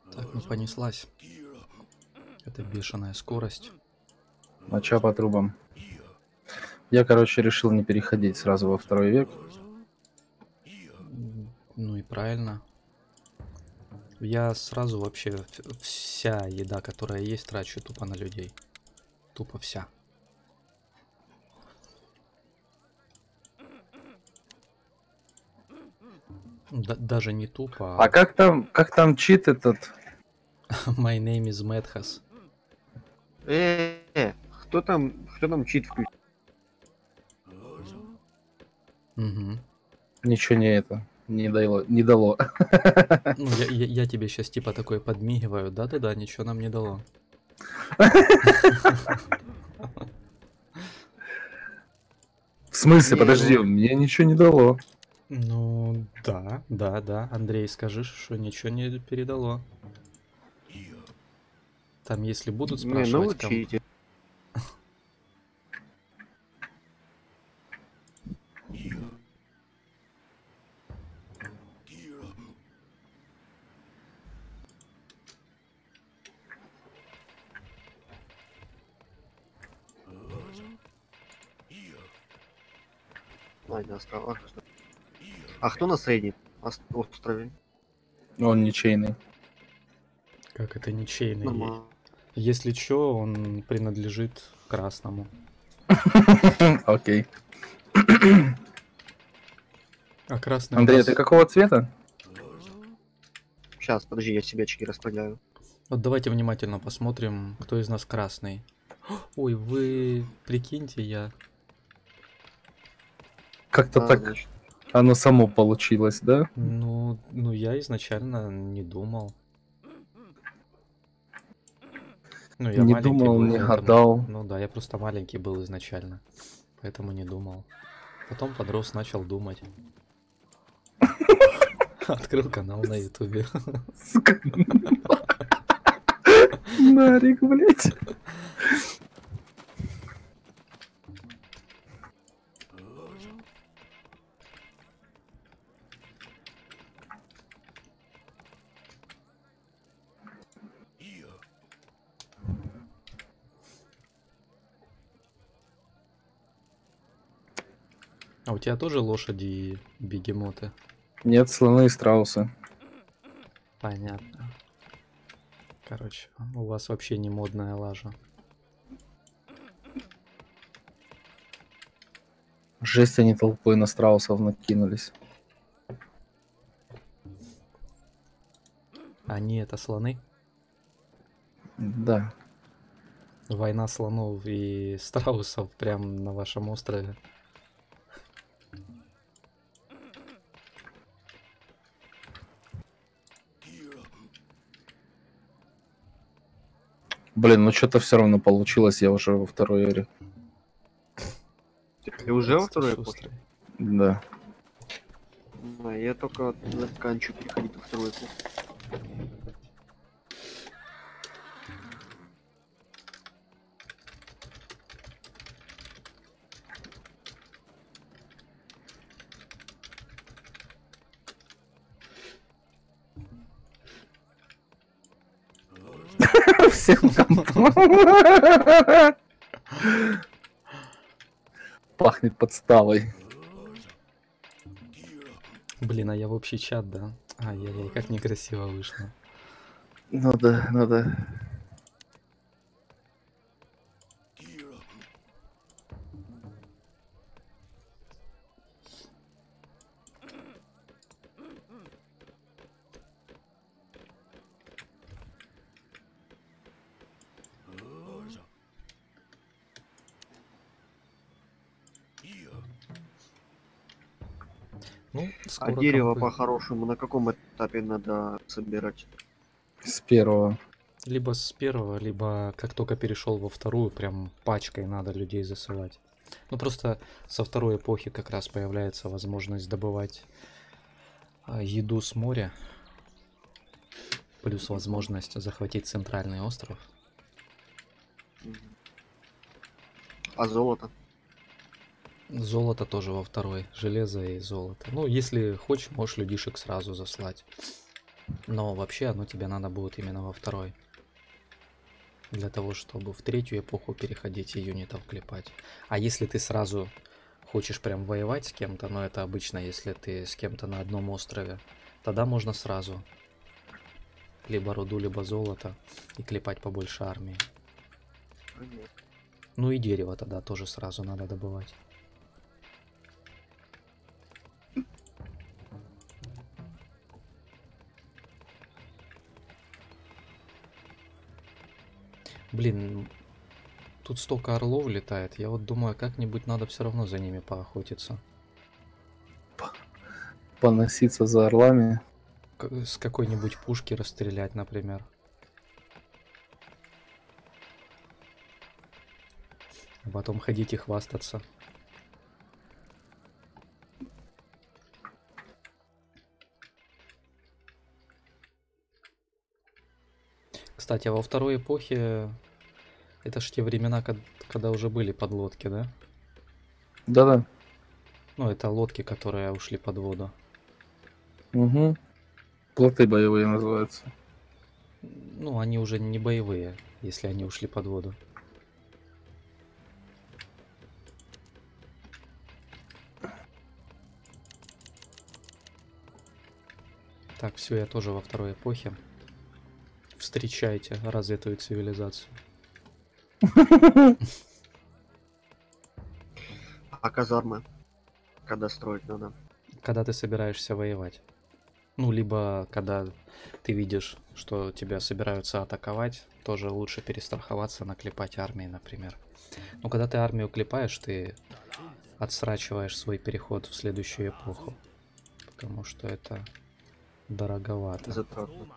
Так, ну понеслась. Это бешеная скорость. Моча по трубам. Я, короче, решил не переходить сразу во 2 век. Ну и правильно. Я сразу вообще вся еда, которая есть, трачу тупо на людей. Тупо вся. Даже не тупо, А как там чит этот? My name is Madhouse. Кто там чит включил? Угу. Ничего не дало. Ну, я тебе сейчас типа такой подмигиваю. Да-да-да, ничего нам не дало. В смысле, Не, подожди, ну- мне ничего не дало. Ну, да. Андрей, скажи, что ничего не передало. Там, если будут Не, ну вы спрашивать, читите. Ладно, осталось. А кто на среднем острове? Он ничейный. как это ничейный. Нормально. Если чё, он принадлежит красному. Окей. А красный Андрей, у нас... ты какого цвета? Сейчас, подожди, я себе очки распределяю. Вот давайте внимательно посмотрим, кто из нас красный. Ой, вы прикиньте, я... Как-то Да, так значит. оно само получилось, да? Ну, я изначально не думал. Ну, я Не маленький думал, был, не поэтому... гадал. Ну да, я просто маленький был изначально. Поэтому не думал. Потом подрос, начал думать. Открыл канал на ютубе. Сука. Нарик, блядь. А у тебя тоже лошади и бегемоты? Нет, слоны и страусы. Понятно. Короче, у вас вообще не модная лажа. Жесть, они толпой на страусов накинулись. Они это слоны? Да. Война слонов и страусов прям на вашем острове. Блин, ну что-то все равно получилось, я уже во 2 эре. Ты уже во второй Шустрый. эпохе? Да. А, я только заканчиваю переходить во вторую эпоху. Всем пахнет подставой. Блин, а я в общий чат, да? Ай-яй-яй, как некрасиво вышло. Ну да, ну да. Ну, А скоро дерево компы. по-хорошему на каком этапе надо собирать? С первого. Либо с первого, либо как только перешел во вторую, прям пачкой надо людей засылать. Ну просто со второй эпохи как раз появляется возможность добывать еду с моря. Плюс возможность захватить центральный остров. А золото? Золото тоже во второй. Железо и золото. Ну, если хочешь, можешь людишек сразу заслать. Но вообще оно тебе надо будет именно во второй. Для того, чтобы в третью эпоху переходить и юнитов клепать. А если ты сразу хочешь прям воевать с кем-то, но это обычно, если ты с кем-то на одном острове, тогда можно сразу либо руду, либо золото и клепать побольше армии. Понятно. Ну и дерево тогда тоже сразу надо добывать. Блин, тут столько орлов летает. Я вот думаю, как-нибудь надо все равно за ними поохотиться. Поноситься за орлами. С какой-нибудь пушки расстрелять, например. А потом ходить и хвастаться. Кстати, а во второй эпохе это ж те времена, когда уже были подлодки, да? Да-да. Ну, это лодки, которые ушли под воду. Угу. Плоты боевые называются. Ну, они уже не боевые, если они ушли под воду. Так, все, я тоже во второй эпохе. Встречайте развитую цивилизацию. А казармы? Когда строить надо? Когда ты собираешься воевать. Ну, либо когда ты видишь, что тебя собираются атаковать, тоже лучше перестраховаться, наклепать армии, например. Но когда ты армию клепаешь, ты отсрачиваешь свой переход в следующую эпоху. Потому что это дороговато. Затратно.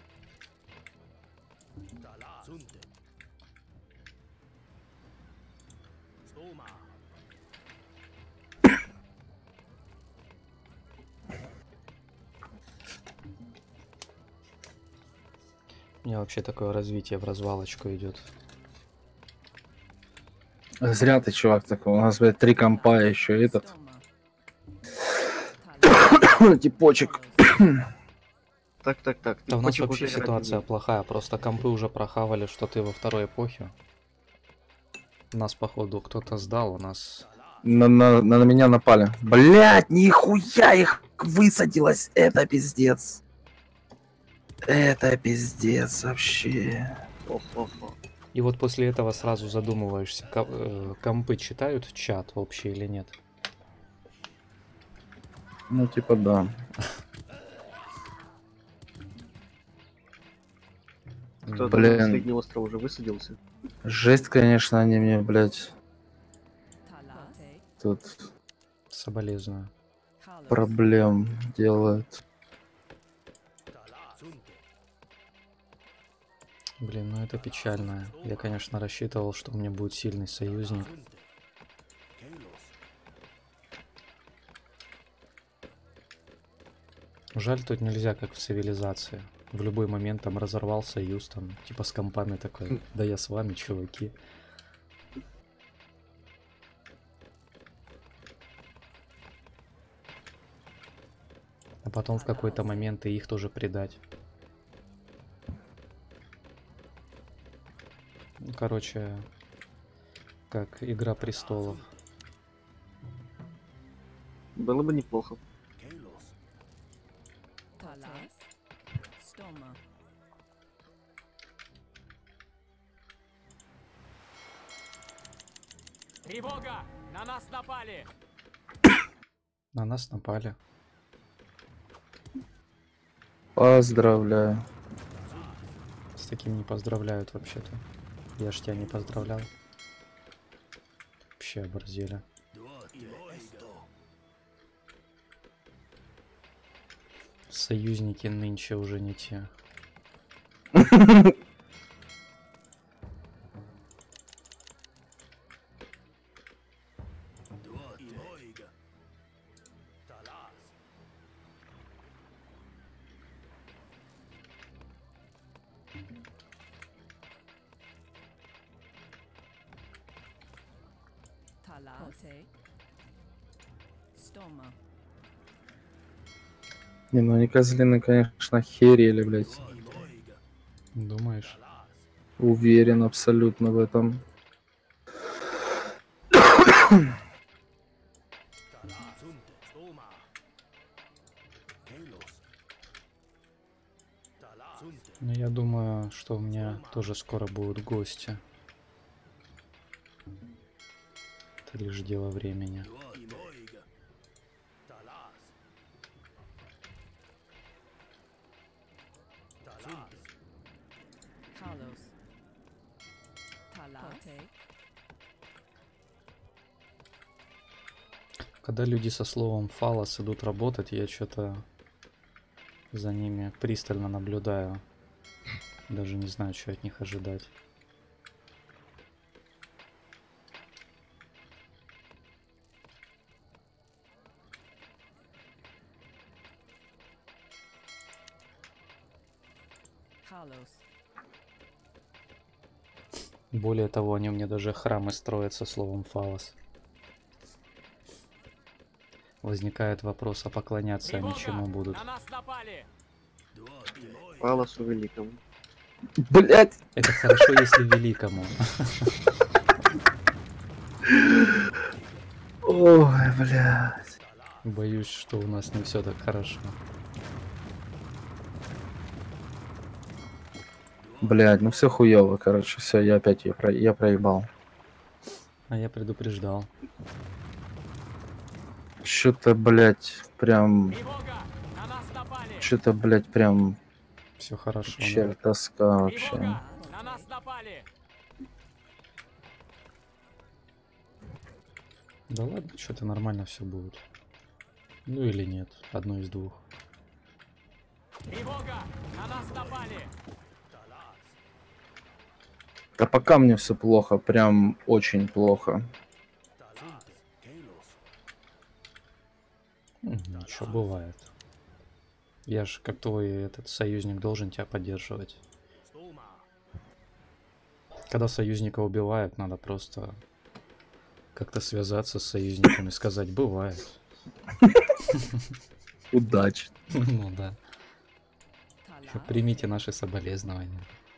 У меня вообще такое развитие в развалочку идет. Зря ты, чувак, такой. У нас, блядь, 3 компа, еще этот. Типочек. Так. Да у нас Типочек вообще уже играть не ситуация умеет. плохая, просто компы уже прохавали, что ты во второй эпохе. Нас, походу, кто-то сдал, у нас... На меня напали. Блять, нихуя их высадилось. Это пиздец. Это пиздец вообще. О-хо-хо. И вот после этого сразу задумываешься, компы читают чат общий или нет. Ну, типа, да. Кто-то на Блин. последний остров уже высадился. Жесть, конечно, они мне, блядь, тут Соболезную. проблем делают. Блин, ну это печально. Я, конечно, рассчитывал, что у меня будет сильный союзник. Жаль, тут нельзя, как в цивилизации. В любой момент там разорвал союз, там, типа с компами такой. Да я с вами, чуваки. А потом в какой-то момент и их тоже предать. Ну, короче, как Игра престолов. Было бы неплохо. Тревога! На нас напали! На нас напали. Поздравляю. С таким не поздравляют вообще-то. Я ж тебя не поздравлял. Вообще оборзели. Союзники нынче уже не те. Не, ну они козлины, конечно, херели, блядь. Думаешь? Уверен абсолютно в этом. Ну, я думаю, что у меня тоже скоро будут гости. Это лишь дело времени. Carlos. Talas. Okay. Когда люди со словом фалос идут работать, я что-то за ними пристально наблюдаю. Даже не знаю, что от них ожидать. Carlos. Более того, они мне даже храмы строят со словом фалос. Возникает вопрос, а поклоняться они Тревога! чему будут? На нас напали! Паласу великому. Блять! Это хорошо, если великому. Ой, блядь. Боюсь, что у нас не все так хорошо. Блядь, ну все хуёво, короче, все, я опять я проебал. А я предупреждал. Что-то, блядь, прям... Тревога! На нас напали! Что-то, блядь, прям... Все хорошо. Да? Черт, тоска вообще. Тревога! На нас напали! Да ладно, что-то нормально все будет. Ну или нет, одно из двух. Тревога! На нас напали! Да пока мне все плохо, прям очень плохо. Ничего, бывает. Я ж как твой этот союзник должен тебя поддерживать. Когда союзника убивают, надо просто как-то связаться с союзниками, сказать, бывает. Удачи. Ну да. Ещё Talas. примите наши соболезнования.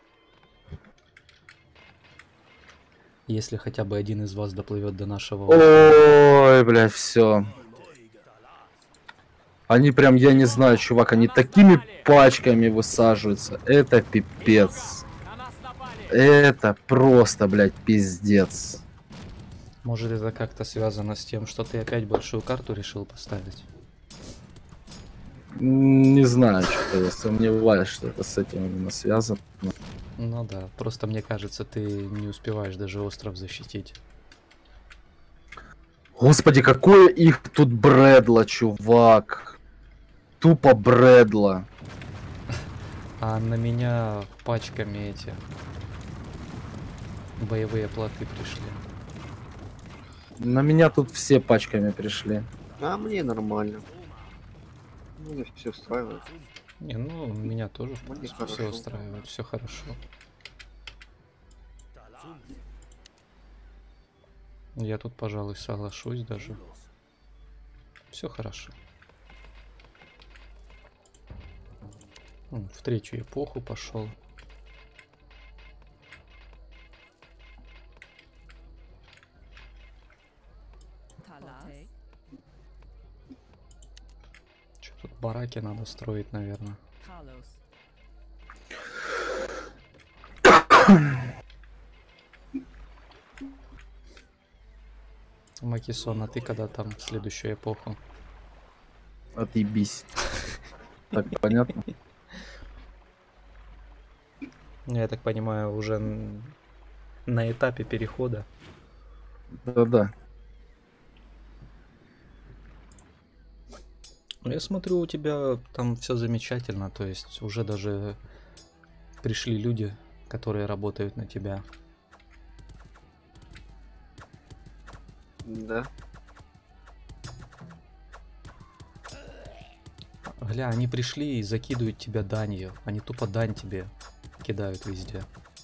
Если хотя бы один из вас доплывет до нашего острова. Ой, блядь, все. Они прям, я не знаю, чувак, они такими пачками высаживаются. Это пипец. На нас напали! Это просто, блядь, пиздец. Может, это как-то связано с тем, что ты опять большую карту решил поставить? Не знаю, что я сомневаюсь, что это с этим именно связано. Ну да, просто мне кажется, ты не успеваешь даже остров защитить. Господи, какое их тут бредло, чувак. Тупо бредло. А на меня пачками эти боевые плоты пришли. На меня тут все пачками пришли. А мне нормально. Меня все устраивает. Не, ну меня тоже в Мне принципе все хорошо. устраивает, все хорошо. Я тут, пожалуй, соглашусь даже. Все хорошо. В третью эпоху пошел. Talas. Что тут бараки надо строить, наверное. Carlos. Макисон, а ты когда там в следующую эпоху? Отъебись. Так понятно? Я так понимаю, уже на этапе перехода. Да-да. Ну, я смотрю, у тебя там все замечательно, то есть уже даже пришли люди, которые работают на тебя. Да. Гля, они пришли и закидывают тебя данью. Они тупо дань тебе кидают везде.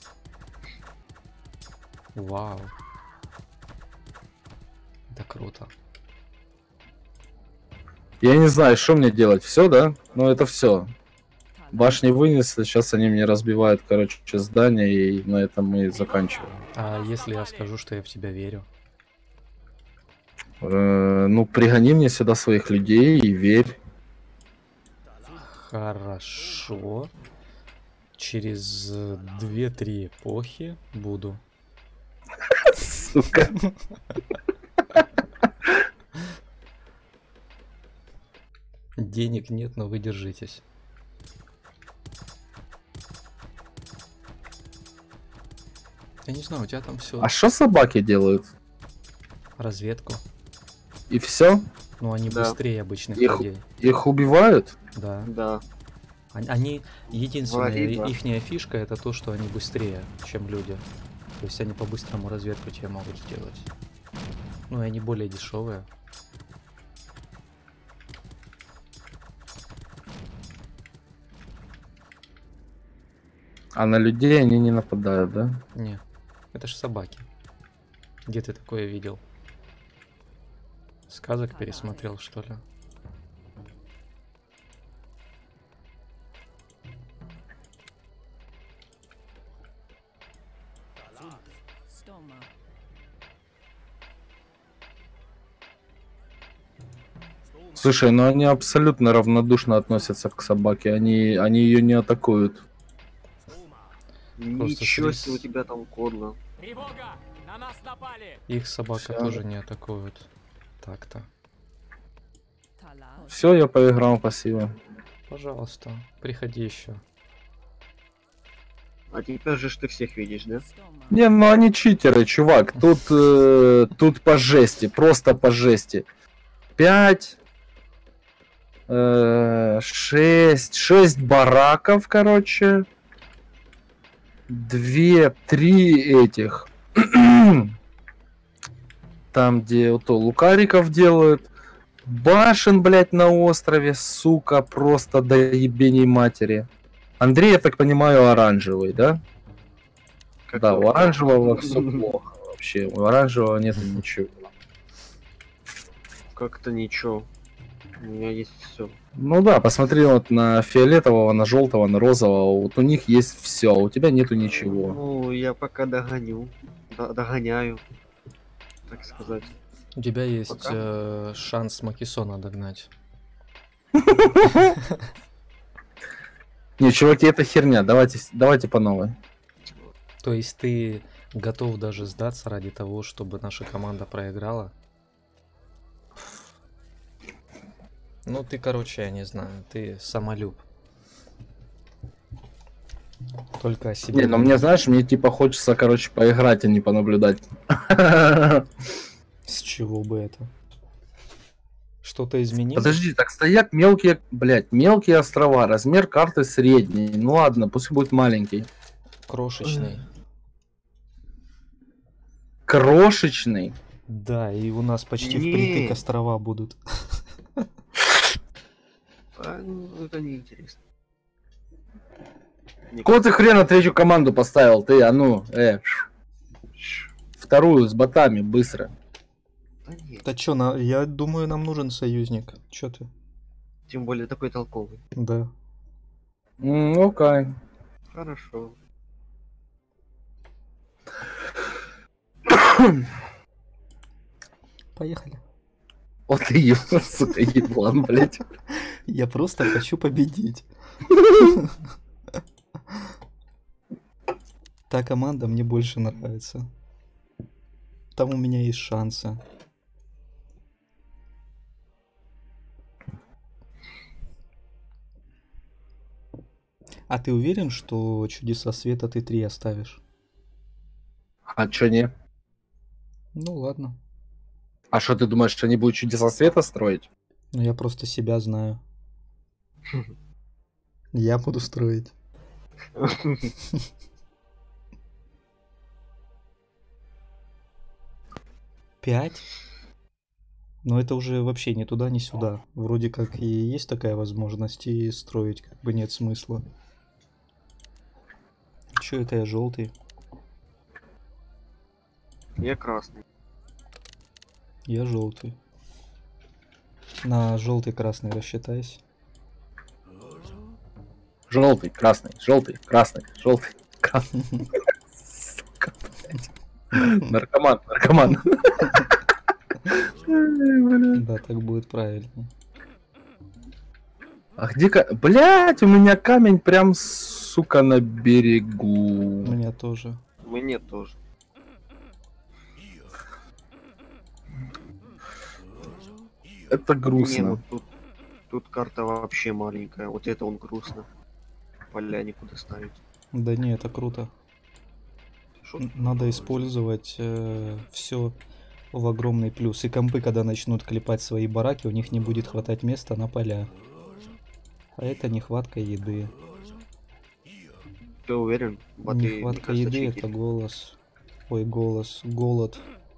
Вау. Это круто. Я не знаю, что мне делать. Все, да? Ну это все. Башни вынесли, сейчас они мне разбивают, короче, здание, и на этом мы заканчиваем. А если я скажу, что я в тебя верю? Ну, пригони мне сюда своих людей и верь. Хорошо. Через 2-3 эпохи буду. Сука. Денег нет, но вы держитесь. Я не знаю, у тебя там все. А что собаки делают? Разведку. И все? Ну, они Да. быстрее обычных Их- людей. Их убивают? Да. Да. Они единственная Вариба. ихняя фишка это то, что они быстрее, чем люди. То есть они по-быстрому разведку тебе могут сделать. Ну и они более дешевые. А на людей они не нападают, да? Не, это ж собаки. Где ты такое видел? Сказок пересмотрел, что ли? Stoma. Слушай, ну они абсолютно равнодушно относятся к собаке. Они ее не атакуют. Ничего срез. себе у тебя там кодло. Тревога! На нас напали! Их собака Всё. тоже не атакуют. Так-то. Talas. Все, я поиграл, спасибо. Пожалуйста, приходи еще. А теперь же ж ты всех видишь, да? Stoma. Не, ну они читеры, чувак. Тут по жести, просто по жести. 5, 6 бараков, короче. 2-3 этих. Там, где вот то лукариков делают. Башен, блядь, на острове, сука, просто до ебений матери. Андрей, я так понимаю, оранжевый, да? Как Да, вы? у оранжевого все плохо вообще. У оранжевого нет ничего. Как-то ничего. У меня есть все. Ну да, посмотри вот на фиолетового, на желтого, на розового. Вот у них есть все, а у тебя нету ничего. Ну, я пока догоню. Догоняю. Так сказать. У тебя есть Пока. шанс Макисона догнать. Не, чуваки, это херня. Давайте по новой. То есть ты готов даже сдаться ради того, чтобы наша команда проиграла? Ну ты, короче, я не знаю, ты самолюб. Только о себе. Не, ну мне, знаешь, мне типа хочется, короче, поиграть, а не понаблюдать. С чего бы это? Что-то изменилось? Подожди, так стоят мелкие, блядь, мелкие острова. Размер карты средний. Ну ладно, пусть будет маленький. Крошечный. Крошечный. Да, и у нас почти Не. впритык острова будут. А, ну, это неинтересно. Кого ты хрена третью команду поставил? Ты, а ну, вторую с ботами, быстро. Да нет. Да чё, я думаю, нам нужен союзник. Чё ты? Тем более такой толковый. Да. Окей. Хорошо. Поехали. Вот ты, сука, еблан, блядь. Я просто хочу победить. Та команда мне больше нравится. Там у меня есть шансы. А ты уверен, что чудеса света ты 3 оставишь? А чё не? Ну ладно. А что ты думаешь, что они будут чудеса света строить? Ну я просто себя знаю. Я буду строить. 5? Но это уже вообще ни туда, ни сюда. Вроде как и есть такая возможность, и строить как бы нет смысла. Чё это я желтый? Я красный. Я желтый. На желтый, красный рассчитайся. Желтый, красный, желтый, красный, желтый, красный. Сука, блядь. Наркоман, наркоман. Да, так будет правильно. А где-ка... Блядь, у меня камень прям, сука, на берегу. У меня тоже. Мне тоже. Это Не, грустно. вот тут карта вообще маленькая. Вот это он грустно. Поля никуда ставить. Да не, это круто. Шо? Надо использовать все в огромный плюс. И компы, когда начнут клепать свои бараки, у них не будет хватать места на поля. А это нехватка еды. Ты уверен? Боты, мне Нехватка кажется, еды читят. это голос. Ой, голод.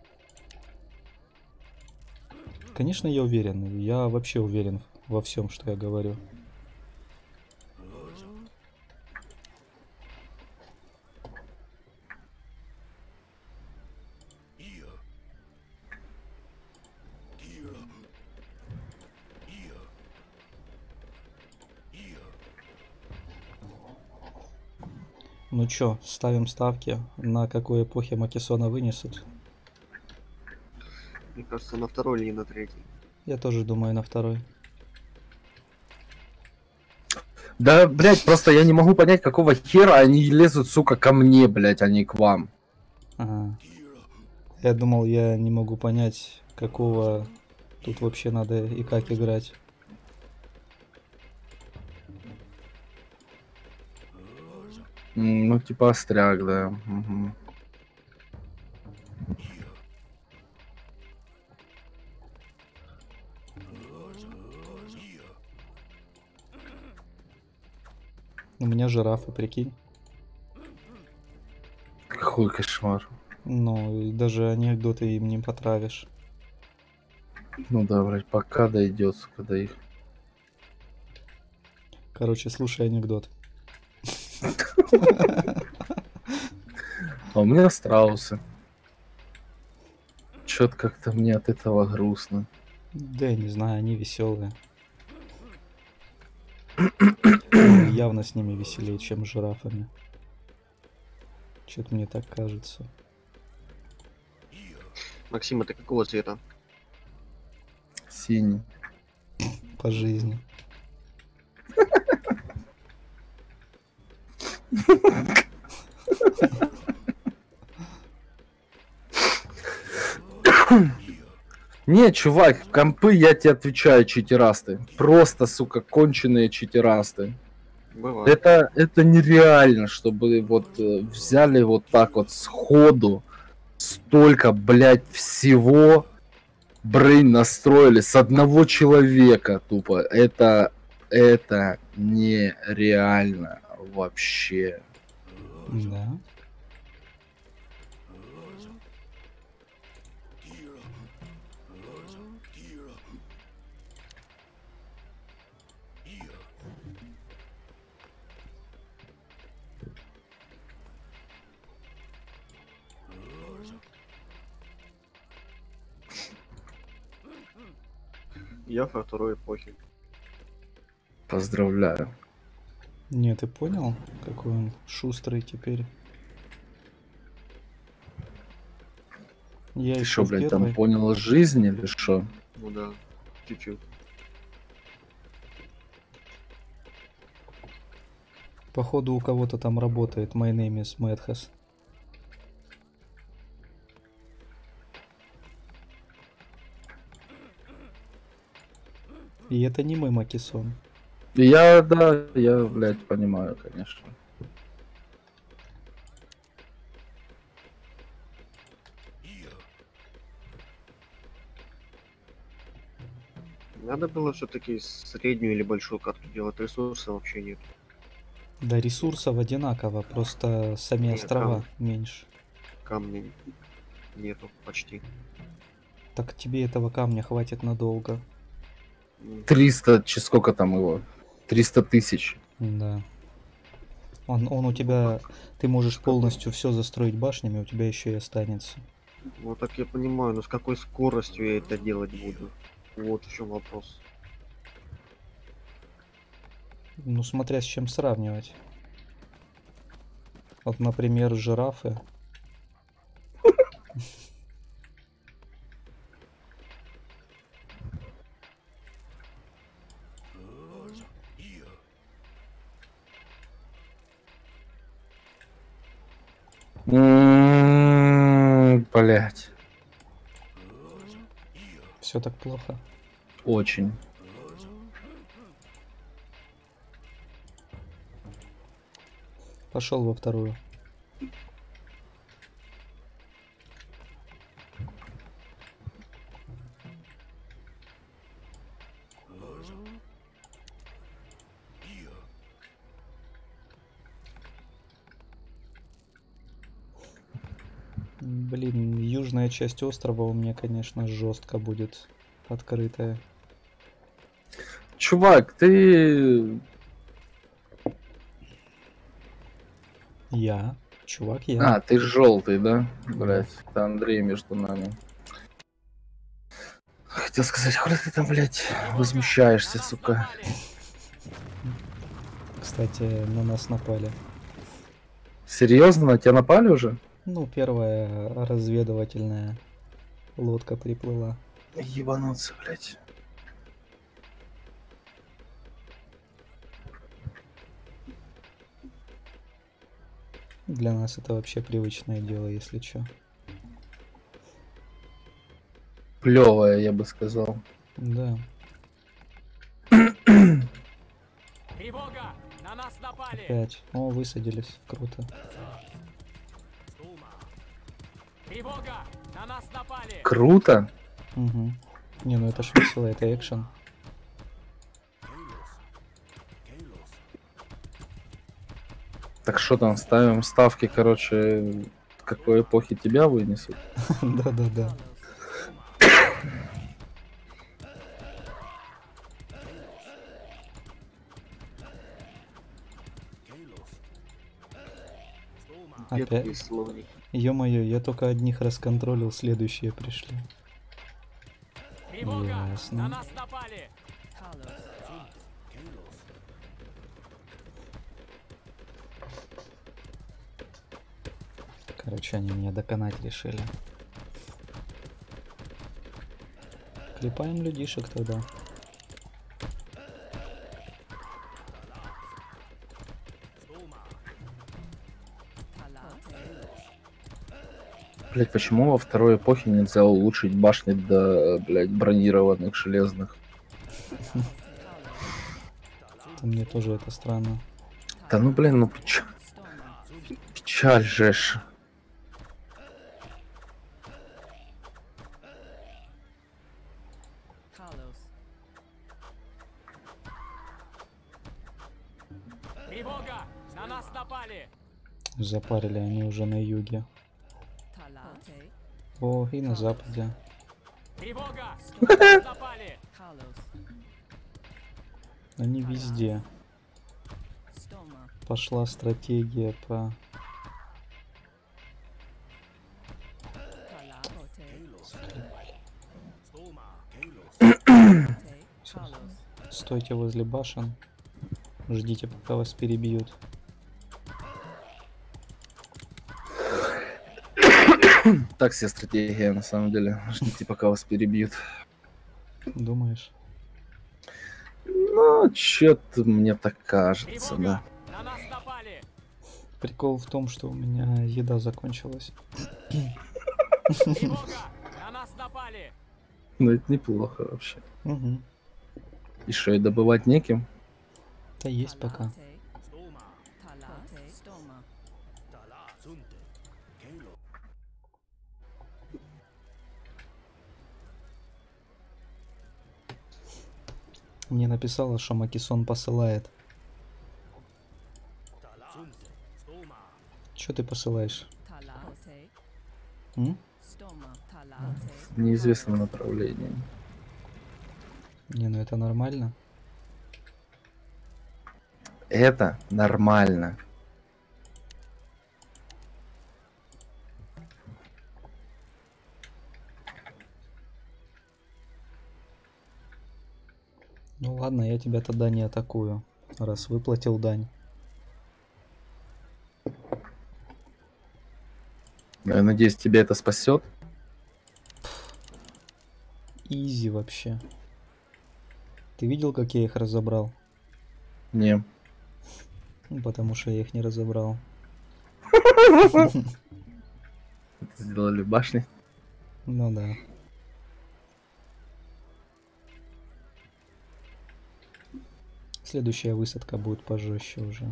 Конечно, я уверен. Я вообще уверен во всем, что я говорю. Ну чё, ставим ставки, на какой эпохе Макисона вынесут? Мне кажется, на второй или на третий. Я тоже думаю на второй. Да, блядь, просто я не могу понять, какого хера они лезут, сука, ко мне, блядь, а не к вам. Ага. Я думал, я не могу понять, какого тут вообще надо и как играть. Ну, типа остряк, да. Угу. У меня жирафы, прикинь. Какой кошмар. Ну, и даже анекдоты им не потравишь. Ну да, блядь, пока дойдет, когда их... Короче, слушай анекдот. А у меня страусы. Чё-то как-то мне от этого грустно. Да, я не знаю, они веселые. Явно с ними веселее, чем с жирафами. Что-то мне так кажется. Максим, это какого цвета? Синий. По жизни. Не, чувак, компы, я тебе отвечаю, читерасты. Просто, сука, конченые читерасты. Бывает. Это нереально, чтобы вот взяли вот так вот сходу столько, блядь, всего, брейн настроили с одного человека тупо. Это нереально вообще. Да. Я во второй эпохе. Поздравляю. Не, ты понял, какой он шустрый теперь? Я Ты еще что, в блядь, первой. там понял жизнь или что? Ну да, чуть-чуть. Походу у кого-то там работает My name is Madhouse. И это не мой Макисон. Я, да, я, блядь, понимаю, конечно. Надо было все-таки среднюю или большую карту делать, ресурсов вообще нет. Да, ресурсов одинаково, просто сами Нет, острова там- меньше. Камня нету почти. Так тебе этого камня хватит надолго. 300, сколько там его? 300 тысяч. Да. Он у тебя... Ты можешь полностью все застроить башнями, у тебя еще и останется. Ну так я понимаю, но с какой скоростью я это делать буду? Вот в чем вопрос. Ну, смотря с чем сравнивать. Вот, например, жирафы. Блять, Все так плохо. очень. Пошел во вторую. Блин, южная часть острова у меня, конечно, жестко будет открытая. Чувак, ты... Чувак, я. А, ты желтый, да? Блять, это Андрей между нами. Хотел сказать, хули ты там, блять, возмущаешься, сука. Кстати, на нас напали. Серьезно, на тебя напали уже? Ну, первая разведывательная лодка приплыла. Ебануться, блять. Для нас это вообще привычное дело, если чё. Плевая, я бы сказал. Да. Тревога! На нас напали! 5. О, высадились. Круто. Тревога! На нас напали! Круто. Угу. Не, ну это ж весело, это экшен. Так что там, ставим ставки, короче, какой эпохи тебя вынесут? Да-да-да. Опять? Редкий словник. Ё-моё, я только одних расконтролил, следующие пришли. Тревога! На Ясно. нас напали! Carlos. Короче, они меня доконать решили. Клепаем людишек тогда. Блять, почему во второй эпохе нельзя улучшить башни до, блять, бронированных железных? Мне тоже это странно. Да ну блин, ну печаль же ж. Carlos. Тревога! На нас напали! Запарили они уже на юге. Tala. Okay. О, и на западе. Тревога! На нас напали! Carlos. Они везде. Stoma. Пошла стратегия по... Tala. Okay. Склепали. Carlos. Стойте возле башен. Ждите, пока вас перебьют. Так себе стратегия, на самом деле. Ждите, пока вас перебьют. Думаешь? Ну, чё-то мне так кажется, Тревога! да. На нас напали! Прикол в том, что у меня еда закончилась. Тревога! На нас напали! Ну, это неплохо вообще. Угу. И что, и добывать неким? Да есть пока. Okay. Tala. Okay. Stoma. Мне написала, что Макисон посылает. Что ты посылаешь? Tala. Okay. М? Stoma. Tala. Okay. В неизвестном направлении. Не, ну это нормально. Это нормально. Ну ладно, я тебя тогда не атакую, раз выплатил дань. Я надеюсь, тебя это спасет. Изи вообще. Ты видел, как я их разобрал? Не. Ну, потому что я их не разобрал. Это сделали башни. Ну да. Следующая высадка будет пожестче уже.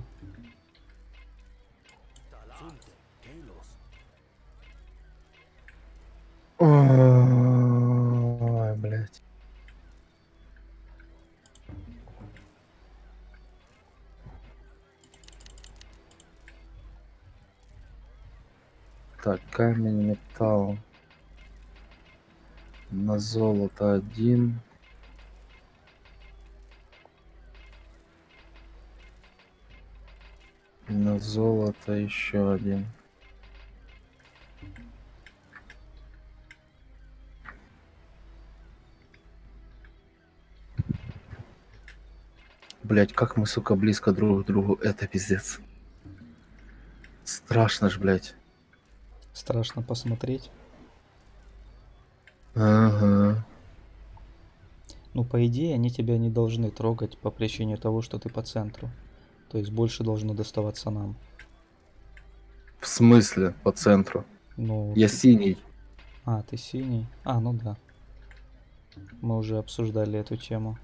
Ой, блядь. Так, камень, металл. На золото 1. На золото еще 1. Блять, как мы, сука, близко друг к другу. Это пиздец. Страшно ж, блять. Страшно посмотреть. Ага. Ну, по идее, они тебя не должны трогать по причине того, что ты по центру. То есть больше должно доставаться нам. В смысле по центру? Ну, Я синий. а, ты синий? А, ну да. Мы уже обсуждали эту тему.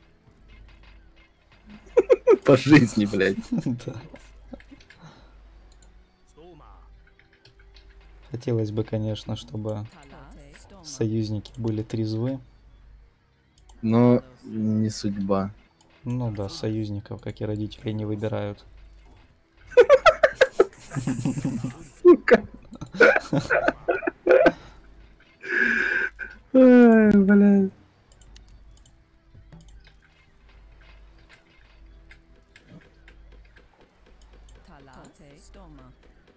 По жизни, блядь. Да. Хотелось бы, конечно, чтобы Talas. Stoma. союзники были трезвы. Но не судьба. Ну да, союзников, как и родители, не выбирают. Сука. Ай, блядь. Talas. Stoma.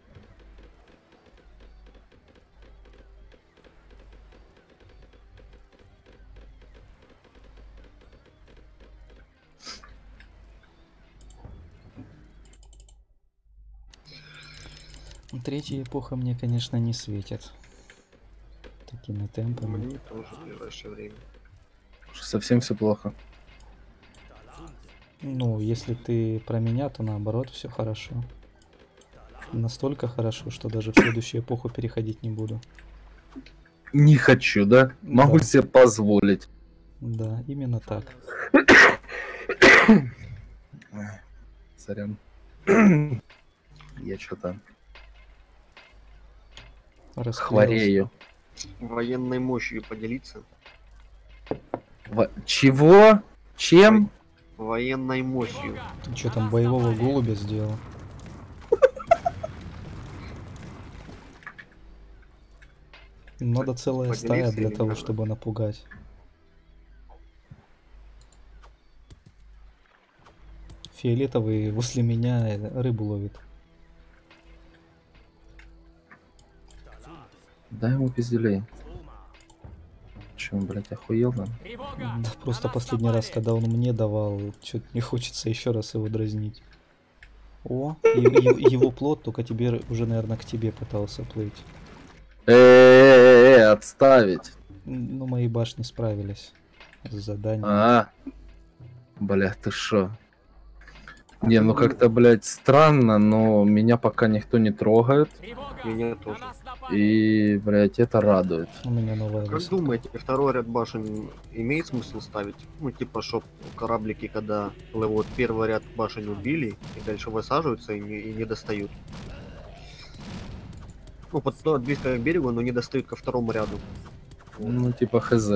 Третья эпоха мне, конечно, не светит. Такими темпами. Мне тоже в ближайшее время. Совсем все плохо. Ну, если ты про меня, то наоборот, все хорошо. Настолько хорошо, что даже в следующую эпоху переходить не буду. Не хочу, да? Могу Да. себе позволить. Да, именно так. Ай, сорян. Я что-то Расклеился. хворею. Военной мощью поделиться. Чего? Чем? Военной мощью. Ты что там, боевого голубя сделал? Надо целая стая Поделиться для или того, надо? чтобы напугать. Фиолетовый возле меня рыбу ловит. Дай ему пизделей. Че он, блядь, охуел там? Тревога! Да просто На нас последний раз, напали! когда он мне давал, что-то не хочется еще раз его дразнить. О, его плод только теперь уже, наверное, к тебе пытался плыть. Отставить. Ну, мои башни справились с заданием. А, бля, ты шо? Не, ну как-то, блядь, странно, но меня пока никто не трогает. Тревога! Меня На тоже. нас напали! И, блядь, это радует. У меня новая Как высадка. думаете, второй ряд башен имеет смысл ставить? Ну, типа, чтоб кораблики, когда плывут, первый ряд башен убили, и дальше высаживаются и не достают. Ну, близко к берегу, но не достают ко второму ряду. Вот. Ну, типа хз.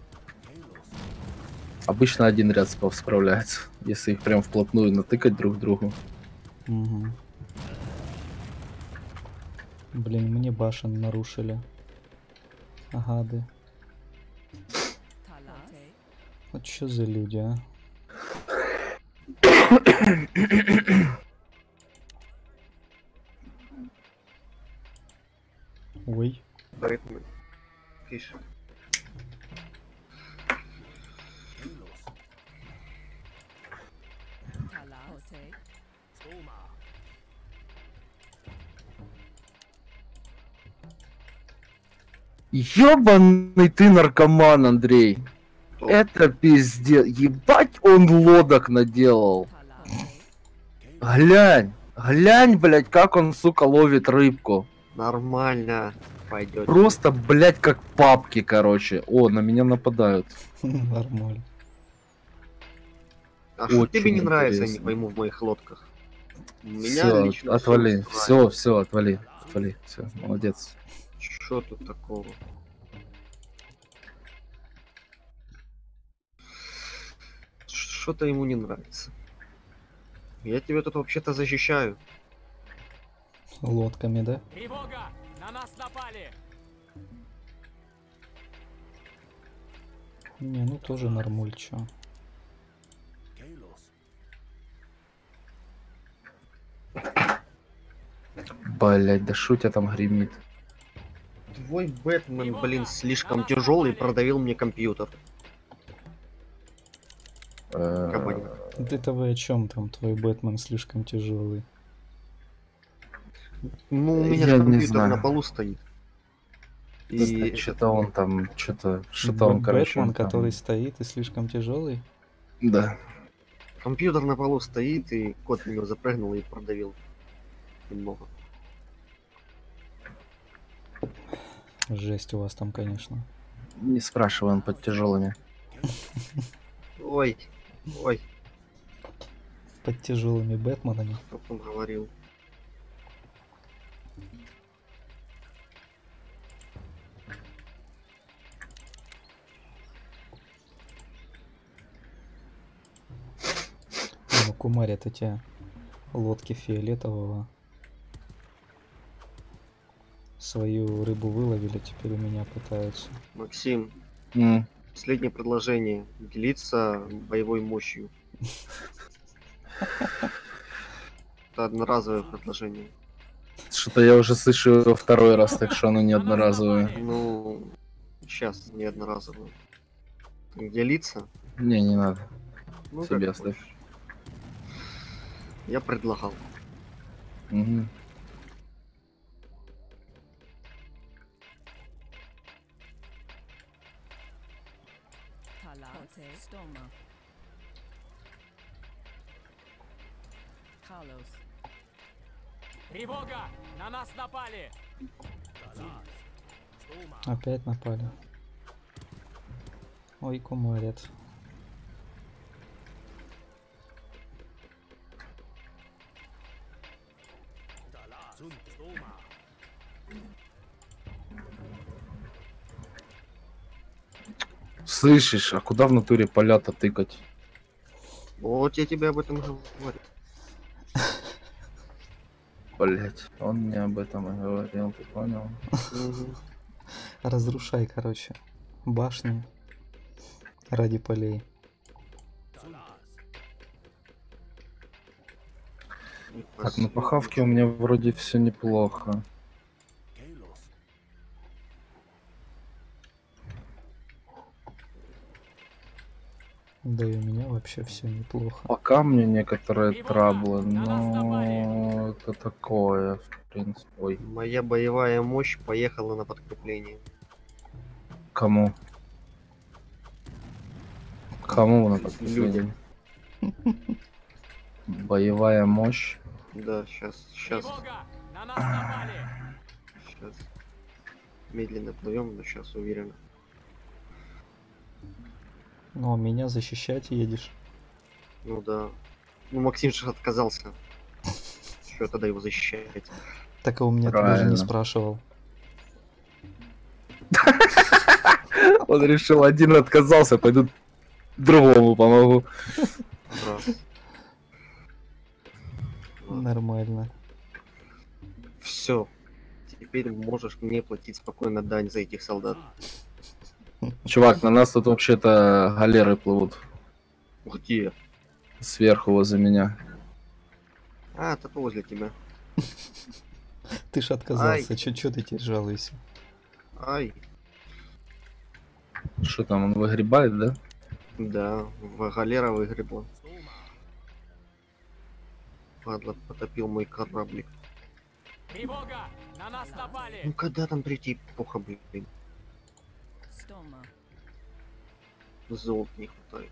Обычно один ряд справляется, если их прям вплотную натыкать друг к другу. Мгм. Блин, мне башен нарушили. Агады. Talas. Вот что за люди, а? Ой. Поэтому пишет. Ёбаный ты наркоман, Андрей. Кто? Это пиздец. Ебать он лодок наделал. Palate. Глянь. Глянь, блядь, как он, сука, ловит рыбку. Нормально пойдет. Просто, блядь, как папки, короче. О, на меня нападают. Нормально. А что Очень тебе не нравится, я не интересно. пойму, в моих лодках? Меня Все, лично отвали. всё Все, отвали. Отвали. Все, молодец. Что тут такого? Что-то ему не нравится. Я тебя тут вообще-то защищаю. Лодками, да? Тревога! На нас напали! Не, ну тоже нормуль, чё. Блядь, да шо у тебя там гремит? Твой Бэтмен, блин, слишком тяжелый, продавил мне компьютер. Кабанин. Это вы о чем там? Твой Бэтмен слишком тяжелый. Ну, у меня Я же не компьютер знаю. на полу стоит. И Что-то он там, что-то он, короче, Бэтмен, он там- который стоит и слишком тяжелый. Да. компьютер на полу стоит, и кот в него запрыгнул и продавил. Немного. Жесть у вас там, конечно. Не спрашивай, он под тяжелыми. Ой, ой, Под тяжелыми Бэтменами. что он говорил. Ну, кумарят эти лодки фиолетового. Свою рыбу выловили, теперь у меня пытаются. Максим, М. последнее предложение. Делиться боевой мощью. Это одноразовое предложение. Что-то я уже слышу его второй раз, так что оно не одноразовое. Ну, сейчас не одноразовое. Делиться? Не надо. Ну, Себе как оставь. хочешь. Я предлагал. Мгм. Palate. Stoma. Carlos. Тревога! На нас напали! Опять напали. Ой, кумарят. Слышишь, а куда в натуре поля-то тыкать? Вот я тебе об этом говорю. Блять, он мне об этом и говорил, ты понял? Мгм. Разрушай, короче, башни ради полей. И Так, ну по посмотрим. хавке у меня вроде все неплохо. Да и у меня вообще все неплохо. По камню некоторые траблы, но это такое, в принципе. Ой, Моя боевая мощь поехала на подкрепление. кому? Кому надо? Людям. Боевая мощь. Да, сейчас, Тревога! На нас напали! сейчас. Медленно плывем, но сейчас уверенно. Но меня защищать едешь. Ну да. Ну Максим же отказался. Что тогда его защищать? Так а у меня ты даже не Правильно. спрашивал. Он решил, один отказался, пойду другому помогу. Раз. Нормально. Все. Теперь можешь мне платить спокойно дань за этих солдат. Чувак, на нас тут вообще-то галеры плывут Где? сверху возле меня. А, это возле тебя. Ты ж отказался, чё ты теперь жалуешься? Ай. Что там, он выгребает, да? Да, галера выгребла. Падла, потопил мой кораблик. Тревога! На нас Ну напали! когда там прийти, эпоха, блин? Stoma. Золота не хватает.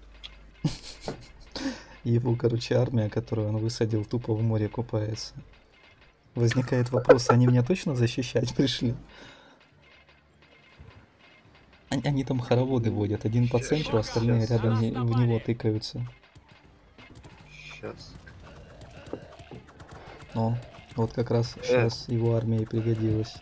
Его, короче, армия, которую он высадил, тупо в море купается. Возникает вопрос, они меня точно защищать пришли? Они там хороводы водят, один по центру, остальные рядом в него тыкаются. Сейчас. О, вот как раз сейчас его армия и пригодилась.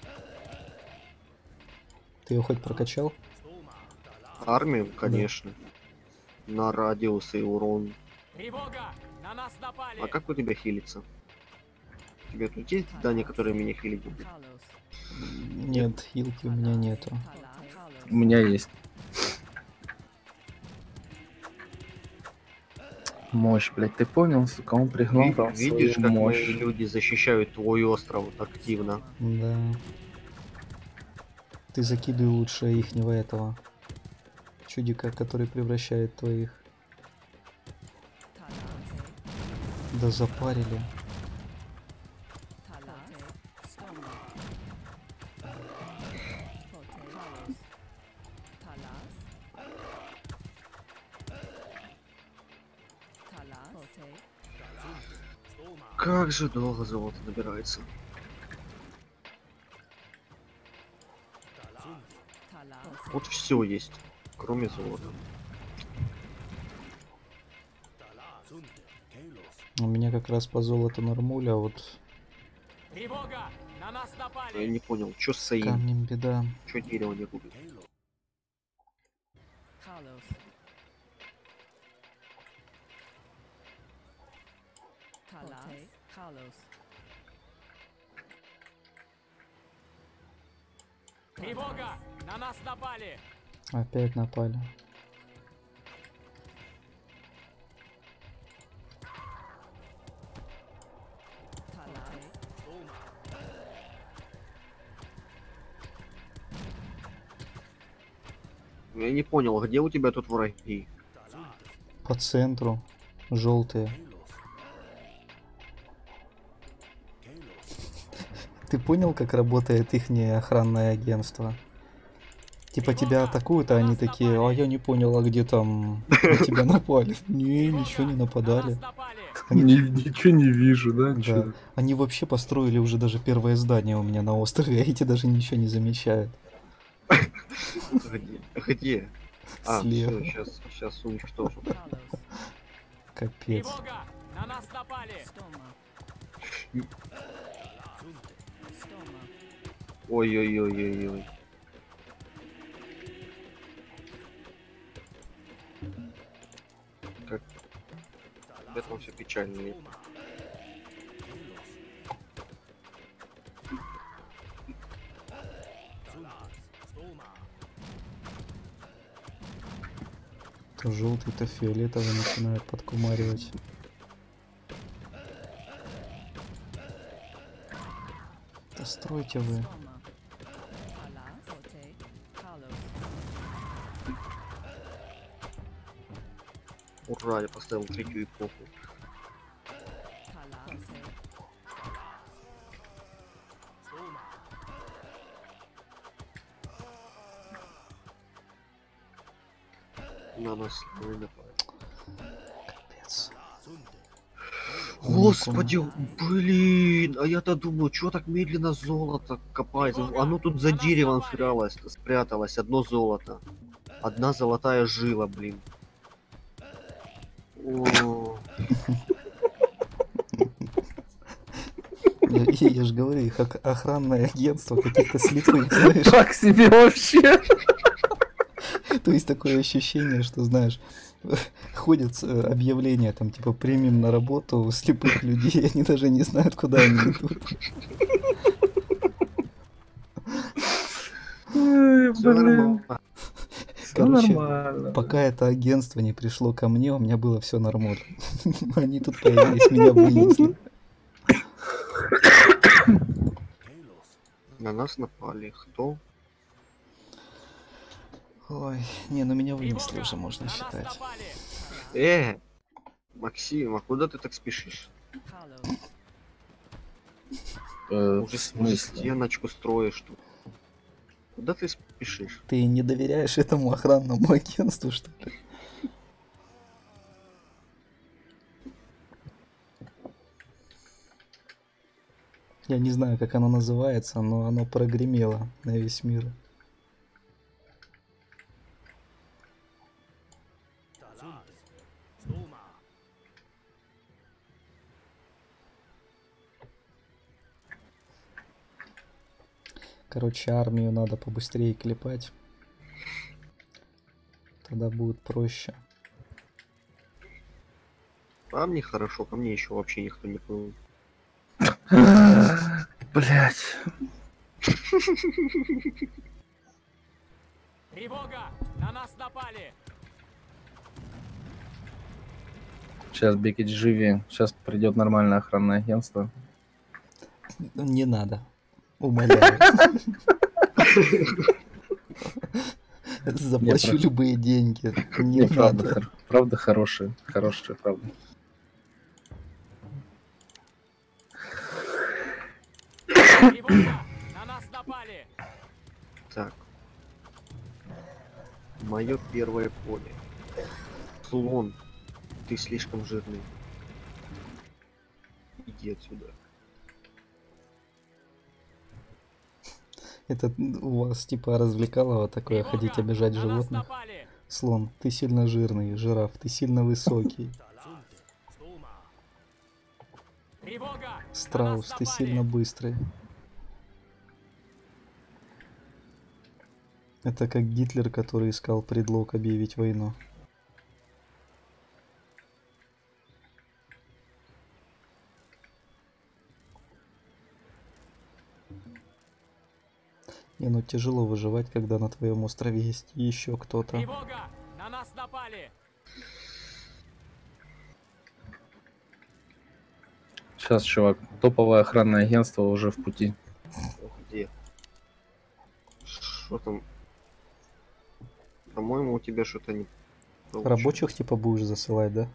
Ты ее хоть прокачал? Армию, конечно. На радиус и урон. Тревога! На нас напали! А как у тебя хилится? Тебе тут есть здания, которые меня хилить будут? Carlos. Нет, хилки у меня нету. У меня есть. Мощь, блядь, ты понял, сука, он пригнал там Видишь, свою как мои мощь. люди защищают твой остров активно? Да. Ты закидывай лучше ихнего этого чудика, который превращает твоих. Да запарили. Как же долго золото набирается. Вот все есть, кроме золота. У меня как раз по золоту нормуля, а вот Тревога! На нас Я напали! не понял, что с стоим, камнем беда. что дерево не рубит. Carlos. Carlos. Тревога! На нас напали! Опять напали. Я не понял, где у тебя тут враги? По центру. Желтые. Ты понял, как работает ихнее охранное агентство? Типа тебя атакуют, а они такие, а я не понял, а где там на тебя напали? Не, ничего не На нападали. нас напали! Ничего не вижу, да? Да. Они вообще построили уже даже первое здание у меня на острове, а эти даже ничего не замечают. Где? Где? А, Слева. все, сейчас уничтожу. Carlos. Капец. Тревога! На нас напали! Stoma. Stoma. Ой-ой-ой-ой-ой. Как? Это все печально. Нет? То желтый, то фиолетовый начинают подкумаривать. Да стройте вы. Stoma. Carlos. Ура, я поставил третью эпоху. Carlos. На нас не напали. Капец. Господи, блин, а я-то думаю, что так медленно золото копается? Оно тут за деревом спряталось, одно золото. Одна золотая жила, блин. О, Я же говорю, их охранное агентство каких-то слепых, знаешь. Так себе вообще. То есть такое ощущение, что, знаешь, ходят объявления, там, типа, примем на работу слепых людей, они даже не знают, куда они идут. Ой, всё блин. нормально. Все Короче, нормально. Пока это агентство не пришло ко мне, у меня было все нормально. Они тут появились, меня вынесли. На нас напали. Кто? Ой, не, ну меня вынесли Тревога! уже, можно На нас считать. напали! Максим, а куда ты так спешишь? Carlos. В Уже смысле? стеночку строишь тут. Куда ты спешишь? Ты не доверяешь этому охранному агентству, что ли? Я не знаю, как оно называется, но оно прогремело на весь мир. Короче, армию надо побыстрее клепать. Тогда будет проще. А мне хорошо, ко мне еще вообще никто не плыл. Блять. Тревога! На нас напали! Сейчас, Бекет, живи. Сейчас придет нормальное охранное агентство. Не надо. Умоляю. Заплачу Не, любые деньги. Не Не, правда, надо. правда хорошие. Хорошие, правда. Тревога! На нас напали! Так. Мое первое поле. Слон, ты слишком жирный. Иди отсюда. Это у вас типа развлекалово такое, Тревога! ходить обижать На нас животных? напали! Слон, ты сильно жирный, жираф, ты сильно высокий. Тревога! Страус, На ты нас сильно напали! быстрый. Это как Гитлер, который искал предлог объявить войну. Не, ну тяжело выживать, когда на твоем острове есть еще кто-то. Тревога! На нас напали! Сейчас, чувак, топовое охранное агентство уже в пути. Где? Что там? По-моему, у тебя что-то не получилось. Рабочих типа будешь засылать, да?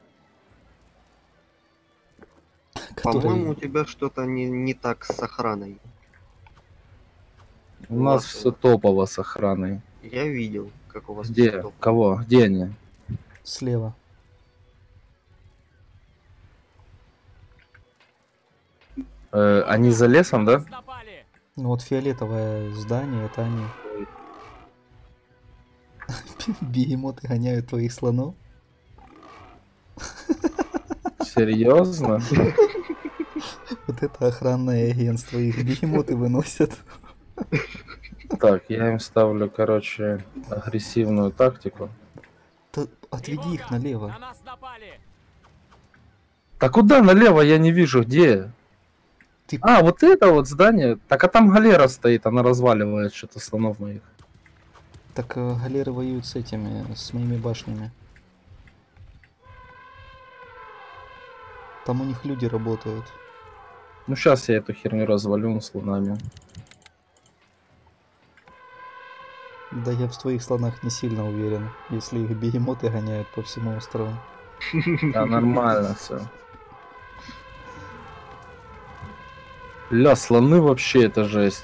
По-моему, у тебя что-то не так с охраной. У нас вас, все топово с охраной. Я видел, как у вас Где? всё топ. Кого? Где они? Слева. Они за лесом, На да? нас напали! Ну вот фиолетовое здание, это они. Бегемоты гоняют твоих слонов. Серьезно? Вот это охранное агентство, их бегемоты выносят. Так, я им ставлю, короче, агрессивную тактику. Да отведи их Тревога! налево. На нас напали! Так куда налево я не вижу, где? Ты- А, вот это вот здание. Так, а там галера стоит, она разваливает что-то слонов моих. Так галеры воюют с этими, с моими башнями. Там у них люди работают. Ну, сейчас я эту херню развалю слонами. Да я в твоих слонах не сильно уверен, если их бегемоты гоняют по всему острову. Да, нормально все. Ля, слоны вообще это жесть.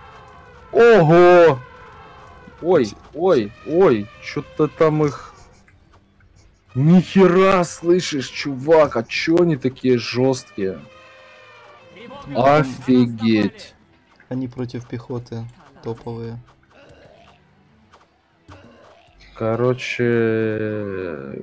Ого! Ой, ой, ой, что-то там их... Нихера, слышишь, чувак, а чё они такие жесткие? Тревога! Офигеть. Они против пехоты топовые. Короче,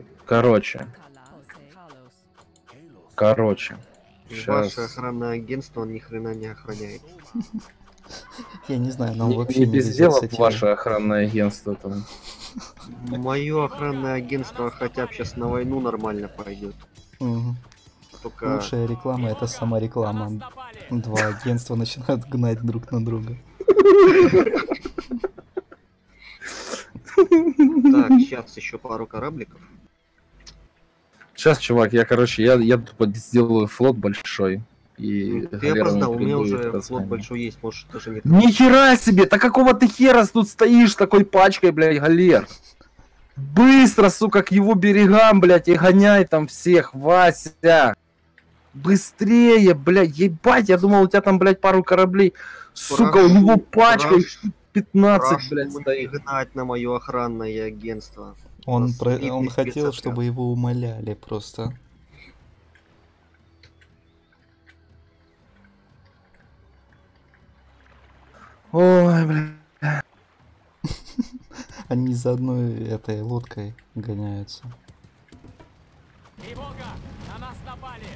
Ваше сейчас. охранное агентство, он ни хрена не охраняет. Я не знаю, нам Не, вообще не не без везет дела с этими. ваше охранное агентство там. Мое охранное агентство хотя бы сейчас на войну нормально пойдет. Мгм. Только Лучшая реклама это сама На реклама. нас напали! Два агентства начинают гнать друг на друга. так, сейчас еще пару корабликов. Сейчас, чувак, я тупо сделаю флот большой. И Ты галерами опоздал, у меня приду и уже флот разгоню. большой есть, может даже не Нихера себе! Да какого ты хера тут стоишь такой пачкой, блядь, галер? Быстро, сука, к его берегам, блядь, и гоняй там всех, Вася! Быстрее, блядь, ебать, я думал, у тебя там, блядь, пару кораблей. Сука, у него пачка, их 15, Прошу блядь, не стоит. гнать на мое охранное агентство. Он, Нас элитный он хотел, спецотряд. чтобы его умоляли просто. Ой, бля. Они за одной этой лодкой гоняются. Тревога! На нас напали!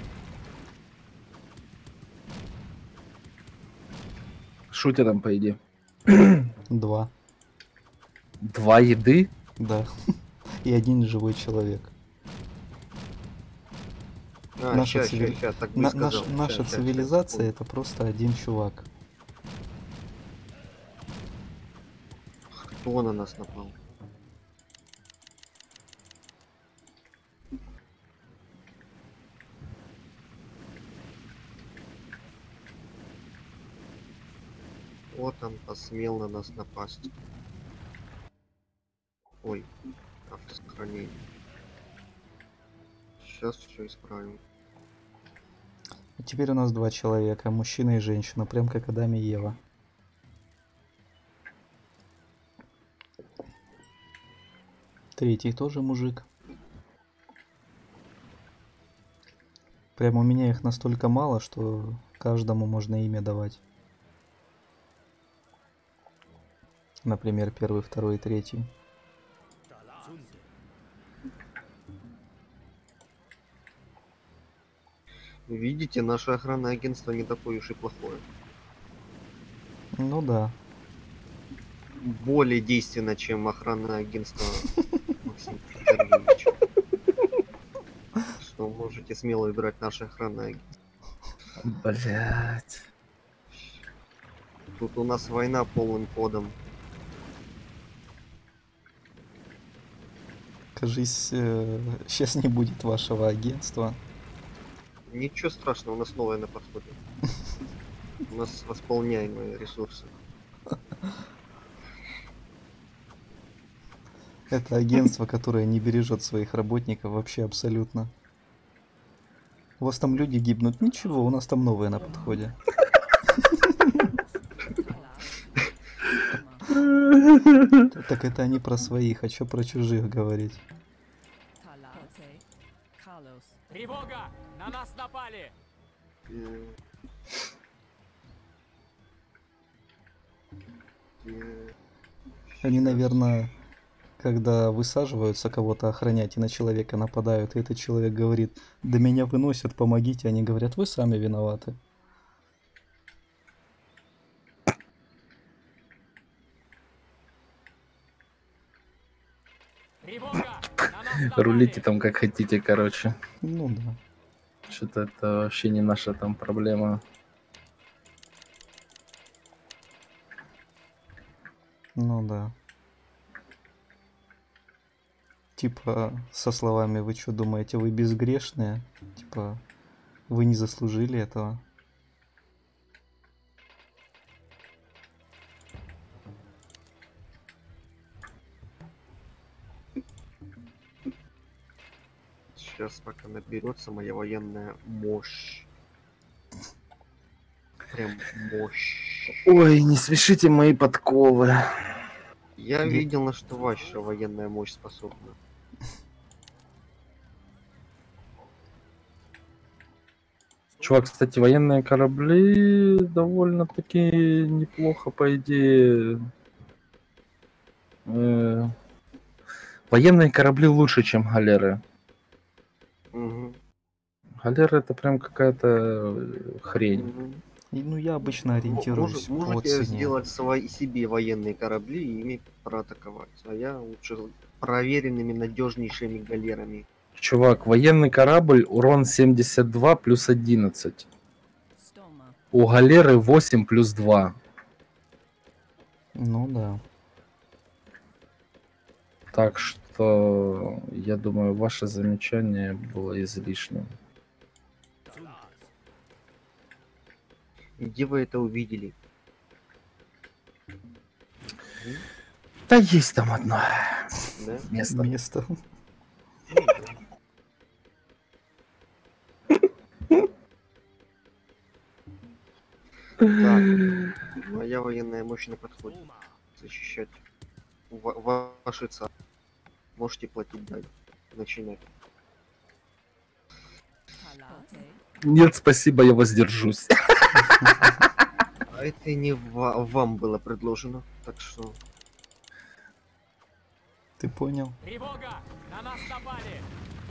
Что у тебя там, по идее? 2. 2 еды? Да. И один живой человек. Наша Ща, цивили- ща, так бы сказал. Наша Ща, цивилизация секунду. это просто один чувак. Кто на нас напал? Вот он посмел на нас напасть. Ой, автосохранение. Сейчас все исправим. И теперь у нас 2 человека, мужчина и женщина, прям как Адам и Ева. Третий тоже мужик. Прям у меня их настолько мало, что каждому можно имя давать. Например, первый, второй и третий. Видите, наше охранное агентство не такое уж и плохое. Ну да. Более действенно, чем охранное агентство Максима Сергеевича. Что можете смело выбирать наше охранное агентство. Блять. Тут у нас война полным ходом. Кажись, сейчас не будет вашего агентства. Ничего страшного, у нас новое на подходе. У нас восполняемые ресурсы. Это агентство, которое не бережет своих работников вообще абсолютно. У вас там люди гибнут. Ничего, у нас там новое на подходе. Так это они про своих, а что про чужих говорить? Okay. Carlos. Тревога! На нас напали! Э, э, Они, щас. наверное, когда высаживаются кого-то охранять и на человека нападают, и этот человек говорит: да меня выносят, помогите. Они говорят: вы сами виноваты. Тревога! На нас напали! Рулите там как хотите, короче. Ну да. Что-то это вообще не наша там проблема. Ну да. Типа, со словами: вы что думаете, вы безгрешные? Типа, вы не заслужили этого. Сейчас пока наберется моя военная мощь. Прям мощь. Ой, не смешите мои подковы. Я видел, на что ваша военная мощь способна. Чувак, кстати, военные корабли довольно-таки неплохо, по идее. Военные корабли лучше, чем галеры. Мгм, Галеры это прям какая-то хрень. мгм. И, ну, я обычно ориентируюсь по Можете цене. сделать себе военные корабли и ими проатаковать. А я лучше проверенными, надежнейшими галерами. Чувак, военный корабль урон 72 плюс 11. Stoma. У галеры 8 плюс 2. Ну да. Так что, я думаю, ваше замечание было излишним. Где вы это увидели? Да есть там одно Да? место. Место. Так, моя военная мощь на подходе. защищать ваши царства. Можете платить дань. Начинать. Tala. Okay. Нет, спасибо, я воздержусь. А это не вам было предложено, так что... Ты понял? Тревога! На нас напали!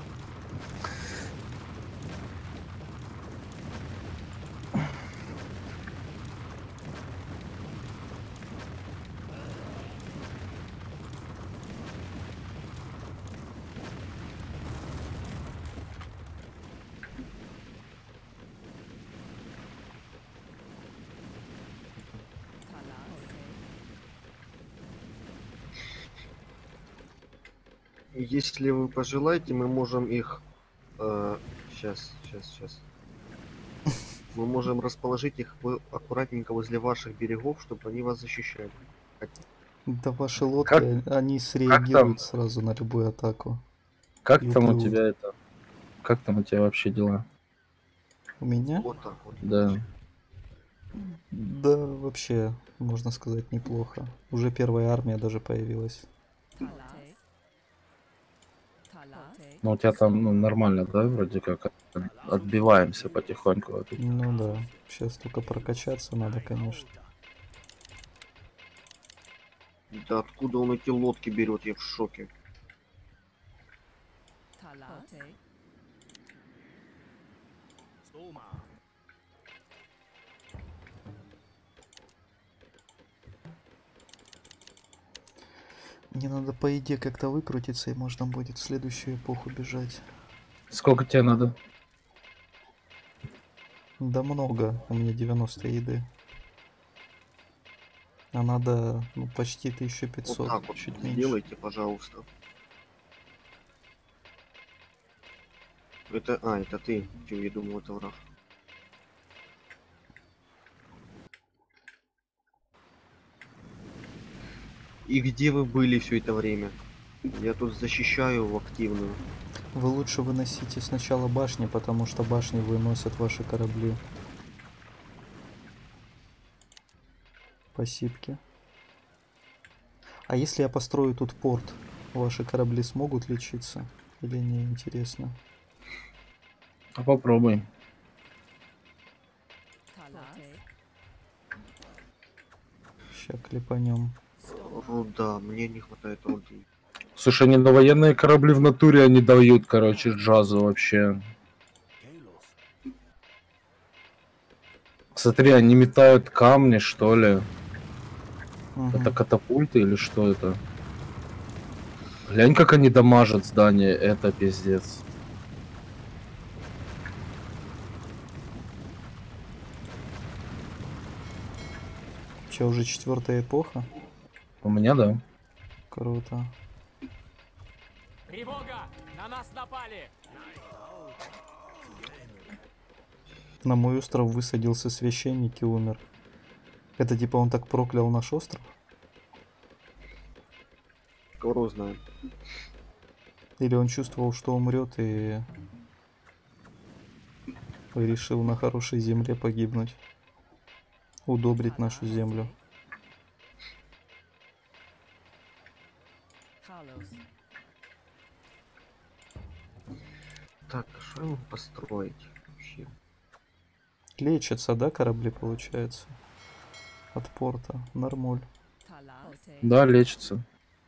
Tala. Okay. Если вы пожелаете, мы можем их... Сейчас. Мы можем расположить их аккуратненько возле ваших берегов, чтобы они вас защищали. Да ваши лодки, они среагируют сразу на любую атаку. Как И там у уплывут. тебя это? Как там у тебя вообще дела? У меня? Вот так вот. Да. Да, вообще, можно сказать, неплохо. Уже первая армия даже появилась. Tala. Tala. Okay. Ну у тебя там ну, нормально, да, вроде как отбиваемся потихоньку. Вот тут. Ну да, сейчас только прокачаться надо, конечно. Да откуда он эти лодки берет, я в шоке. Tala. Okay. Мне надо по идее как-то выкрутиться, и можно будет в следующую эпоху бежать. Сколько тебе надо? Да много, у меня 90 еды. А надо ну, почти 1500, Вот так вот чуть меньше. сделайте, пожалуйста. Это... А, это ты. Я думал, это враг. И где вы были все это время? Я тут защищаю в активную. Вы лучше выносите сначала башни, потому что башни выносят ваши корабли. Спасибо. А если я построю тут порт, ваши корабли смогут лечиться? Или не интересно? А попробуй. Tala. Okay. Ща клепанем. Руда, мне не хватает руды. Слушай, они на военные корабли в натуре они дают, короче, джазу вообще. Смотри, они метают камни, что ли? Мгм. Это катапульты или что это? Глянь, как они дамажат здание, это пиздец. Че, уже 4-я эпоха? У меня, да. Круто. Тревога! На нас напали! На мой остров высадился священник и умер. Это типа он так проклял наш остров? Кого знает. Или он чувствовал, что умрет и решил на хорошей земле погибнуть? Удобрить нашу землю. Carlos. Так, а что ему построить вообще? Лечатся, да, корабли, получается? От порта. Нормуль. Tala. Okay. Да, лечится.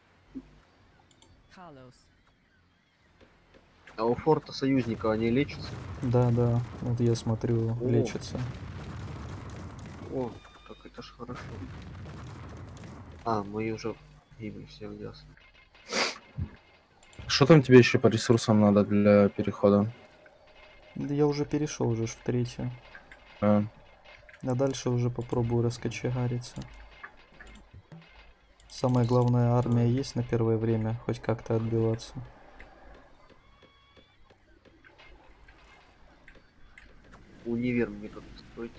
Carlos. А у форта союзника они лечатся? Да, да. Вот я смотрю, О. лечатся. О, так это ж хорошо. А, мы уже гибли, всем ясно. Что там тебе еще по ресурсам надо для перехода? Да я уже перешел уже ж в 3-ю. А, А дальше уже попробую раскочегариться. Самое главное, армия есть на первое время, хоть как-то отбиваться. Универ мне тут строить.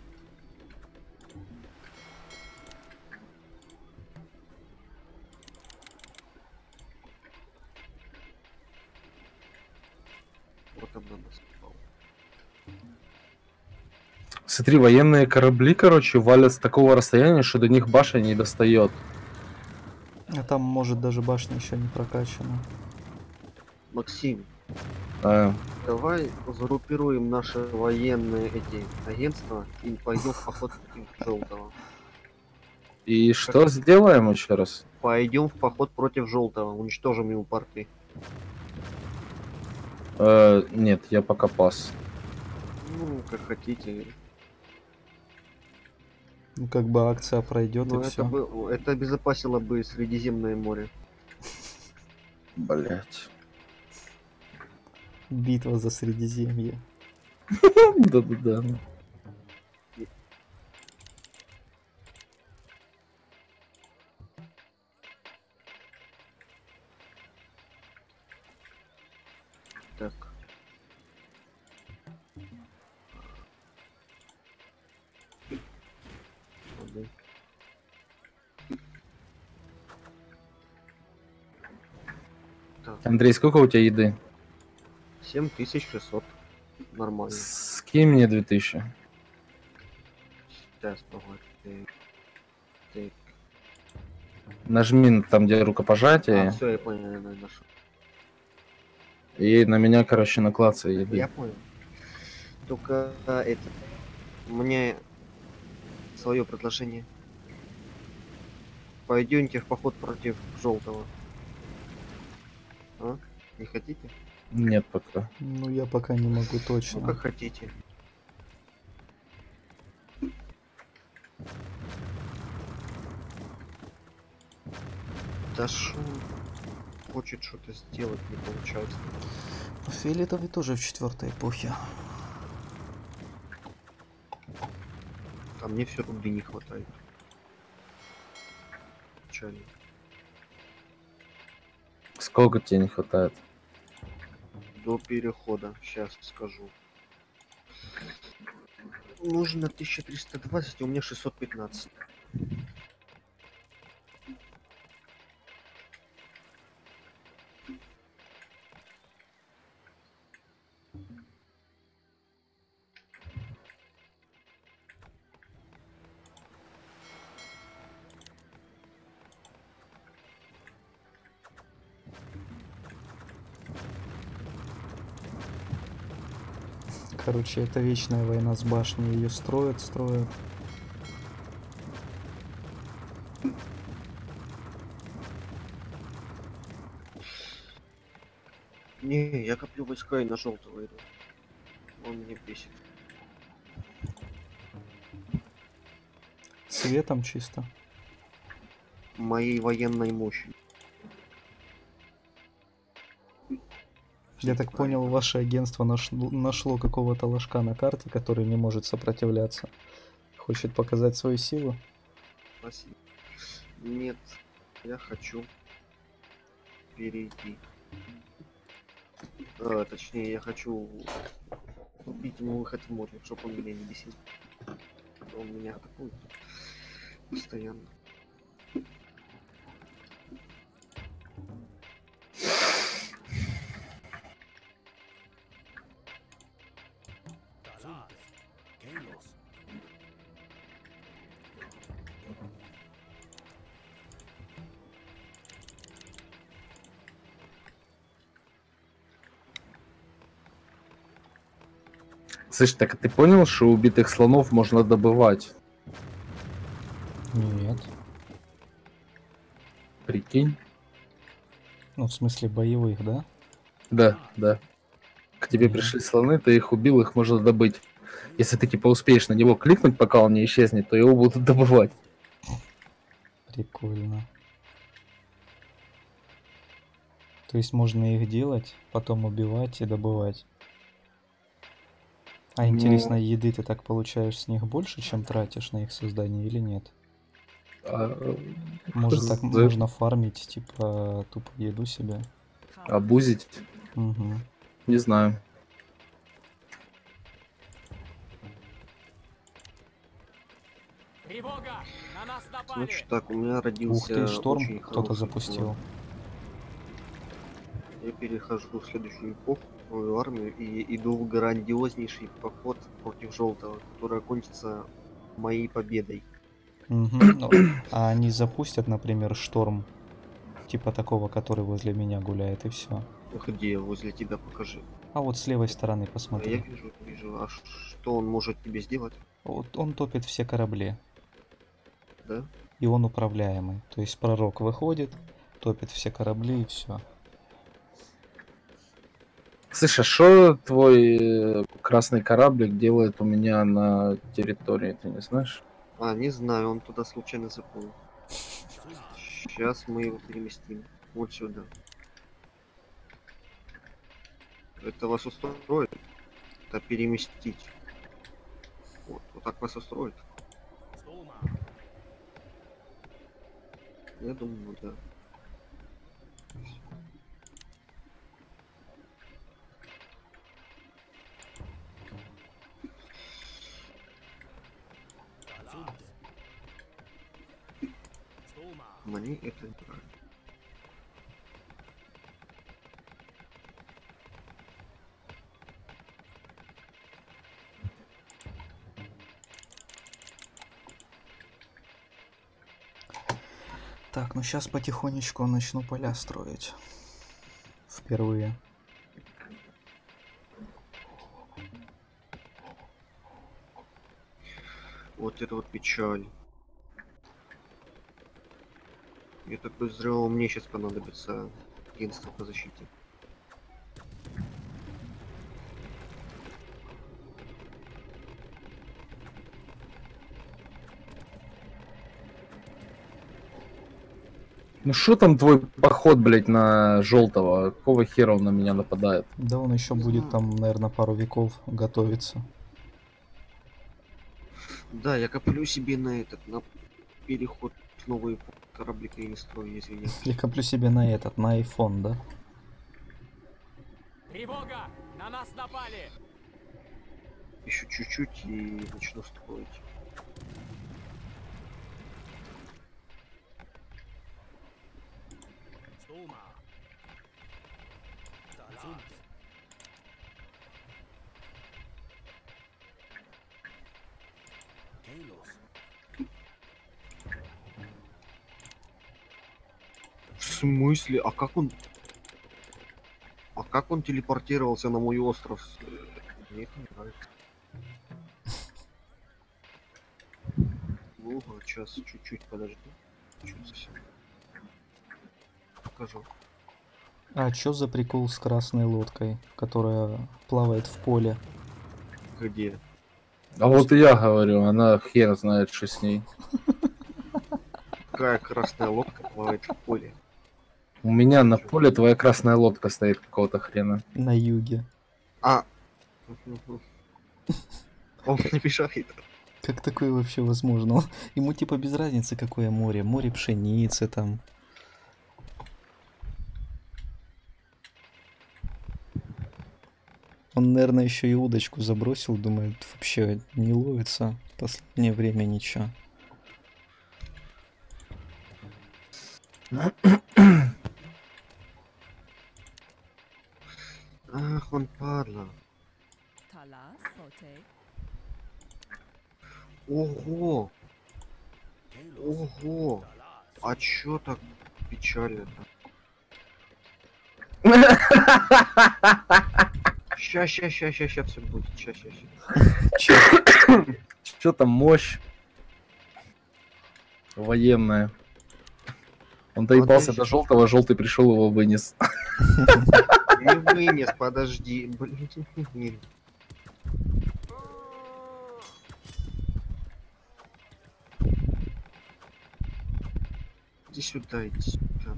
Вот там на нас попал. Смотри, военные корабли, короче, валят с такого расстояния, что до них башня не достает. А там может даже башня еще не прокачана. Максим, А, давай сгруппируем наши военные эти агентства и пойдем в поход против желтого. и что сделаем еще раз? Пойдем в поход против желтого, уничтожим его порты. Нет, я пока пас. Ну, как хотите. Ну, как бы акция пройдет Но и все. это обезопасило бы Средиземное море. Блять. Битва за Средиземье. Да-да-да. Так. Ладно. Так, Андрей, сколько у тебя еды? 7600. Нормально. Скинь мне 2000. Сейчас, погоди. Так. Нажми там, где рукопожатие, Все, я понял, я нашел. и на меня, короче, наклаться еды. Я понял. Только это. Мне свое предложение. Пойдемте в поход против желтого. А? Не хотите? Нет пока. Ну, я пока не могу Ну точно. как хотите. Да шо? Хочет что-то сделать, не получается. Фиолетовый тоже в 4-й эпохе. А мне все руды не хватает. Печально. Сколько тебе не хватает? До перехода, сейчас скажу. Нужно 1320, а у меня 615. Короче, это вечная война с башней. Ее строят. Не, я коплю войска и на желтого иду. Он меня бесит. Цветом чисто. Моей военной мощи. Я так понял, ваше агентство нашло какого-то ложка на карте, который не может сопротивляться. Хочет показать свою силу. Спасибо. Нет, я хочу перейти. Точнее, я хочу убить ему выход в море, чтобы он меня не бесил. Он меня атакует постоянно. Слышь, так а ты понял, что убитых слонов можно добывать? Нет. Прикинь? Ну, в смысле боевых, да? Да, да. К тебе Мгм. пришли слоны, ты их убил, их можно добыть. Если ты типа успеешь на него кликнуть, пока он не исчезнет, то его будут добывать. Прикольно. То есть можно их делать, потом убивать и добывать. А интересно, еды ты так получаешь с них больше, чем тратишь на их создание или нет? А, Может так за- можно фармить, типа тупо еду себе? Обузить? Угу. Не знаю. Тревога! На нас напали! Значит так, у меня Ух родился ты, шторм очень кто-то хороший запустил. план. Я перехожу в следующую эпоху, в новую армию, и иду в грандиознейший поход против желтого, который окончится моей победой. Мгм. Ну, а они запустят, например, шторм типа такого, который возле меня гуляет, и все. Где? Возле тебя покажи. А вот с левой стороны А я посмотри. вижу. А что он может тебе сделать? Вот он топит все корабли, Да? и он управляемый. То есть пророк выходит, топит все корабли и все. Слышь, а что твой красный кораблик делает у меня на территории, ты не знаешь? А, не знаю, он туда случайно заплыл. Сейчас мы его переместим. Вот сюда. Это вас устроит? Это переместить. Вот так вас устроит? Я думаю, да. Мне это не нравится. Так, ну сейчас потихонечку начну поля строить. Впервые. Вот это вот печаль. Я так подозревал, мне сейчас понадобится агентство по защите. Ну что там твой поход, блядь, на желтого? Какого хера он на меня нападает? Да он еще Не будет знаю. там, наверное, пару веков готовиться. Да, я коплю себе на этот, на переход в новые корабли перестрою, извиняюсь. Я коплю себе на этот, на iPhone, да? Тревога! На нас напали! Еще чуть-чуть и начну строить. В смысле? А как он... А как он телепортировался на мой остров? Мне это не нравится. Ну, сейчас чуть-чуть подожди. Чуть совсем. Покажу. А чё за прикол с красной лодкой, которая плавает в поле? Где? А вот и я говорю, она хер знает, что с ней. Какая красная лодка плавает в поле? У меня на поле твоя красная лодка стоит какого-то хрена. На юге. А! Он не мешает. Как такое вообще возможно? Ему типа без разницы, какое море. Море пшеницы там. Он, наверное, еще и удочку забросил, думает, вообще не ловится в последнее время ничего. Ах, он падла. Talas, Hote, Ого! Ого! А чё так печально-то? Ща все будет. Ща. Чё? Что там мощь военная. Он доебался Подожди. до желтого, желтый пришел, его вынес. Не вынес, подожди. Блин. Иди сюда, иди сюда.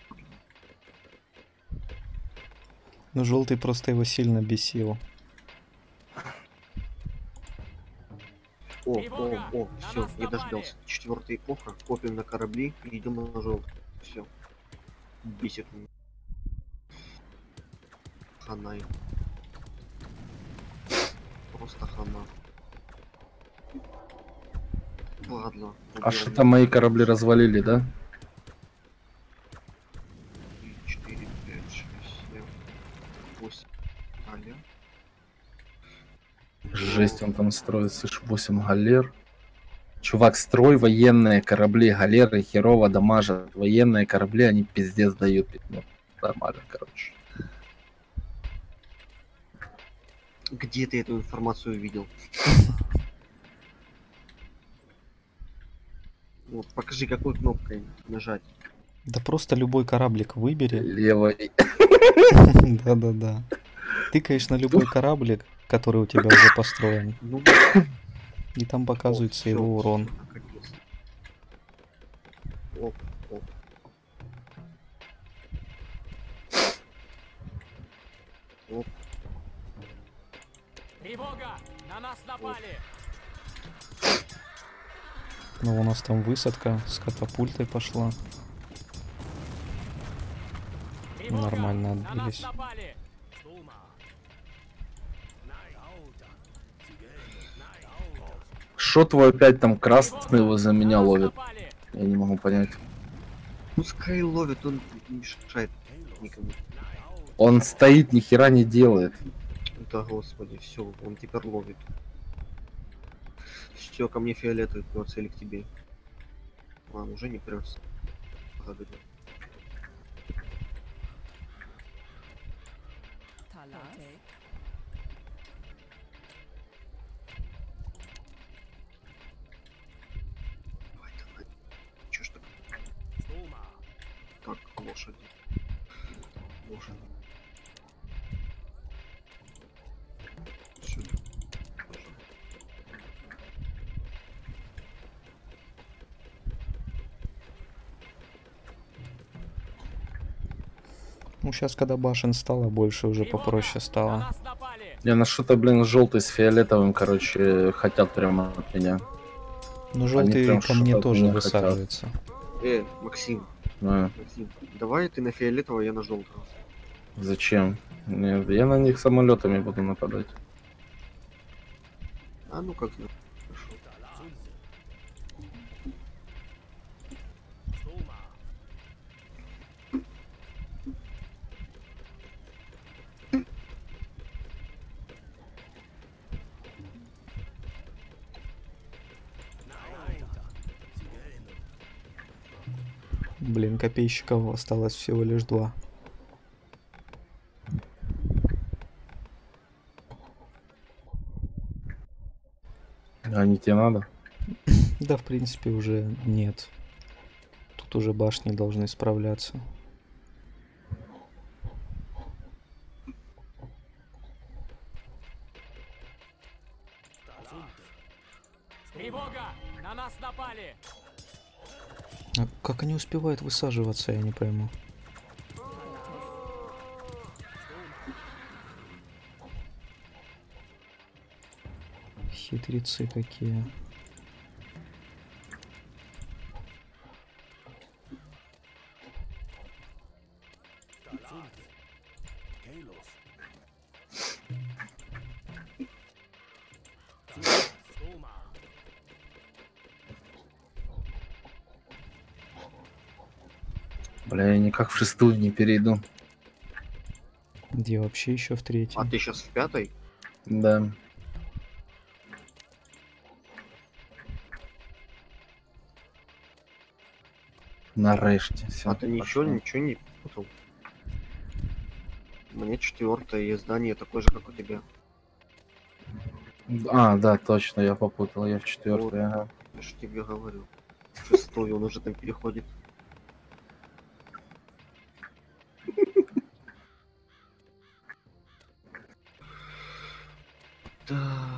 Ну, желтый просто его сильно бесил. О, Тревога! На все, нас я напали! дождался. 4-я эпоха, копим на корабли и идем на желтый. Все. Бесит меня. Хана им. Просто хана. Ладно. А что там мои корабли развалили, да? 3, 4, 5, 6, 7, 8. Аля. Жесть, он там строит, слышь, 8 галер. Чувак, строй военные корабли, галеры херово дамажат. Военные корабли, они пиздец дают. Ну, нормально, короче. Где ты эту информацию видел? Вот, покажи, какой кнопкой нажать. Да просто любой кораблик выбери. Левой. Да-да-да. Тыкаешь на любой кораблик, который у тебя уже построен, Ну, и там показывается его урон. наконец. Оп, оп. Оп. Тревога! На нас напали! Ну, у нас там высадка с катапультой пошла. Тревога! Нормально На нас отбились. напали! Шо твой опять там красный его за меня На нас ловит? напали! Я не могу понять. Пускай ловит, он не мешает никому. Он стоит, ни хера не делает. Да господи, все, он теперь ловит. Все, ко мне фиолетовый прется или к тебе. Ладно, уже не прется. Благодарю. Talas. Давай, давай. Чё ж так? Так, лошади. Лошади. Сюда. Пожалуйста. Ну, сейчас, когда башен стало больше, уже Тревога! попроще На стало. нас напали! Я на что-то, блин, желтый с фиолетовым, короче, хотят прямо от меня. Ну, желтый прям ко мне что-то от тоже меня хотят. высаживается. Максим, А, Максим, давай ты на фиолетового, я на желтого. зачем? Нет, я на них самолетами буду нападать. А ну как знаешь. Хорошо. Блин, копейщиков осталось всего лишь 2. Они тебе надо? Да, в принципе, уже нет. Тут уже башни должны справляться. Тревога! На нас напали! А как они успевают высаживаться, я не пойму. Хитрецы какие. Бля, я никак в шестую не перейду. Где вообще еще в третьем? А ты сейчас в пятой? Да. Нарешті. Все, А ты ничего не путал? У меня четвертое, и здание такое же, как у тебя. А, да, точно, я попутал, я в четвертой, ага. Я же тебе говорю. Шестой, он уже там переходит. Да.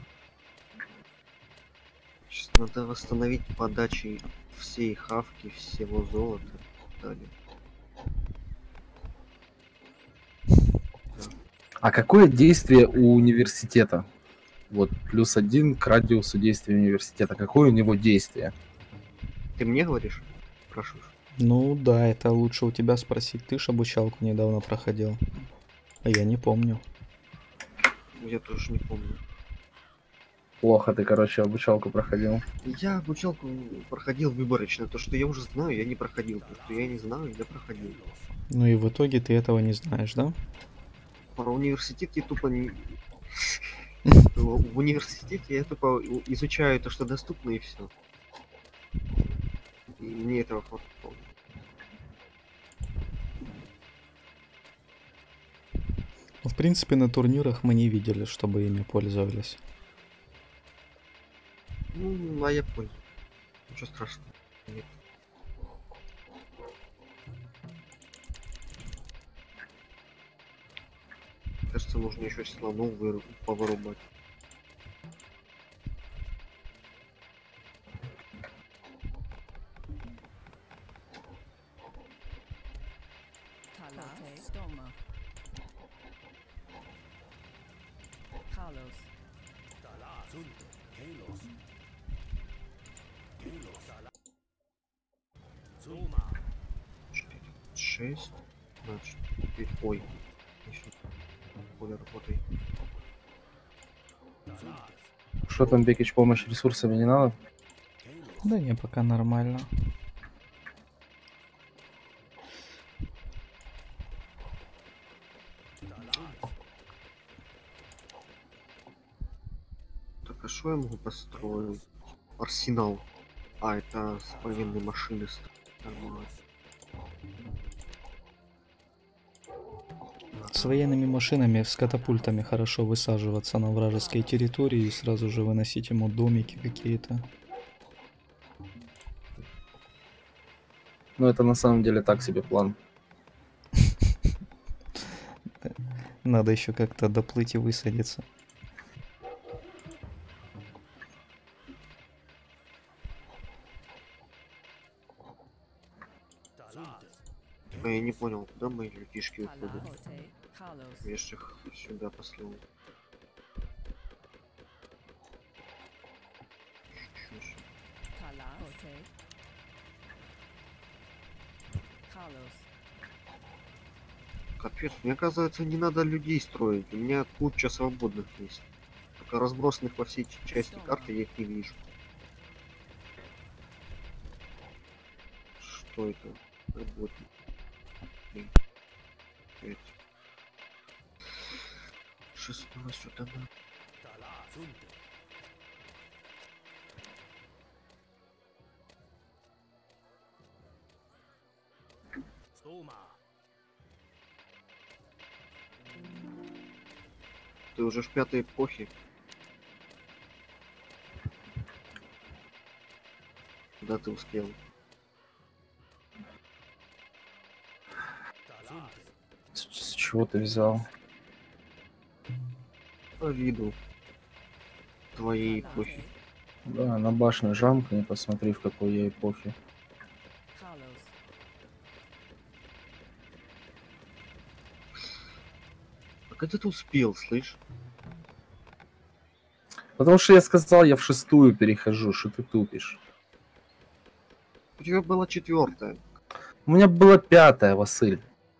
Сейчас надо восстановить подачи всей хавки, всего золота. Далее. А какое действие у университета? Вот, +1 к радиусу действия университета. Какое у него действие? Ты мне говоришь? Прошу. Ну да, это лучше у тебя спросить. Ты ж обучалку недавно проходил. А я не помню. Я тоже не помню. Плохо ты, короче, обучалку проходил. Я обучалку проходил выборочно. То, что я уже знаю, я не проходил. То, что я не знаю, я проходил. Ну и в итоге ты этого не знаешь, да? Про университет я тупо не... В университете я тупо изучаю то, что доступно, и все. И мне этого хватает. Ну, в принципе, на турнирах мы не видели, чтобы ими пользовались. Ну, а я понял. Ничего страшного. Нет. Кажется, нужно еще слонов повырубать. Talas, Stoma. Carlos. 6. Значит, теперь... Ой. Еще. Поле работай. Что там, Бекич, помощь ресурсами не надо? Да не, пока нормально. Так, а что я могу построить? Арсенал. А, это с военной машины. Нормально. С военными машинами, с катапультами хорошо высаживаться на вражеской территории и сразу же выносить ему домики какие-то. Ну, это на самом деле так себе план. Надо еще как-то доплыть и высадиться. А я не понял, куда мои людишки Talas, уходят. Forte, Carlos. Я ж их сюда послал. Чушь. Talas, Forte. Carlos. Капец, мне оказывается, не надо людей строить. У меня куча свободных есть. Только разбросанных во все части карты я их не вижу. Что это? Работник. 5. 6 сюда надо. Ты уже в 5-й эпохе. Да, ты успел. С чего ты взял? По виду твоей эпохи. Да, на башню жамкни, посмотри, в какой я эпохе. Carlos. А когда ты успел, слышь? Потому что я сказал, я в 6-ю перехожу, что ты тупишь. У тебя была 4-я. У меня была 5-я, Василь.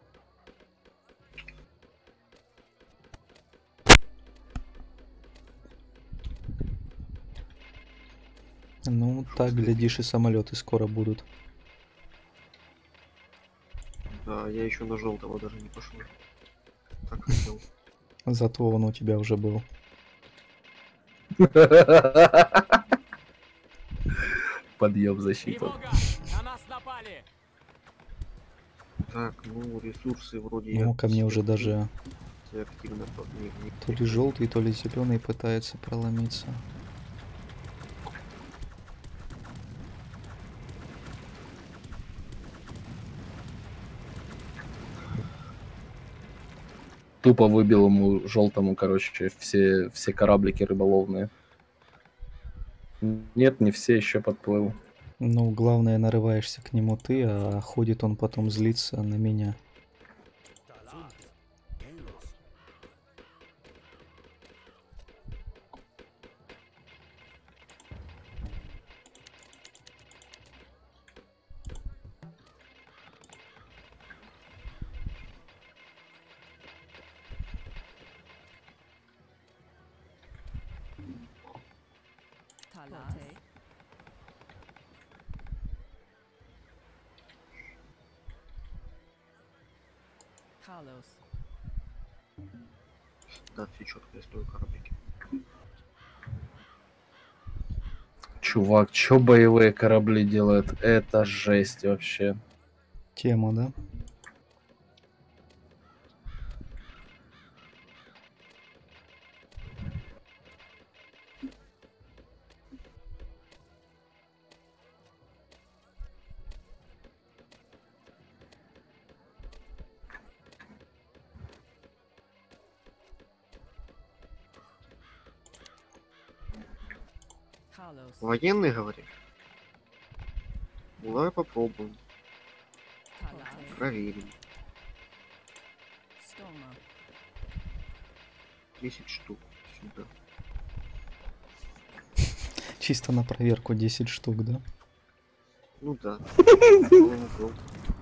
Ну, так, глядишь, и самолеты скоро будут. Да, я еще на желтого даже не пошел. Так хотел. Зато он у тебя уже был. Подъем защита. Тревога! На нас напали! Так, ну ресурсы вроде Ну, ко мне уже все даже активно то ли желтый, то ли зеленый пытается проломиться. Тупо выбил ему желтому, короче, все кораблики рыболовные. Нет, не все, еще подплыл. Ну, главное, нарываешься к нему ты, а ходит он потом злиться на меня. Talas. Carlos. Да, все четко, я строю кораблики. Чувак, чё боевые корабли делают? Это жесть вообще. Тема, да? Carlos. Военный, говоришь? Ну, давай попробуем. Talate. Проверим. Stoma. 10 штук сюда. Чисто на проверку 10 штук, да? Ну да. Ого.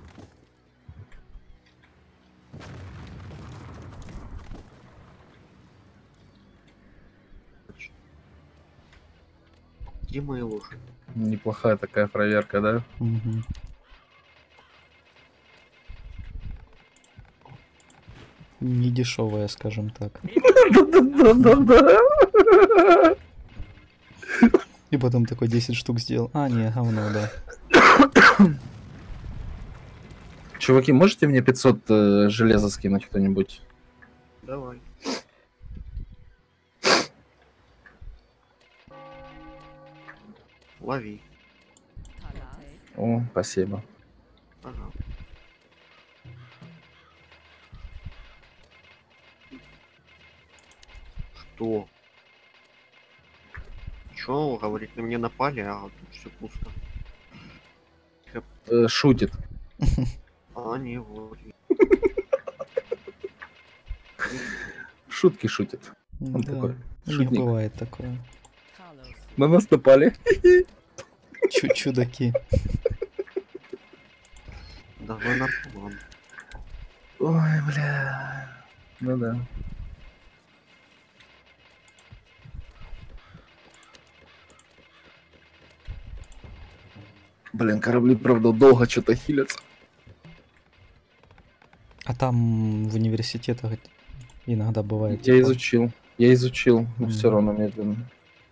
Где мои лошади? Неплохая такая проверка, да? Мгм. Не дешевая, скажем так. Да-да-да. И потом такой 10 штук сделал. А, не, говно, да. Чуваки, можете мне 500 железа скинуть кто-нибудь? Давай. Лови. Talate. О, спасибо. Ага. Что? Чё, говорит, на меня напали, а тут все пусто. Шутит. А, не, вот. Шутки шутит. Он Да, такой у них шутник. бывает такое. Carlos. На нас напали. Чудаки. Давай на план. Ой, бля. Ну да. Блин, корабли, правда, долго что-то хилятся. А там в университетах иногда бывает. Я типа, изучил, но все Мгм. равно медленно.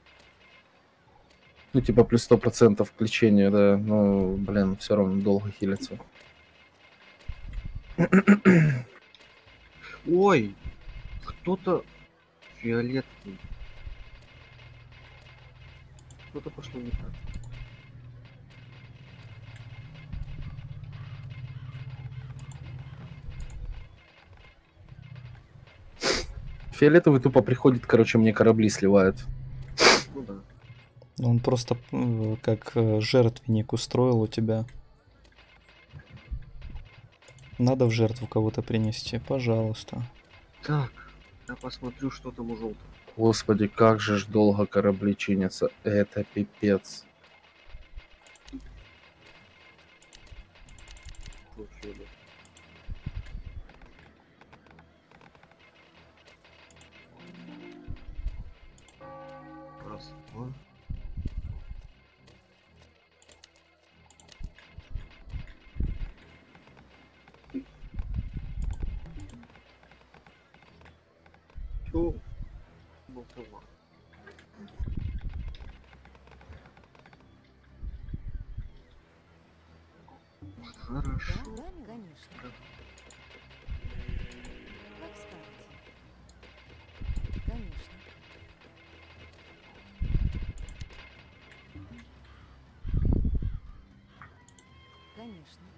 Ну, типа, плюс 100% включения, да. Ну, блин, все равно долго хилятся. Ой, кто-то фиолетовый. Что-то пошло не так. Фиолетовый тупо приходит, короче, мне корабли сливает. Ну да. Он просто как жертвенник устроил у тебя. Надо в жертву кого-то принести, пожалуйста. Так, я посмотрю, что там у желтого. Господи, как же ж долго корабли чинятся. Это пипец. Вот фиолет. Раз, два. Чё? Болтова. Хорошо. Да, конечно. Как скажете. Конечно. Конечно.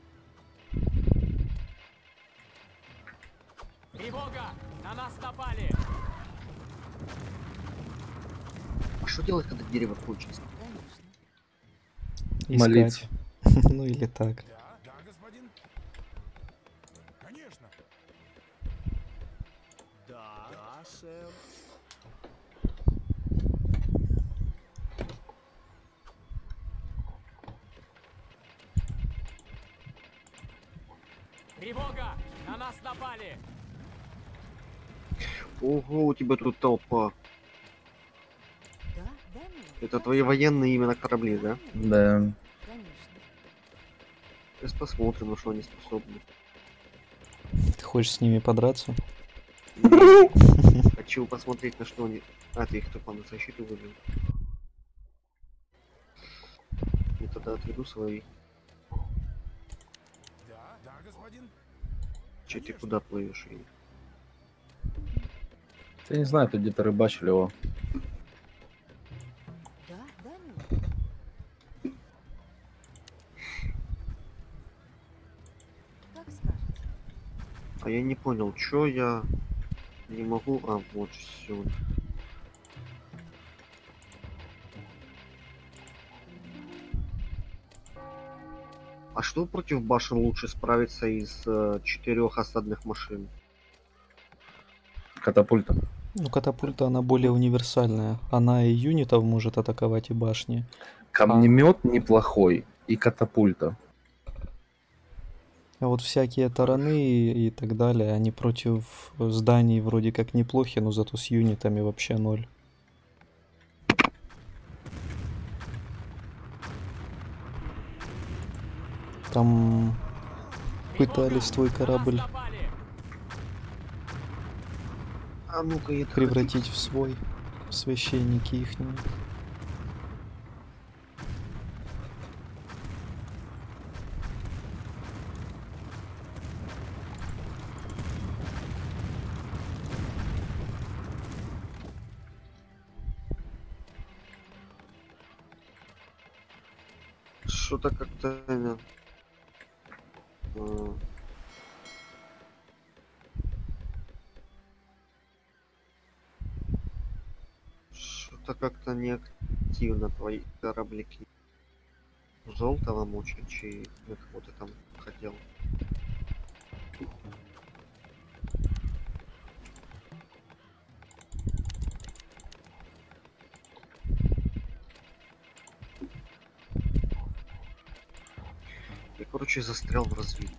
Тревога! На нас напали! А что делать, когда дерево кончится? Конечно. Искать. Молиться. Ну или так. Да, господин. Конечно. Да, сэр. Тревога! На нас напали! Ого, у тебя тут толпа. Да, да, милый. Это твои военные именно корабли, да? Да. Конечно. Сейчас посмотрим, на что они способны. Ты хочешь с ними подраться? Хочу посмотреть, на что они... А, ты их тупо на защиту вывел. ребята, отведу свои. Да, господин. Че ты куда плывешь? Я не знаю, тут где-то рыбачили его. Да, милорд. Как скажете. А я не понял, чё я не могу... А, вот все. А что против башен лучше справиться из 4 осадных машин? Катапульта. Ну, катапульта, она более универсальная. Она и юнитов может атаковать, и башни. Камнемет неплохой. И катапульта. А вот всякие тараны и так далее, они против зданий вроде как неплохи, но зато с юнитами вообще ноль. Там пытались твой корабль На нас напали! А ну-ка, это превратить в свой, священники ихние. что-то как-то... Что-то как-то неактивно твои кораблики. Желтого мучить, чи кого ты там хотел. Я, короче, застрял в развитии.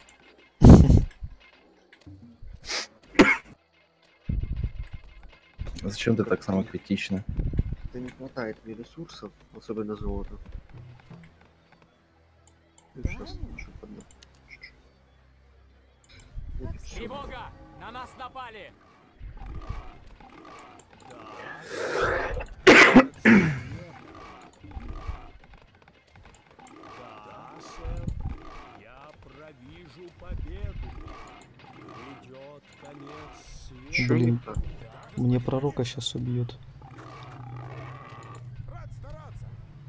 Зачем ты так самокритично? Да не хватает мне ресурсов, особенно золота. Сейчас еще подна. Тревога! На нас напали! Да, сэр. Я провижу победу. Идет конец света. Чё Блин. не так? Мне пророка сейчас убьют. Рад стараться.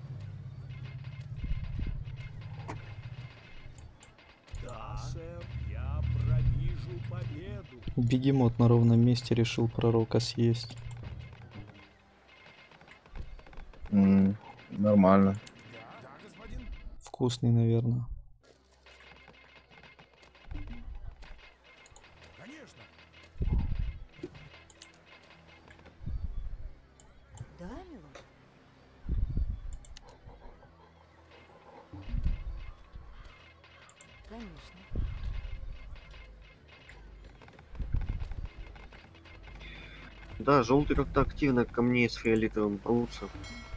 Да, сэр. Я провижу победу. Бегемот на ровном месте решил пророка съесть. Нормально. Да, господин. Вкусный, наверное. Конечно. Да, милорд? Конечно. Да, желтый как-то активно ко мне с фиолетовым прутся.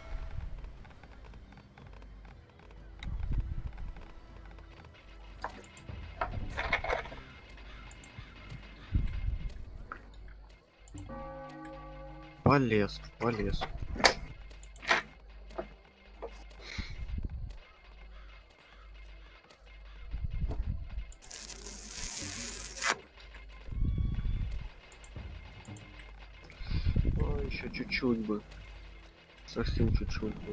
Полез, полез. Еще чуть-чуть бы. Совсем чуть-чуть бы.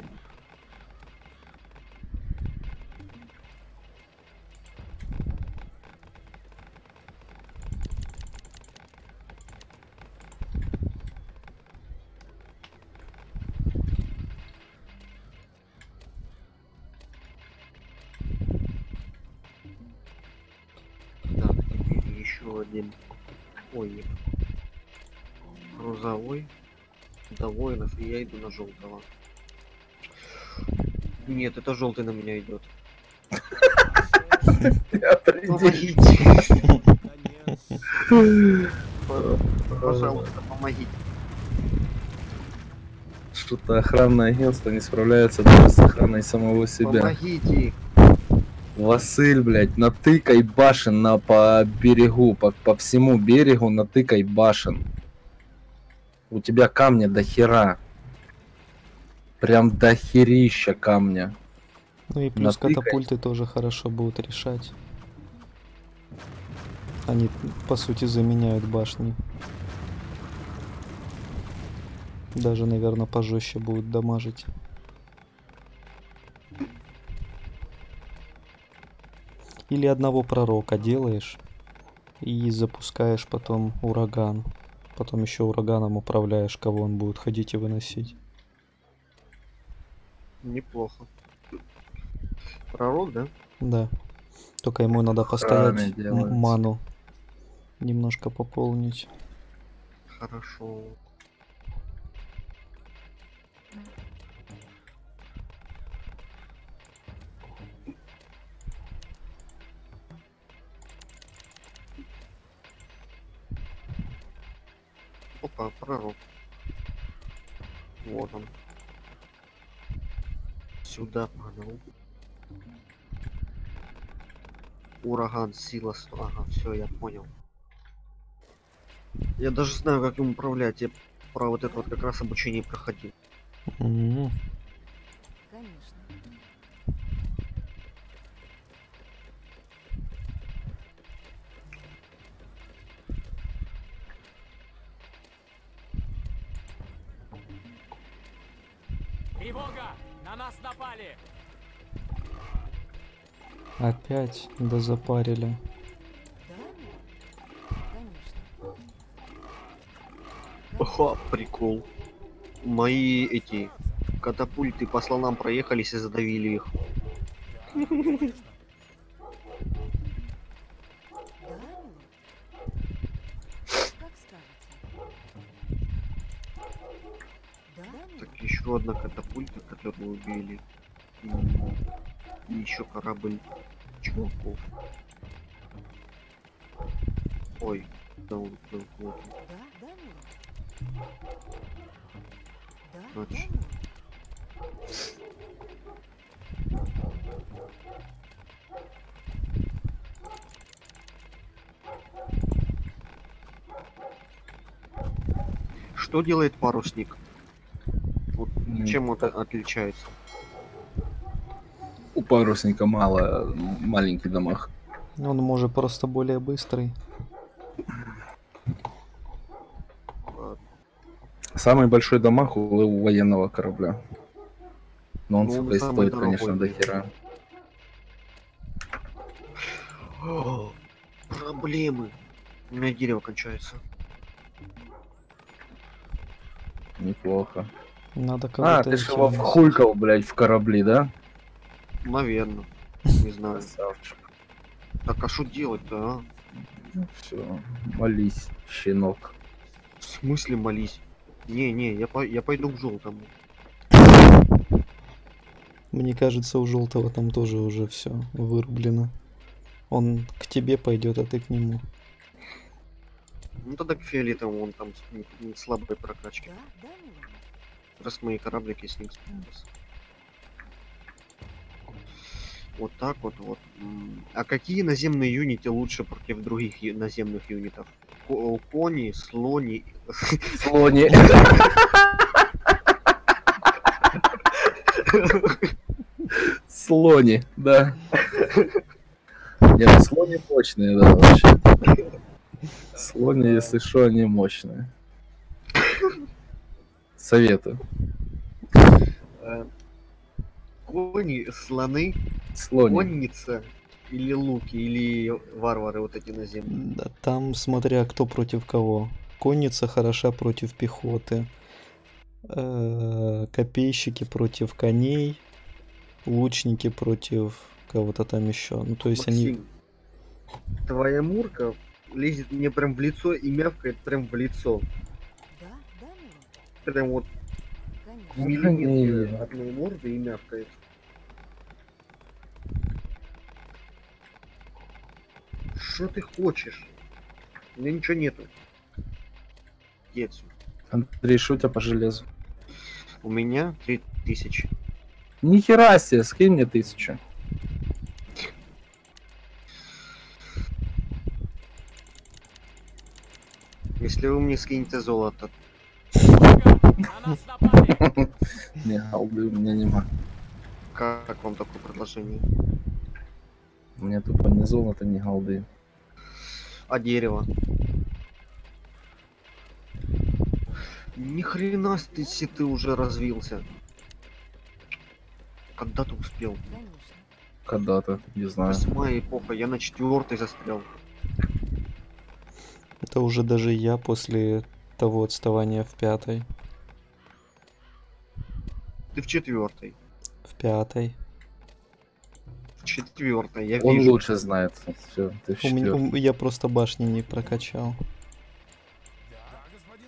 Так, теперь еще один. Ой, нет. Грузовой. До воинов, и я иду на желтого. Нет, это желтый на меня идет. Помогите. Конец. Пожалуйста, помогите. Что-то охранное агентство не справляется даже с охраной самого себя. Помогите. Василь, блядь, натыкай башен по берегу, по всему берегу натыкай башен. У тебя камня до хера. Прям до херища камня. Ну и плюс Натыкай. катапульты тоже хорошо будут решать. Они, по сути, заменяют башни. Даже, наверное, пожестче будут дамажить. Или одного пророка делаешь и запускаешь потом ураган. Потом еще ураганом управляешь, кого он будет ходить и выносить. Неплохо. Пророк, да? Да. Только ему надо храме постоять делается. ману немножко пополнить. Хорошо. Опа, пророк. Вот он. Сюда погнал. Ураган, сила 100. Ага, все, я понял. Я даже знаю, как им управлять. Я про вот это вот как раз обучение проходил. М. Конечно. Тревога! На нас напали! Опять дозапарили. Да, милый? Конечно. Ха, прикол. Мои эти катапульты по слонам проехались и задавили их. Да, милый? Как скажете. Да, милый? Так, еще одна катапульта, которую убили. И еще корабль чуваков. Ой, да он был плохо. Да, да, милый? Да, да, Значит. милый? Что делает парусник? Вот Ну, чем он отличается? У парусника мало, маленький дамаг. Он может просто более быстрый. Самый большой дамаг у военного корабля. Но он, Ну, он сука, и самый стоит, конечно, до дорогой. хера. О, проблемы. У меня дерево кончается. Неплохо. Надо А, кого-то ты же этим его носить. вхулькал, блядь, в корабли, да? Наверное. Не знаю. Красавчик. Так а что делать-то, а? Все, молись, щенок. В смысле молись? Не, я пойду к желтому. Мне кажется, у желтого там тоже уже все вырублено. Он к тебе пойдет, а ты к нему. Ну тогда к фиолетовому, он там не слабой прокачки. Да, да, милый? Раз мои кораблики с ним справились. Вот так вот. А какие наземные юниты лучше против других наземных юнитов? Кони, слони. Слони. Слони, да. Нет, слони мощные, да, вообще. Слони, если что, они мощные. Советую. Кони, слоны, Слони. конница или луки, или варвары вот эти наземные. Да, там смотря кто против кого. Конница хороша против пехоты. Копейщики против коней. Лучники против кого-то там еще. Ну, то есть они... Максим, твоя мурка лезет мне прям в лицо и мявкает прям в лицо. Да, да, милый? Прям вот в Конечно. миллиметре от моей морды и мявкает. Что ты хочешь? У меня ничего нету. Иди отсюда. Андрей, что у тебя по железу? У меня 3000. Нихера себе, скинь мне 1000. Если вы мне скинете золото, Тревога! На нас напали! Не, алды у меня нема. Как вам такое предложение? У меня тупо ни золота, ни голды. А дерево? Ни хрена ты уже развился. Когда ты успел? Конечно. Когда-то, не знаю. 8-я эпоха, я на 4-й застрял. Это уже даже я после того отставания в 5-й. Ты в 4-й. В 5-й. В 4-й, я Он вижу. лучше знает. Все, ты в четвёртый. Я просто башни не прокачал. Да, господин.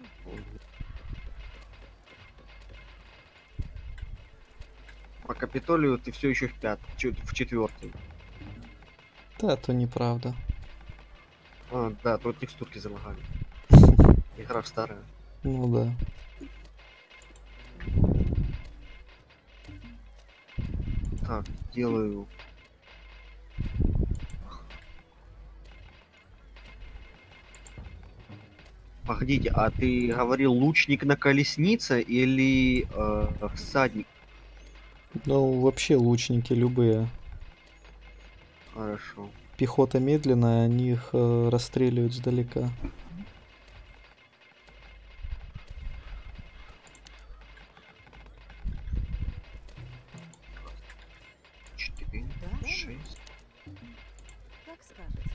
По Капитолию ты все еще в 4-й. Да, то неправда. А, да, тут текстурки залагали. Игра старая. Ну да. Так, делаю. Погодите, а ты говорил лучник на колеснице или всадник? Ну, вообще лучники любые. Хорошо. Пехота медленная, они их расстреливают сдалека. Четыре, Да? 6. Как скажете.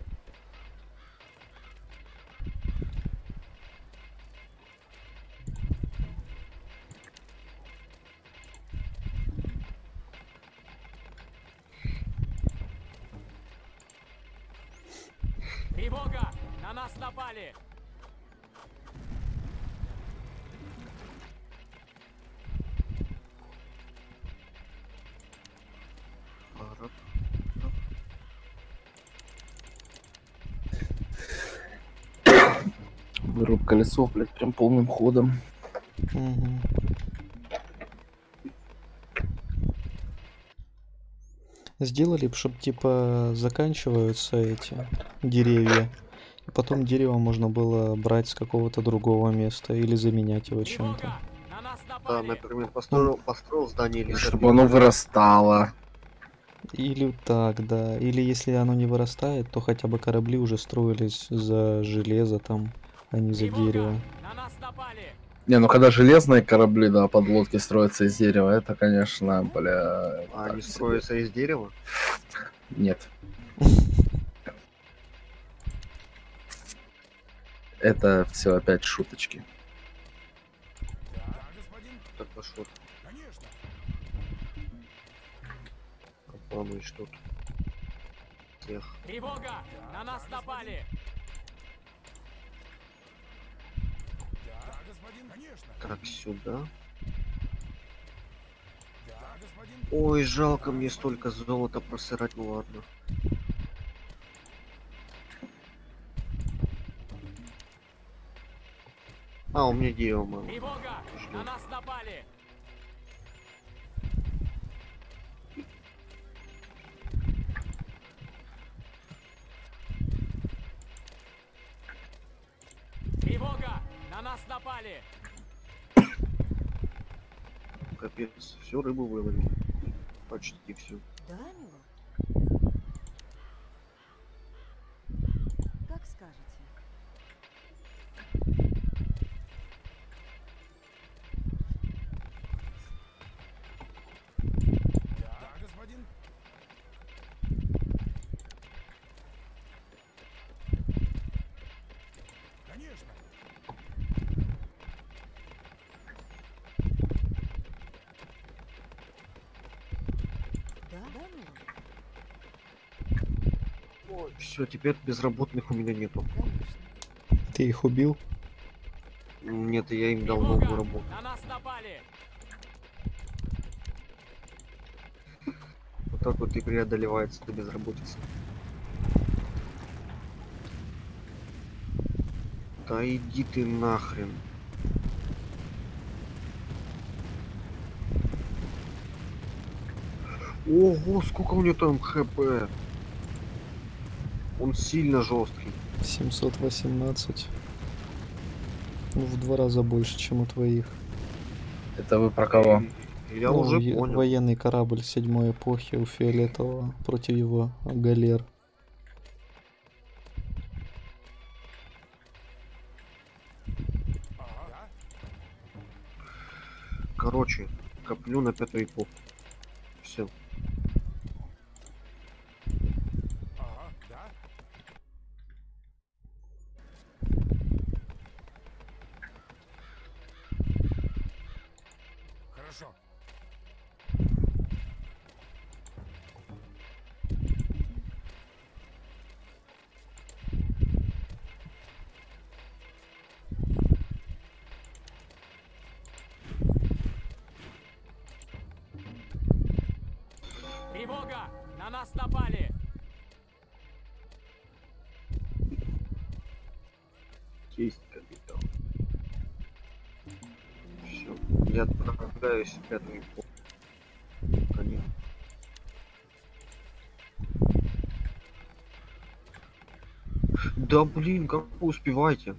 Тревога! На нас напали! Выруб колесо, блядь, прям полным ходом. Мгм. Сделали б, чтоб типа заканчиваются эти деревья. И потом дерево можно было брать с какого-то другого места или заменять его чем-то. Тревога! На нас Да, напали! например, построил здание или Чтобы оно вырастало. Или так, да. Или если оно не вырастает, то хотя бы корабли уже строились за железо там, а не за Тревога! дерево. На нас напали! Не, ну когда железные корабли, да, подлодки строятся из дерева, это, конечно, бля... А так они себе. строятся из дерева? Нет. Это все опять шуточки. Да, господин. Так пошел. Конечно. Планы что тут? Всех. Тревога! На нас напали! Да, господин. Конечно. Так, сюда. Да, господин. Ой, жалко мне столько золота просырать, ну ладно. А, у меня дерево мало. Тревога! На нас напали! Тревога! На нас напали! Капец, всю рыбу выловили. Почти всю. Да, милорд? Как скажете. Да, господин. Конечно. Да, милорд? Ой, все, теперь безработных у меня нету. Конечно. Ты их убил? Нет, я им дал Тревога! новую работу. На нас напали! Вот так вот и преодолевается эта безработица. Да иди ты нахрен. Ого, сколько у него там хп. Он сильно жесткий. 718. Ну, в 2 раза больше, чем у твоих. Это вы про кого? Я Ну, уже е- понял. Военный корабль 7 эпохи у Фиолетового против его галер. Ага, Короче, коплю на 5-ю эпоху. Все. ага, да. Хорошо. Тревога! На нас напали! Есть капитал. Все. Я отправляюсь в 5-ю эпоху. Конечно. Да блин, как вы успеваете?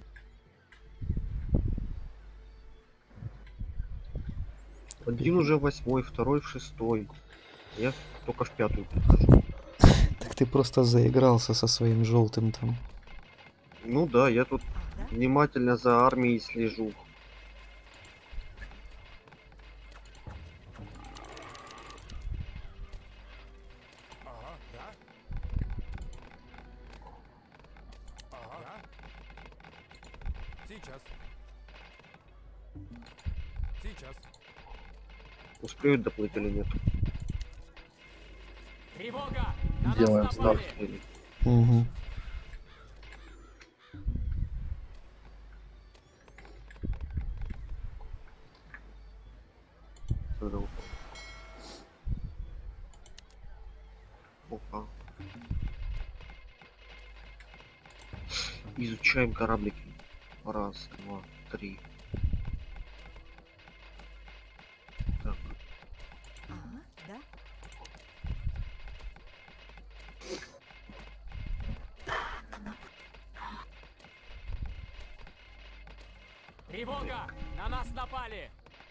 Один уже в 8-й, второй в 6-й. Я только в 5-ю прихожу. Так ты просто заигрался со своим желтым там. Ну да, я тут Ага. внимательно за армией слежу. Ага, да. Ага, да. Сейчас. Сейчас. Успеют доплыть или нет? Тревога! На Делаем нас напали! Успели. Угу. Тогда вот. Опа. Изучаем кораблики. Раз, два, три. Так. Ага, да. Тревога! На нас напали!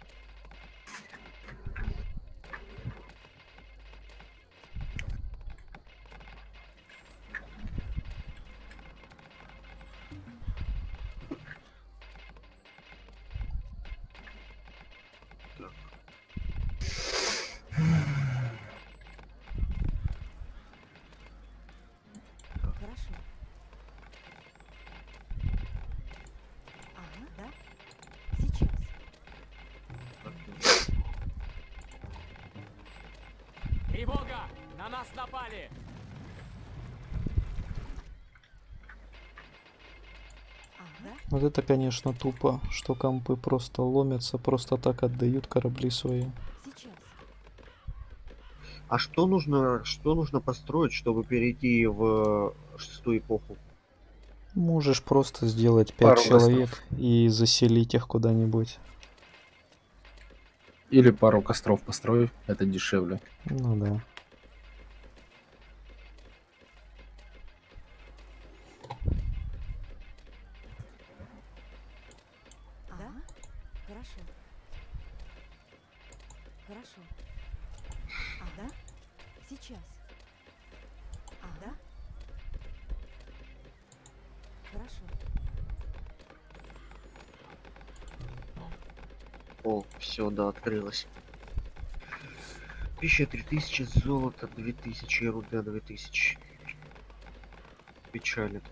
Хорошо. Ага, да. Сейчас. Так. Тревога! На нас напали! Ага. Вот это, конечно, тупо, что компы просто ломятся, просто так отдают корабли свои. Сейчас. А что нужно построить, чтобы перейти в 6-ю эпоху? Можешь просто сделать 5 Пару человек костров. и заселить их куда-нибудь. Или пару костров построить, это дешевле. Ну да. Ага. Хорошо. Хорошо. Ага. Сейчас. Ага. Хорошо. О, все, да, открылось. 3000 золота, 2000 рубля, 2000. Печально.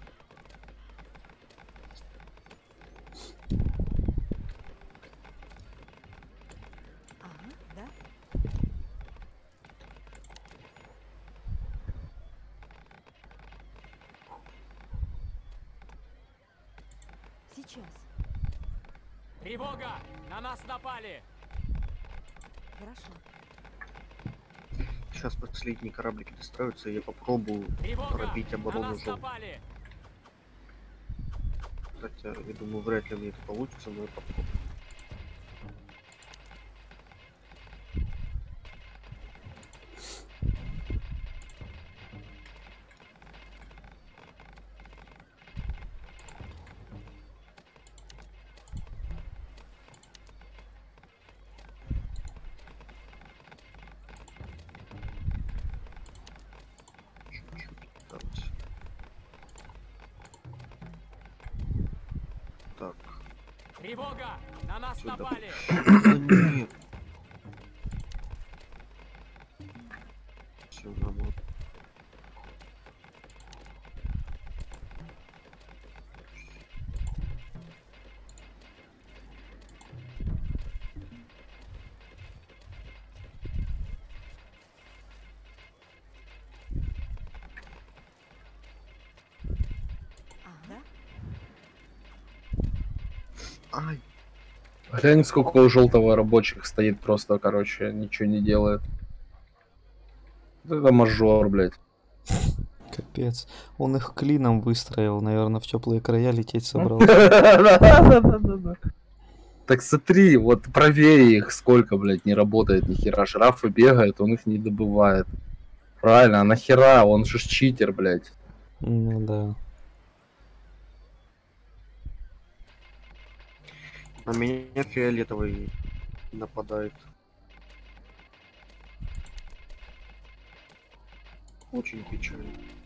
Ага, да. Сейчас. Тревога! На нас напали! Хорошо. Сейчас последние кораблики достроятся, и я попробую Тревога! пробить На оборону нас желтых. напали! Хотя, я думаю, вряд ли мне это получится, но я попробую. Тревога! На нас Сюда. напали! Да нет. Все нормально. Да? Ай, Глянь, сколько у желтого рабочих стоит просто, короче, ничего не делает. Вот это мажор, блядь. Капец. Он их клином выстроил, наверное, в теплые края лететь собрался. Да-да-да-да-да. Так смотри, вот правее их сколько, блядь, не работает ни хера. Жирафы бегают, он их не добывает. Правильно, а нахера? Он же ж читер, блядь. Ну да. на меня фиолетовый нападает. Очень печально.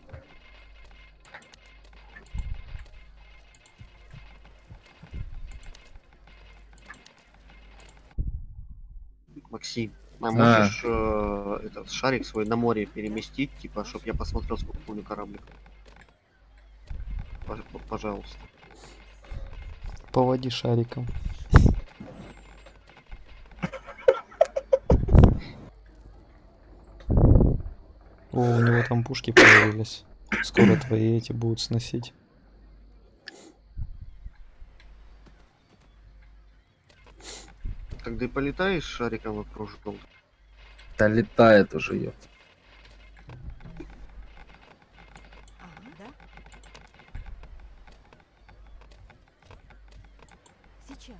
Максим, а можешь этот шарик свой на море переместить, типа, чтобы я посмотрел, сколько у него корабликов? Пожалуйста. Поводи шариком. О, у него там пушки появились. Скоро твои эти будут сносить. Когда ты полетаешь шариком вокруг желтого, Да летает уже, ёпт. Да? Сейчас.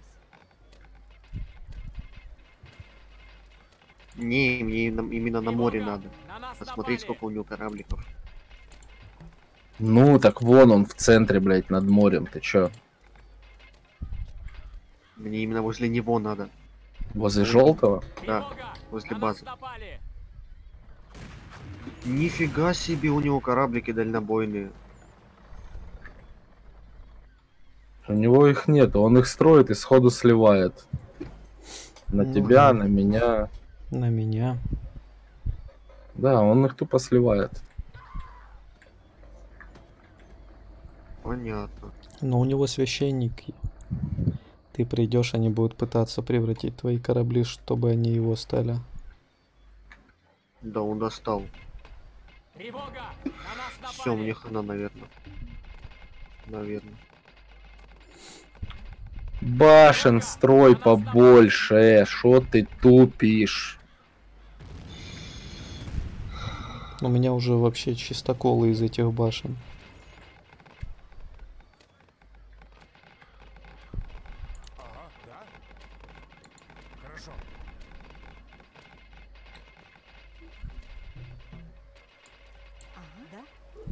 не, мне именно на море Тревога! надо. На нас Посмотреть, напали! сколько у него корабликов. Ну, так вон он в центре, блядь, над морем. Ты чё? Мне именно возле него надо. Возле желтого? Да, Тревога! возле На базы. нас напали! Нифига себе, у него кораблики дальнобойные. У него их нет, он их строит и сходу сливает. На Ну тебя, да. на меня. На меня. Да, он их тупо сливает. Понятно. Но у него священник. Ты придешь, они будут пытаться превратить твои корабли, чтобы они его стали. Да, он достал. Тревога! На нас напали! Все, мне хана, наверное. Наверное. Башен строй побольше, шо ты тупишь? У меня уже вообще чистоколы из этих башен. Ага, да? Хорошо. Да?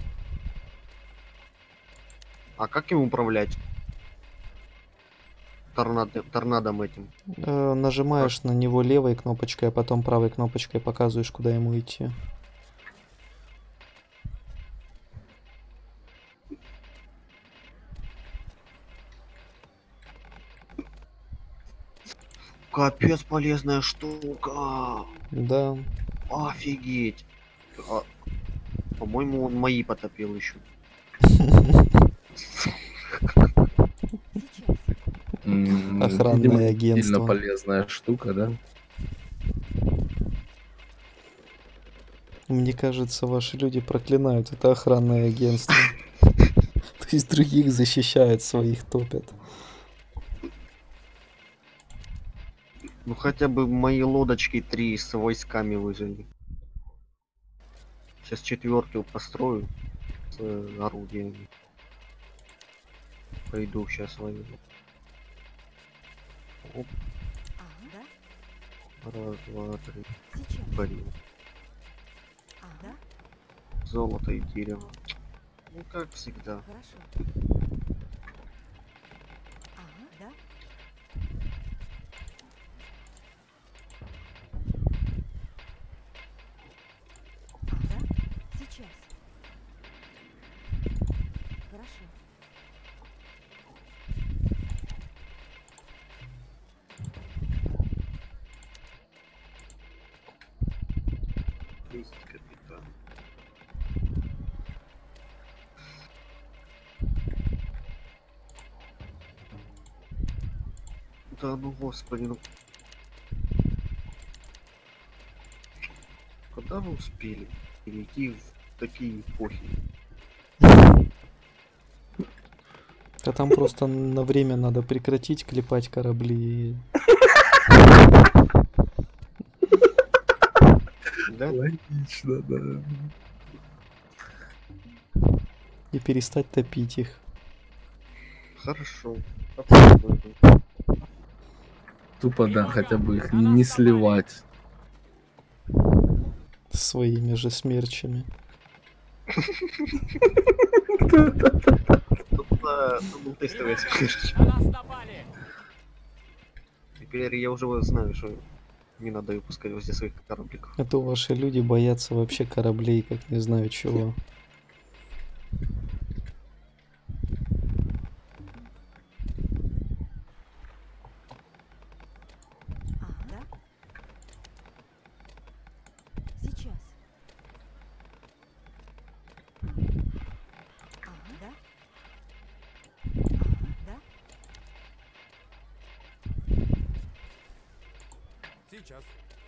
А как им управлять? Торнадом этим. Нажимаешь на него левой кнопочкой, а потом правой кнопочкой показываешь, куда ему идти. Капец, полезная штука. Да. Офигеть. А, по-моему, он мои потопил еще. Сейчас. Охранное Видимо, агентство. сильно полезная штука, да? Мне кажется, ваши люди проклинают это охранное агентство. То есть других защищают, своих топят. Ну хотя бы мои лодочки 3 с войсками выжили. Сейчас 4-ю построю с орудиями. Пойду сейчас ловить. Оп, Да? раз, два, три. Сейчас. Блин. Да? Золото и дерево. Ну как всегда. Хорошо. Да? Да? Сейчас. Хорошо. Да ну господи, ну. Когда вы успели перейти в такие эпохи? А там просто на время надо прекратить клепать корабли Да? Логично, да. и перестать топить их Хорошо. Попробуем. Тупо, да, хотя бы их не сливать. своими же смерчами. Это был тестовый смерч. На нас напали! Теперь я уже знаю, что не надо выпускать возле своих корабликов. А то ваши люди боятся вообще кораблей, как не знаю чего. Да? Сейчас. Да? Да? Сейчас.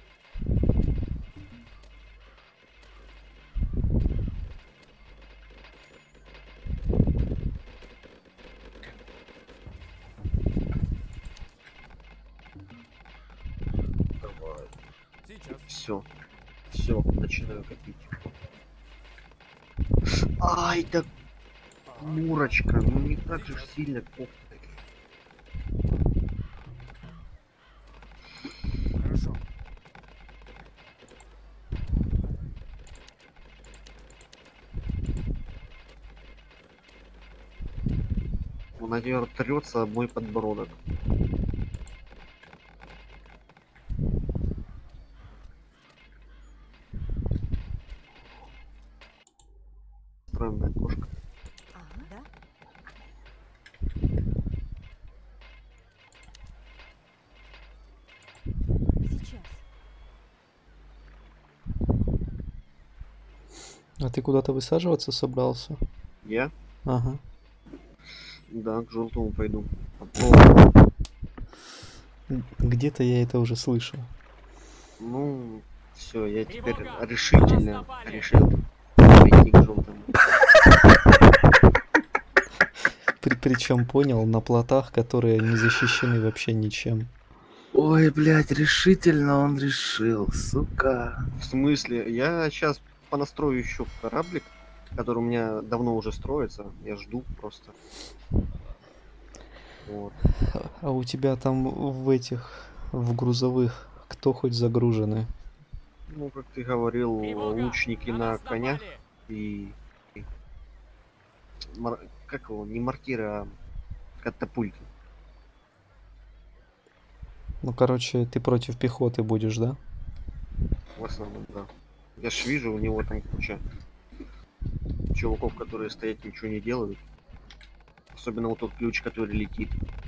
Давай. Сейчас. Все. Все, начинаю копить. Ай, да Мурочка, ну не так же сильно кофта. Хорошо. Он, наверное, трется об мой подбородок. Странная кошка. Да? Сейчас. А ты куда-то высаживаться собрался? Я? Ага. Да, к желтому пойду. Попробую. Где-то я это уже слышал. Ну, все, я теперь Тревога! решительно На нас напали! решил пойти к желтому. Причем понял, на плотах, которые не защищены вообще ничем. Ой, блядь, решительно он решил, сука. В смысле? Я сейчас понастрою еще кораблик, который у меня давно уже строится. Я жду просто. Вот. А у тебя там в грузовых, кто хоть загружены? Ну, как ты говорил, Тревога! лучники на нас конях напали! и как его, не мортиры, а катапульты. Ну, короче, ты против пехоты будешь, да? В основном, да. Я ж вижу, у него там куча чуваков, которые стоят, ничего не делают. Особенно вот тот ключ, который летит.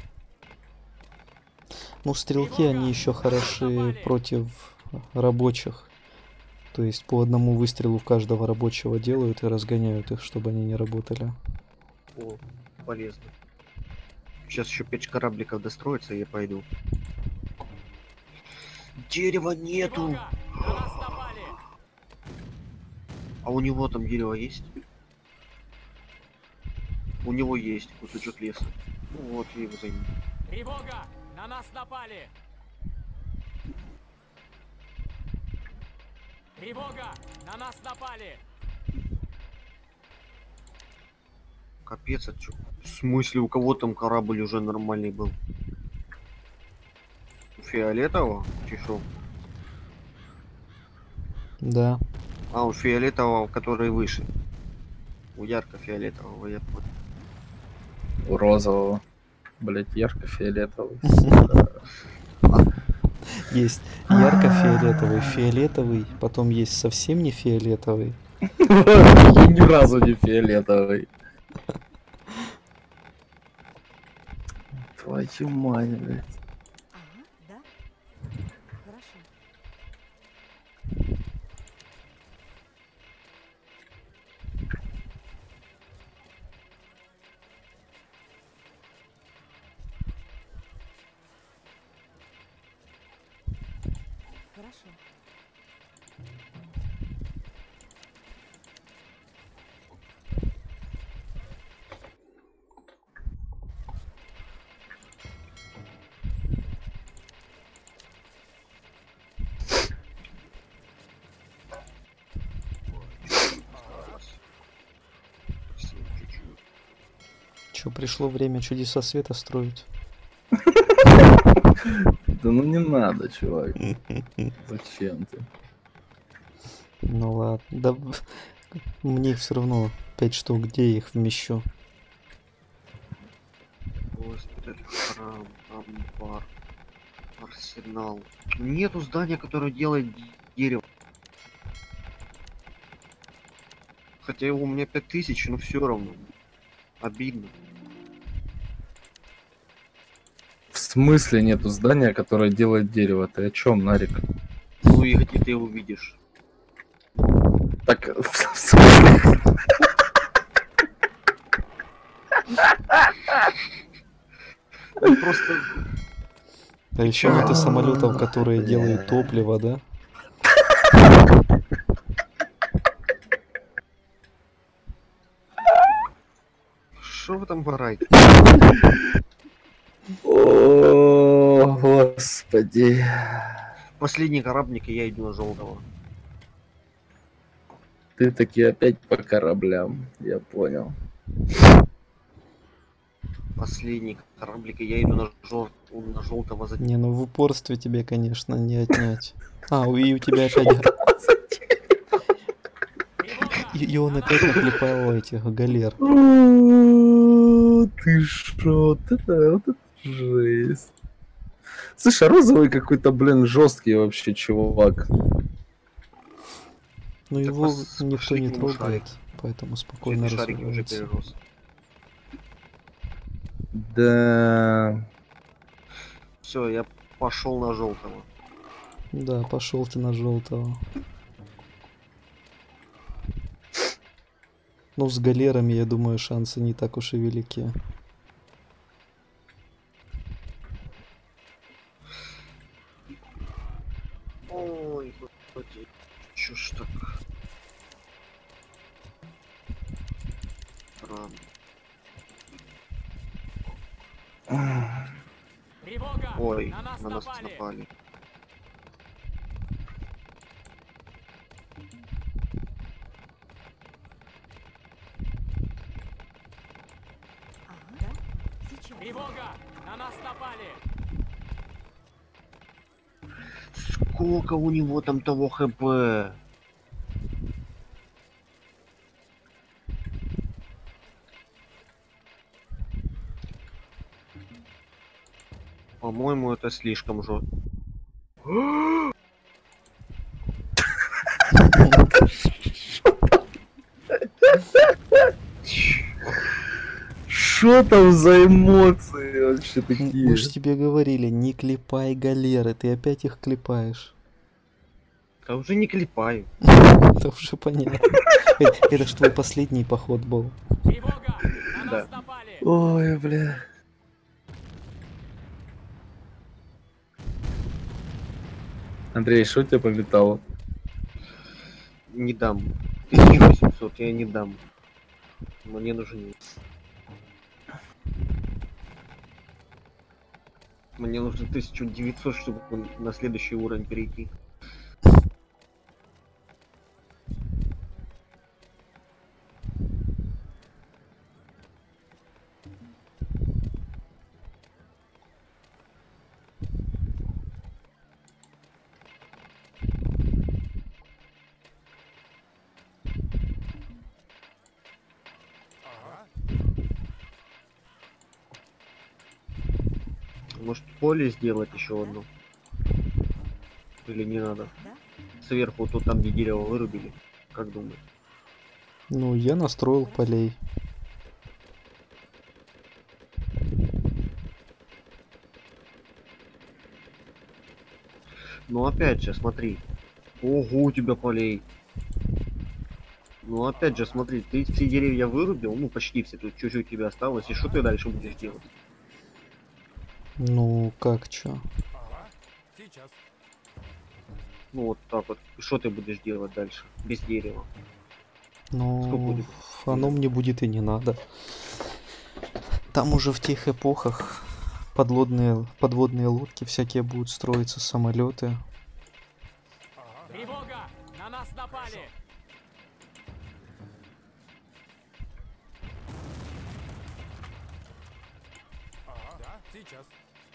Ну, стрелки, они еще хороши против рабочих. То есть по одному выстрелу в каждого рабочего делают и разгоняют их, чтобы они не работали. О, полезно. Сейчас еще 5 корабликов достроится, и я пойду. Дерева нету! Тревога! На нас напали! А у него там дерево есть? У него есть кусочек леса. Ну вот, я его займу. Тревога! На нас напали! Тревога! На нас напали! Капец, а чё? В смысле, у кого там корабль уже нормальный был? У фиолетового? Чешу. Да. А, у фиолетового, который выше. У ярко-фиолетового, я понял. У розового. Блять, ярко-фиолетовый. Есть ярко-фиолетовый, фиолетовый, потом есть совсем не фиолетовый. И ни разу не фиолетовый. Твою мать, блядь. Да? Хорошо. Хорошо. Совсем чуть-чуть. Чё, пришло время чудеса света строить? Да ну не надо, чувак. Зачем ты? Ну ладно, да мне их все равно 5 штук, где я их вмещу? Госпиталь, храм, амбар, арсенал. Нету здания, которое делает дерево. Хотя его у меня 5000, но все равно. Обидно. В смысле нету здания, которое делает дерево? Ты о чем, Нарик? Ну и где ты его видишь? Так, в смысле? Ну, просто А еще нету самолетов, которые делают топливо, да? что вы там вораете? О, господи. Последний кораблик, и я иду на желтого. Ты таки опять по кораблям, я понял. Последний кораблик, и я иду на желтого за... Не, ну в упорстве тебе, конечно, не отнять. А, и у тебя опять... И он опять наклепал этих галер. О, ты шо? Вот это жесть. Слушай, а розовый какой-то, блин, жесткий вообще чувак. Ну Так его пос- никто пошли не к нему трогает, шарики. поэтому Все спокойно эти шарики уже развивается. перерос. Да. Все, я пошел на желтого. Да, пошел ты на желтого. Ну, с галерами, я думаю, шансы не так уж и велики. Ой, господи, чё ж так? Странно. Тревога! Ой, На нас на нас напали! напали. Ага, да. Сейчас. Тревога! На нас напали! Сколько у него там того хп? По-моему, это слишком жестко. Что там за эмоции вообще Мы такие? же тебе говорили, не клепай галеры, ты опять их клепаешь. Да уже не клепаю. Это уже понятно. Это ж твой последний поход был. Тревога! На нас Да. напали! Ой, бля. Андрей, что у тебя по металлу? Не дам. 1800 я не дам. Мне нужны. Мне нужно 1900, чтобы на следующий уровень перейти. Ага. Может поле сделать еще одно? Или не надо? Да. Сверху, тут там, где дерево вырубили. Как думаешь? Ну, я настроил полей. Ну опять же, смотри. Ого, у тебя полей. Ну опять же, смотри, ты все деревья вырубил, ну почти все, тут чуть-чуть тебе осталось, и что ты дальше будешь делать? Ну, как чё? Ага. Сейчас. Ну вот так вот. И что ты будешь делать дальше? Без дерева. Сколько Ну, будет? оно мне будет и не надо. Там уже в тех эпохах подводные лодки всякие будут строиться, самолеты. Тревога! На нас напали! Ага, да, сейчас.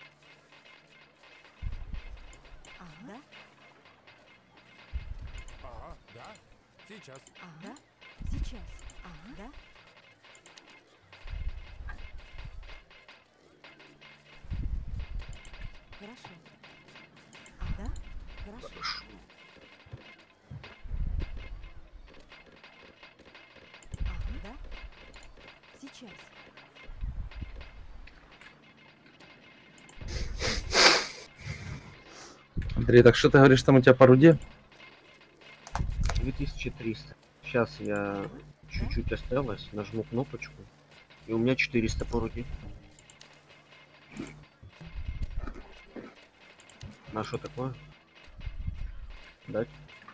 Да? Ага, да, сейчас. Да? Сейчас. Да? Хорошо. Да? Хорошо. Хорошо. Да? Сейчас. Андрей, так что ты говоришь, там у тебя по руде? 2300. Сейчас я чуть-чуть осталось, нажму кнопочку. И у меня 400 по руке. На что такое? Дать?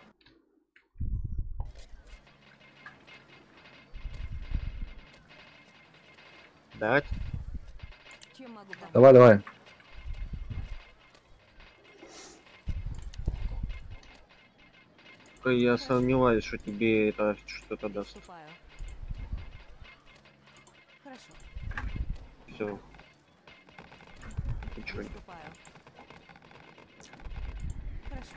Дать? Чем могу помочь? Давай, давай. Только я сомневаюсь, что тебе это что-то даст. Приступаю. Хорошо. Все. Ничего не. Приступаю. Хорошо.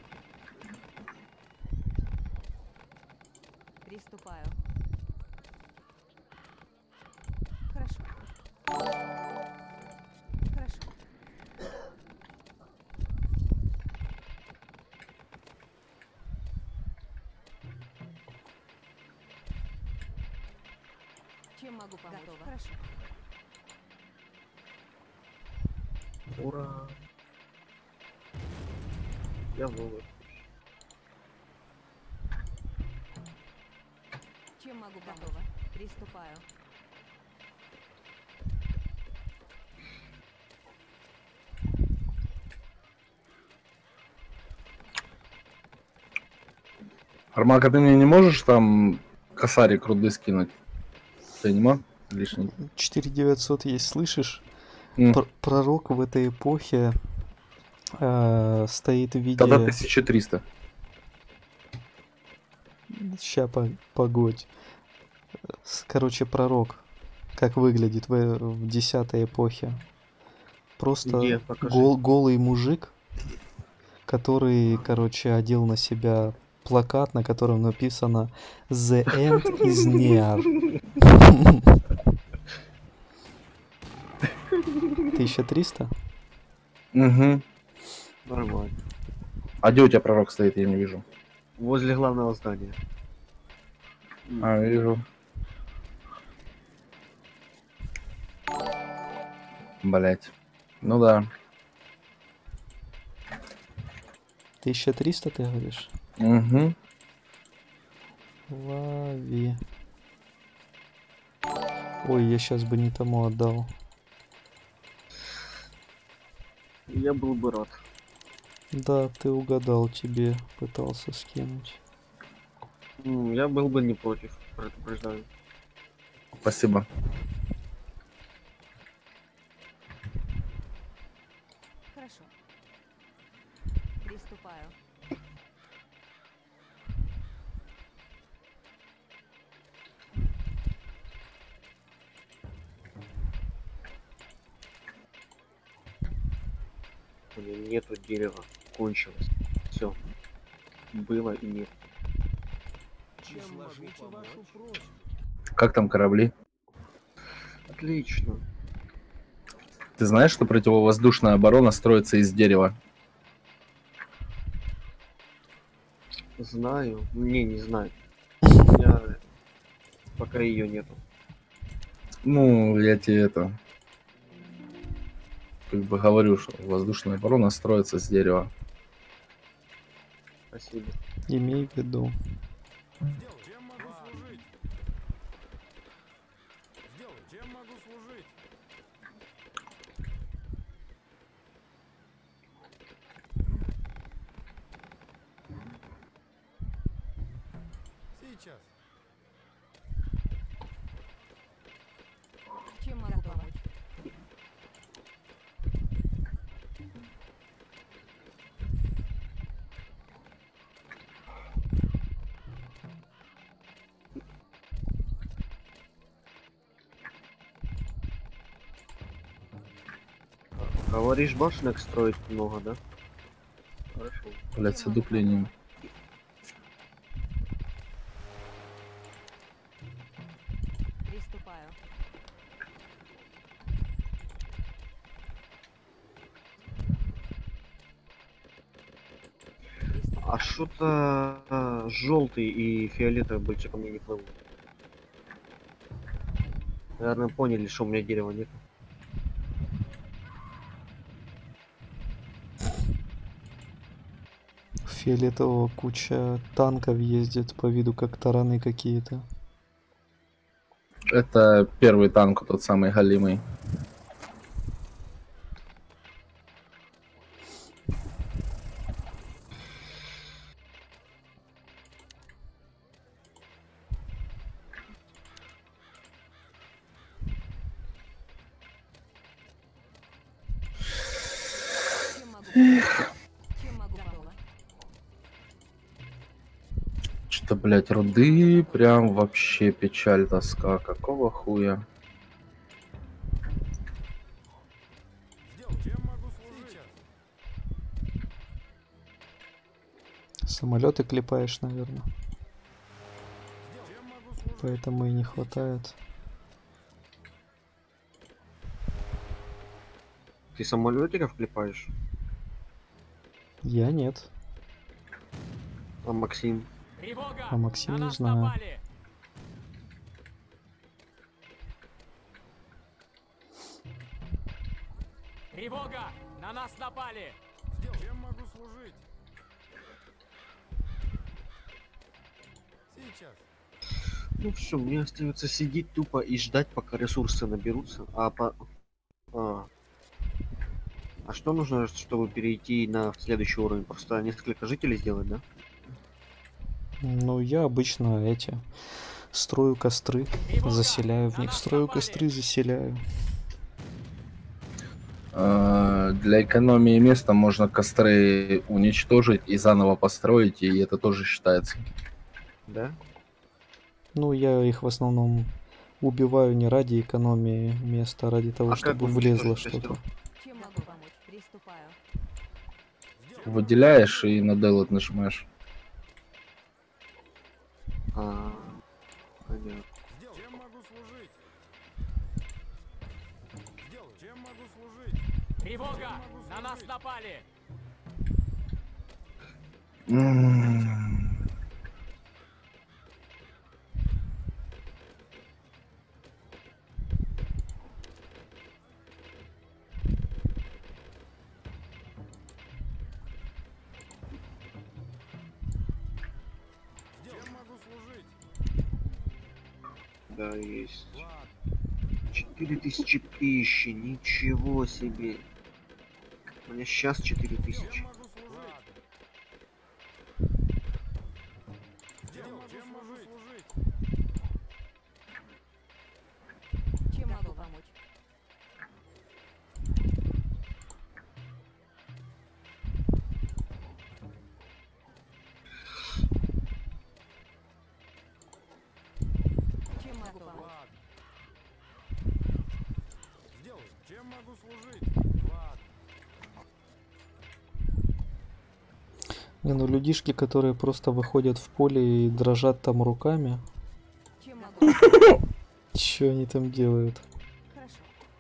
Приступаю. Хорошо. Хорошо. Чем могу помочь? Готово. Хорошо. Ура! Я новый. Чем могу помочь? Готово. Приступаю. Армака, ты мне не можешь там косарик руды скинуть? Ты не мог? Лишний. 4900 есть, слышишь? М. Пророк в этой эпохе стоит в виде... Тогда 1300. Ща, погодь. Короче, пророк. Как выглядит в 10 эпохе. Просто Где? Покажи. голый мужик, который, короче, одел на себя плакат, на котором написано «The end is near». 1300? Угу. Нормально. А где у тебя пророк стоит, я не вижу. Возле главного здания. А, вижу. Блять. Ну да. 1300, ты говоришь? Угу. Лови. Ой, я сейчас бы не тому отдал. Я был бы рад. Да, ты угадал, тебе пытался скинуть. Я был бы не против, предупреждаю. Спасибо. Хорошо. Приступаю. У меня нету дерева. Кончилось. Все. Было и нет. Как там корабли? Отлично. Ты знаешь, что противовоздушная оборона строится из дерева? Знаю. Не знаю. У меня пока ее нету. Ну, я тебе это... Как бы говорю, что воздушная оборона строится с дерева. Спасибо. Имей в виду. Сделай. Чем могу служить? Сделай. Чем могу служить? Сейчас. Чем могу помочь? Говоришь, башенок строить много, да? Хорошо. Блять, с одуплением. Приступаю. А что-то желтый и фиолетовый больше ко мне не плывут. Наверное, поняли, что у меня дерева нет. Фиолетового куча танков ездит по виду как тараны какие-то. Это первый танк, тот самый галимый. Чем могу помочь? Чем могу помочь? Что-то, блять, руды прям вообще печаль, тоска. Какого хуя? Сделай. Чем могу служить? Сейчас. Самолеты клепаешь, наверное. Сделай. Чем могу служить? Поэтому и не хватает. Ты самолетиков клепаешь? Я нет. А Максим? Тревога! А Максим На не нас знаю. напали! Тревога! На нас напали! Сделай. Чем могу служить? Сейчас. Ну все, мне остается сидеть тупо и ждать, пока ресурсы наберутся. А что нужно, чтобы перейти на следующий уровень? Просто несколько жителей сделать, да? Ну, я обычно строю костры, Тревога! заселяю в На них, нас строю напали! костры, заселяю. Для экономии места можно костры уничтожить и заново построить, и это тоже считается. Да? Ну, я их в основном убиваю не ради экономии места, а ради того, А как чтобы уничтожить влезло костер? что-то. Чем могу помочь? Приступаю. Сделай. Выделяешь и на делать нажимаешь. Понятно. Сделай. Чем могу служить? Сделай. Чем могу служить? Тревога! На нас напали! Чем могу служить? Да, есть. Ладно. 4000 пищи, ничего себе. У меня сейчас 4000. Чем могу служить? Сделай. Чем могу служить? Чем могу помочь? Чем могу помочь? Ладно. Сделай. Чем могу служить? Ладно. Не, ну людишки, которые просто выходят в поле и дрожат там руками, Чем могу помочь? что они там делают? Хорошо.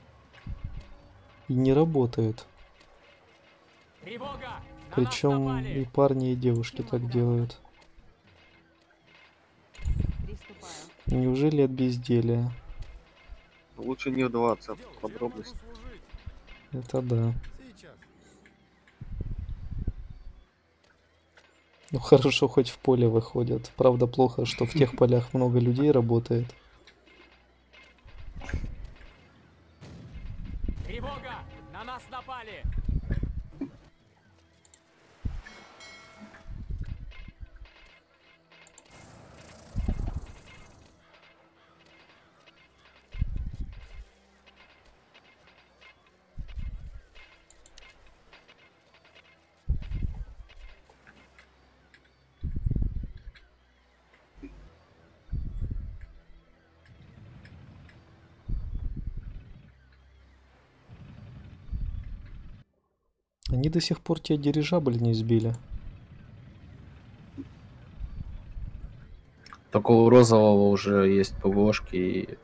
И не работает. Тревога! На нас Причем и напали! парни, и девушки так делают. Приступаю. Неужели от безделия? Лучше не вдаваться Сделай. в Чем могу подробности. служить? Это да. Сейчас. Ну хорошо, хоть в поле выходят. Правда, плохо, что в тех полях много людей работает. Тревога! На нас напали! Они до сих пор тебе дирижабль не сбили. Только у розового уже есть ПВОшки и...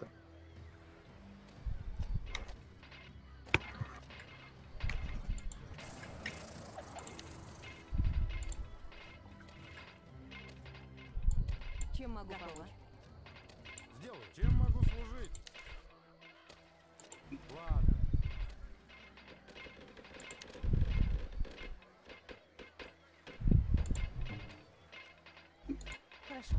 Чем могу помочь? Сделаю. Чем могу служить? Ладно. Хорошо.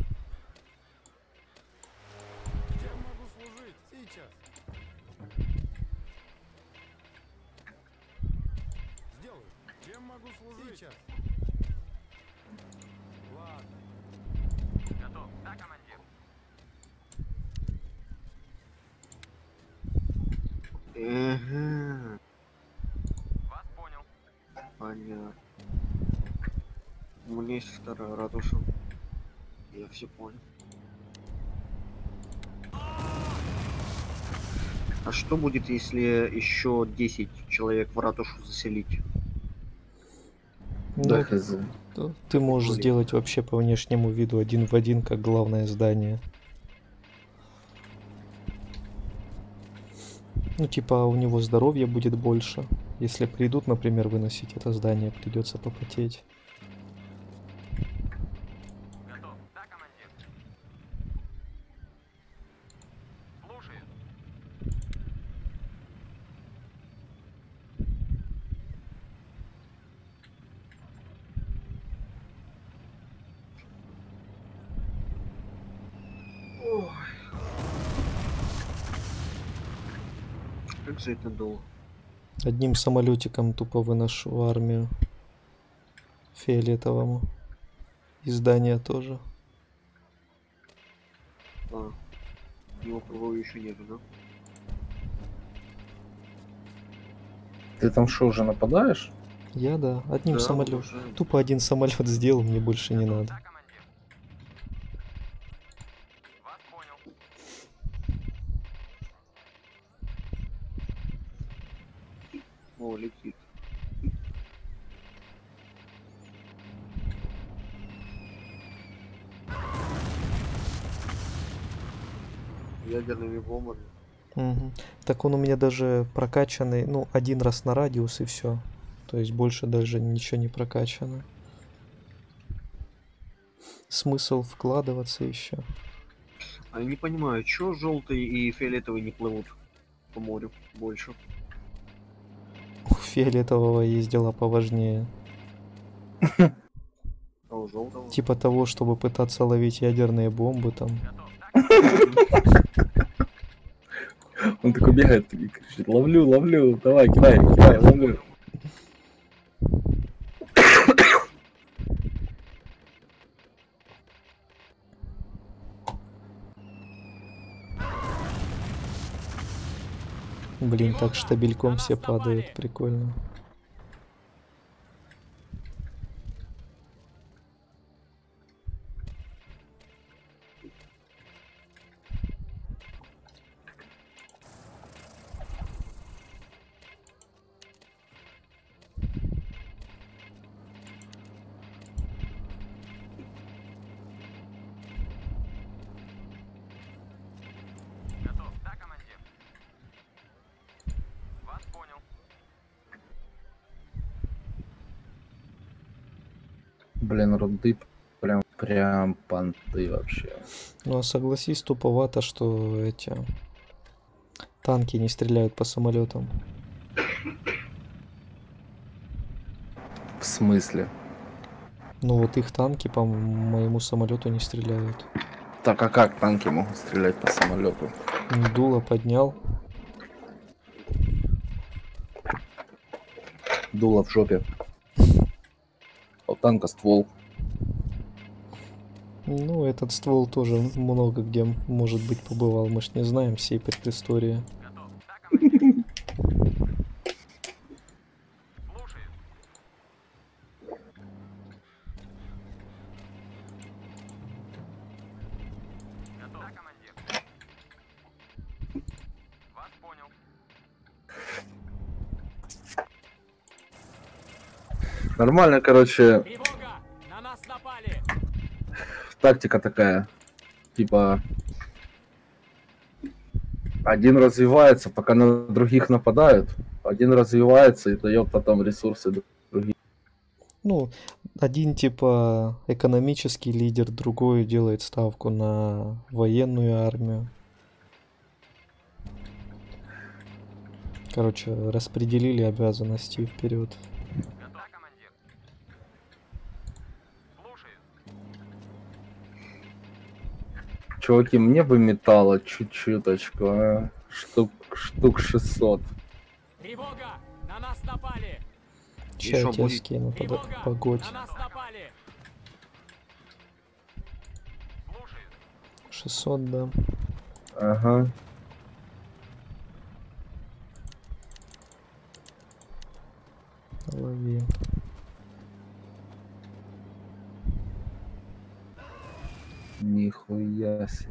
Чем могу служить? Сейчас. Сделаю. Чем могу служить? Сейчас. Ладно. Готов. Да, командир. Ага, Вас понял. понятно. У меня есть вторая ратуша. Я все понял. А что будет, если еще 10 человек в ратушу заселить? Да, Ну, хз. ты можешь Блин. сделать вообще по внешнему виду один в один, как главное здание. Ну, типа, у него здоровья будет больше. Если придут, например, выносить это здание, придется попотеть. Готов. Да, командир. Слушаю. Как же это долго? Одним самолетиком тупо выношу армию. Фиолетовому. И здание тоже. А, его ПВО еще нету, да? Ты там что, уже нападаешь? Я, да, одним Да, самолетом. уже. Тупо один самолет сделал, мне больше не надо. Да, командир. Вас понял. О, летит. Ядерными бомбами. Мгм. Так он у меня даже прокачанный, ну, один раз на радиус и все. То есть больше даже ничего не прокачано. Смысл вкладываться еще. А я не понимаю, чё желтый и фиолетовый не плывут по морю больше? У фиолетового есть дела поважнее. А у желтого? Типа того, чтобы пытаться ловить ядерные бомбы там. Он такой бегает и кричит: ловлю, ловлю, давай, кидай, кидай, ловлю. Блин, так Тревога! штабельком На все нас падают, напали! прикольно. Готов. Да, командир. Вас понял. Блин, руды прям понты вообще. Ну а согласись, туповато, что эти танки не стреляют по самолетам. В смысле? Ну вот их танки по моему самолету не стреляют. Так, а как танки могут стрелять по самолету? Дуло поднял. Дуло в жопе. А у танка ствол. Ну, этот ствол тоже много где, может быть, побывал. Мы ж не знаем всей предыстории. Готов. Да, командир. Слушаю. Готов. Да, командир. Вас понял. Нормально, короче, Тревога! На нас напали! тактика такая. Типа, один развивается, пока на других нападают. Один развивается и дает потом ресурсы другим. Ну, один типа экономический лидер, другой делает ставку на военную армию. Короче, распределили обязанности вперед. Готов. Да, командир. Слушаюсь. Чуваки, мне бы металла чуть-чуточку, а? Штук 600. Тревога! На нас напали! Ща я шо тебя будет? скину Тревога! погодь. На нас напали! Слушаюсь. 600, да. Ага. Лови. Нихуя себе.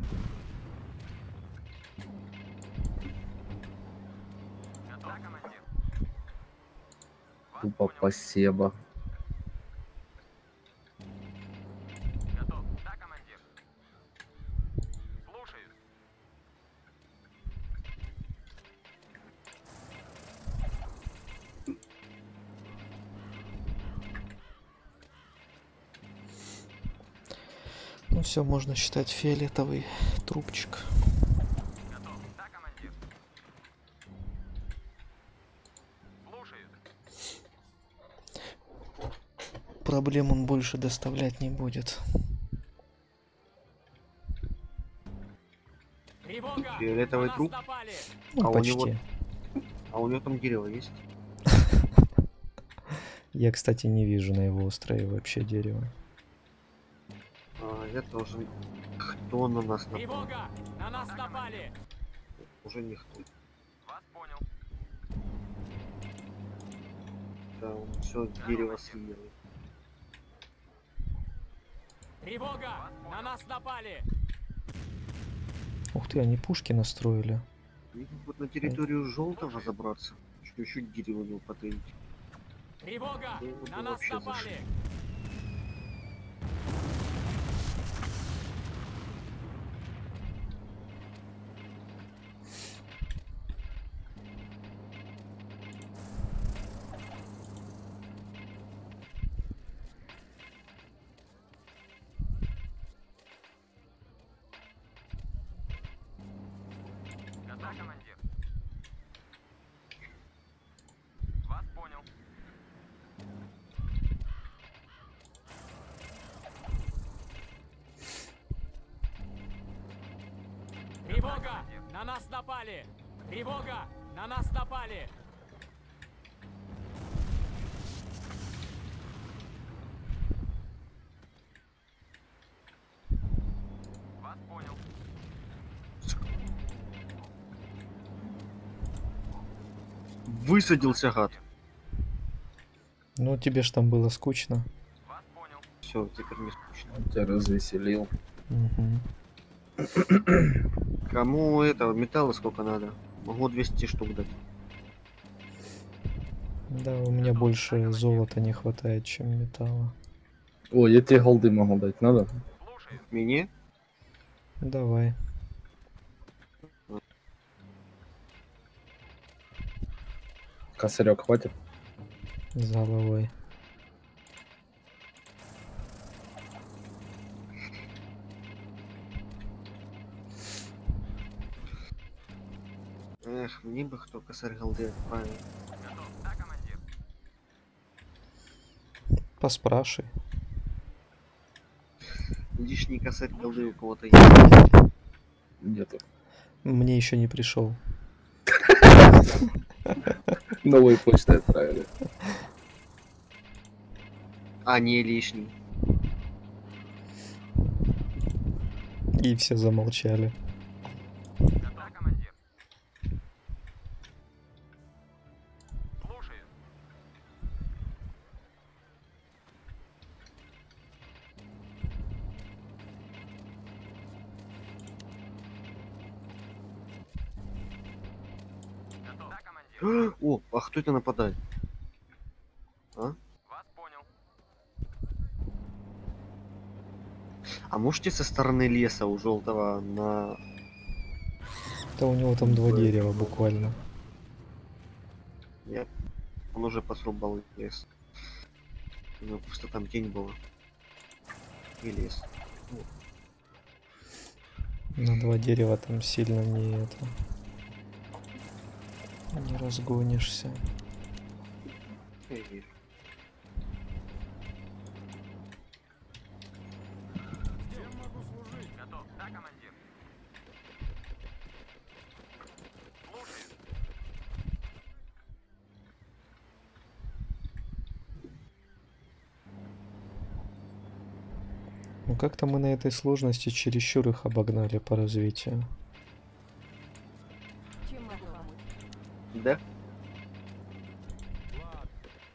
Готов. Да, командир. Вас Тупо понял. посеба. Готов. Да, командир. Слушаюсь. Ну все, можно считать фиолетовый трубчик. Готов. Да, командир. Слушаюсь. Проблем он больше доставлять не будет. Тревога! Фиолетовый На нас труп? напали! Ну, А у почти. него- А у него там дерево есть? Я, кстати, не вижу на его острове вообще дерева. А, я тоже. Кто на нас напал? Тревога! На нас напали! Уже никто. Вас понял. Да, он все дерево съел. Тревога! На нас напали! Ух ты, они пушки настроили. Мне вот на территорию желтого забраться. Чуть-чуть дерево не потырить. Тревога! Ну, вот На вы нас вообще напали! Готов. Да, командир. Вас понял. Тревога! На нас напали! Тревога! На нас напали! Вас понял. Высадился гад. Ну, тебе ж там было скучно. Вас понял. Все, теперь не скучно. Он тебя развеселил. Мгм. Кому этого металла сколько надо? Могу 200 штук дать. Да, у меня больше золота не хватает, чем металла. О, я тебе голды могу дать, надо? Слушаюсь. Мне? Давай. Косарек хватит? С головой. Эх, мне бы кто косарь голды отправил. Готов. Да, командир. Поспрашивай. Лишний косарь голды у кого-то есть. Нету. Мне еще не пришел. Новые почты отправили. А, не лишний. И все замолчали. Готов. Да, командир. Слушаюсь. Готов. Да, командир. О, а кто это нападает? Вас понял. А можете со стороны леса у желтого на... Да у него там 2 дерева буквально. Нет, он уже посрубал лес. У него просто там тень была. И лес. На 2 дерева там сильно не это. Не разгонишься. Я вижу. Чем могу служить? Готов. Да, командир. Слушаюсь. Ну как-то мы на этой сложности чересчур их обогнали по развитию. Чем могу помочь? Да? Ладно.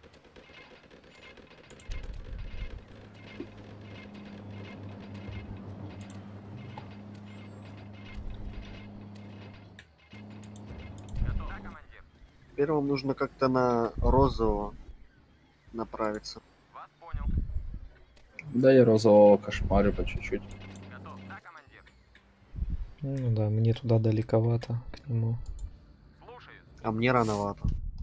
Готов. Да, командир. Первым нужно как-то на розового направиться. Вас понял. Да я розового кошмарю по чуть-чуть. Готов. Да, командир. Ну да, мне туда далековато к нему. Слушаюсь. А мне рановато.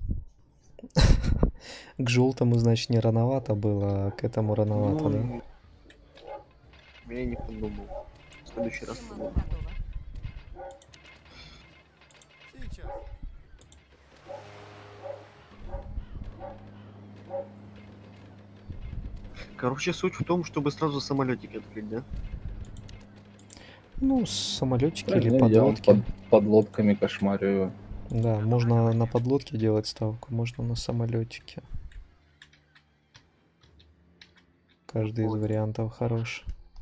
К желтому, значит, не рановато было, а к этому рановато, да? Ну, я не подумал. В следующий раз Чем могу подумал. готова? Сейчас. Короче, суть в том, чтобы сразу самолетики открыть, да? Ну, самолетики Да, или не, я вон подлодки. под лодками кошмарю его. Да, можно на подлодке делать ставку, можно на самолетике. Каждый из Понял. вариантов хорош.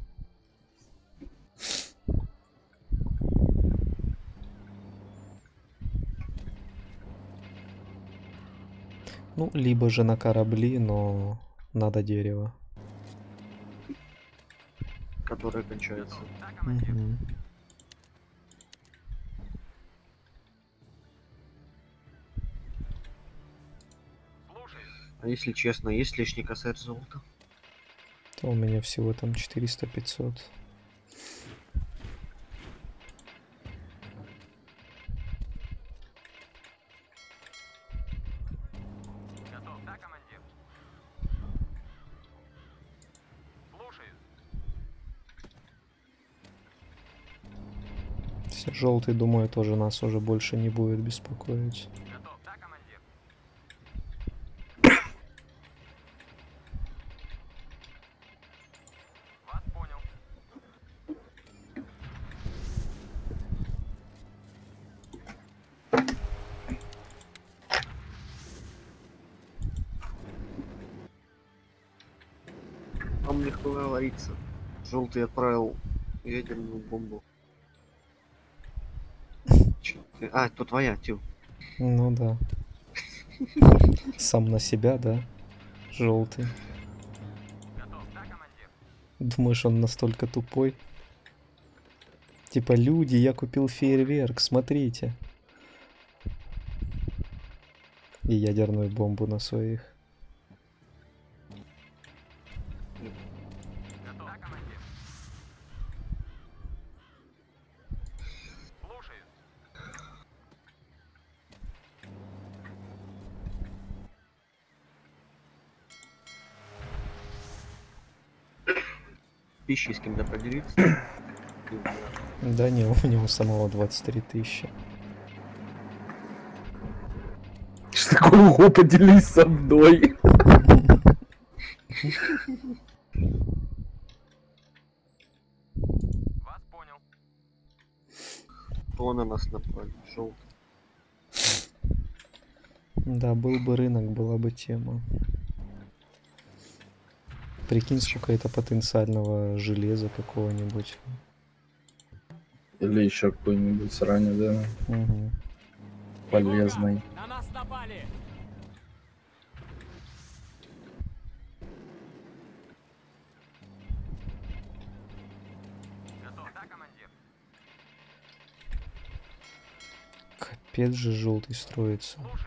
Ну, либо же на корабли, но надо дерево. Которые кончаются. Да, командир. Мгм. Слушаюсь. А если честно, есть лишний косарь золота? То у меня всего там 400-500. Готов. Да, командир. Слушаюсь. Все желтый, думаю, тоже нас уже больше не будет беспокоить. Готов. Да, командир. Вас понял. Вам легко говорится. Желтый отправил ядерную бомбу. А, это твоя, Тю. Ну да. Сам на себя, да? Желтый. Готов. Да, командир. Думаешь, он настолько тупой? Типа, люди, я купил фейерверк, смотрите. И ядерную бомбу на своих. Готов. Да, командир. Слушаюсь. Пищей с кем-то поделиться. Да не, у него самого 23 тысячи. Что такое, поделись со мной? Вас понял. Кто на нас напали? Желтый. Да, был бы рынок, была бы тема. Прикинь, сколько это потенциального железа какого-нибудь. Или еще какой-нибудь срань, да, Угу. полезный. Тревога! На нас напали! Готов. Да, командир. Капец же желтый строится. Слушаюсь.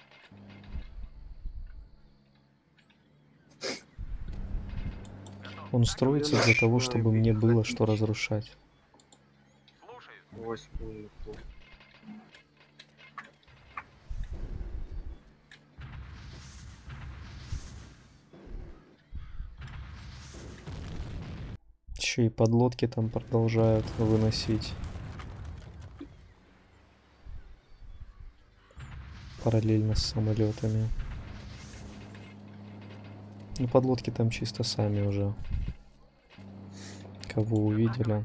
Готов. Он строится для того, чтобы мне было что разрушать. Слушаюсь. 8-ю. Еще и подлодки там продолжают выносить. Параллельно с самолетами. Ну, подлодки там чисто сами уже. Кого увидели.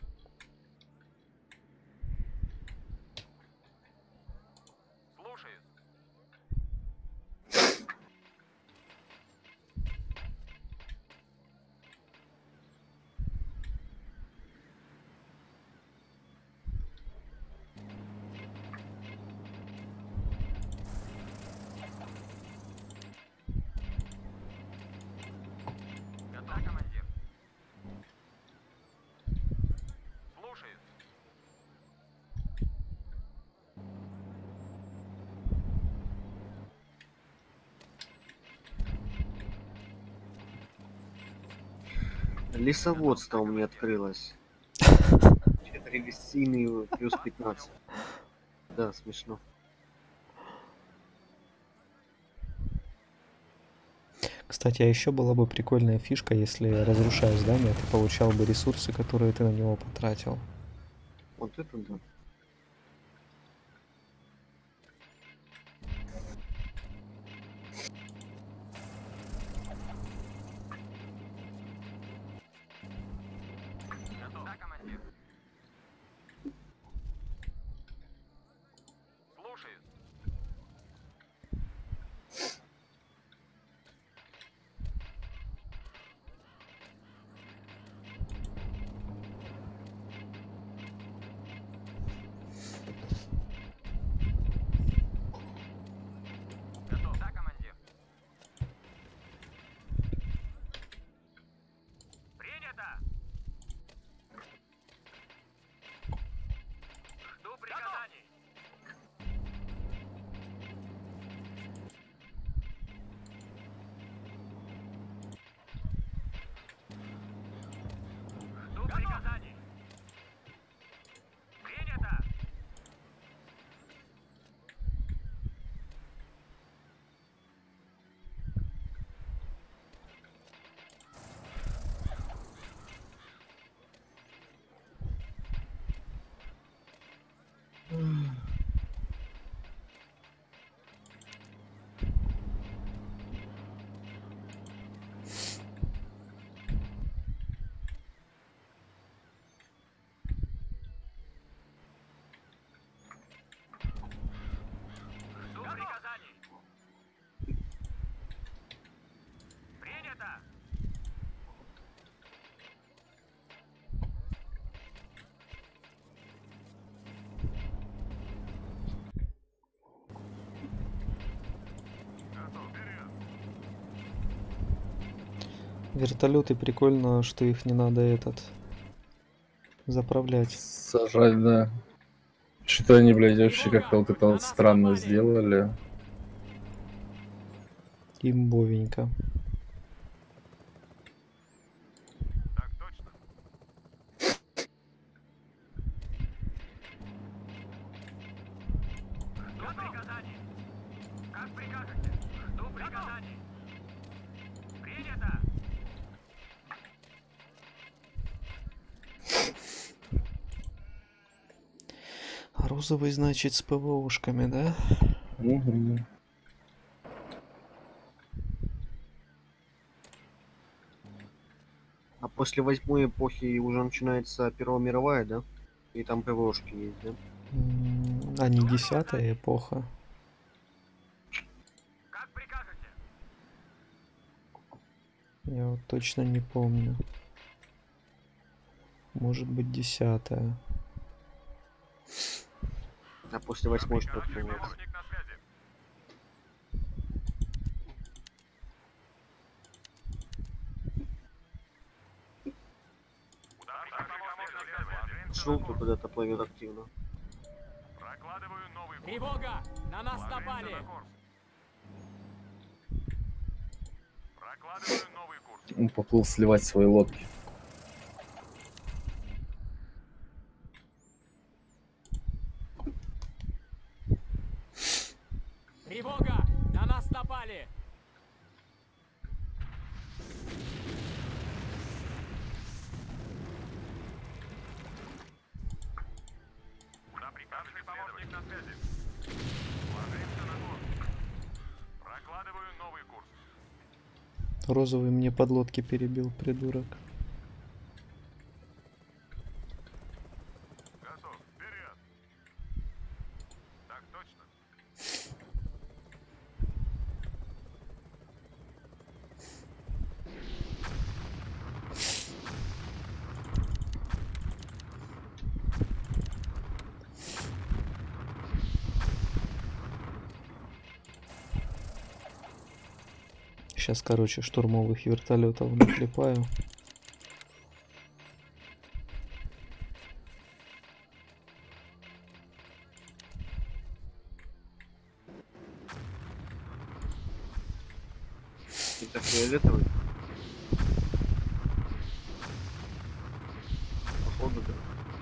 Слушаюсь. Да, командир. Слушаюсь. Лесоводство у меня открылось. Регрессийный плюс 15. Да, смешно. Кстати, а еще была бы прикольная фишка, если разрушая здание, ты получал бы ресурсы, которые ты на него потратил. Вот это да. Готов. Да, командир. Слушаюсь. Готов. Да, командир. Принято. Жду приказаний. Жду приказаний. Принято. Жду приказаний. Принято. Готов. Вперед. Вертолеты прикольно, что их не надо заправлять. Сажать, да. Что-то они, блядь, вообще как-то вот это вот странно сделали. Имбовенько. Так точно. Жду приказаний. Как прикажете? Жду приказаний. Принято. Розовый, значит, с ПВОшками, да? Угу. А после 8-й эпохи уже начинается Первая мировая, да? И там ПВОшки есть, да? А не 10-я эпоха. Как прикажете? Я вот точно не помню. Может быть 10-я. А после 8-й что открывается? Помощник на связи. Удар помощник на связи. Желтый куда-то плывет активно. Прокладываю новый курс. Тревога! На нас Ложимся напали! на курс. Прокладываю новый курс. Он поплыл сливать свои лодки. Тревога! На нас напали! Да, приказывай, помощник на связи. Ложимся на курс. Прокладываю новый курс. Розовый мне подлодки перебил, придурок. Готов. Вперед. Так точно. Сейчас, короче, штурмовых вертолетов наклепаю. Это фиолетовый. Походу, да.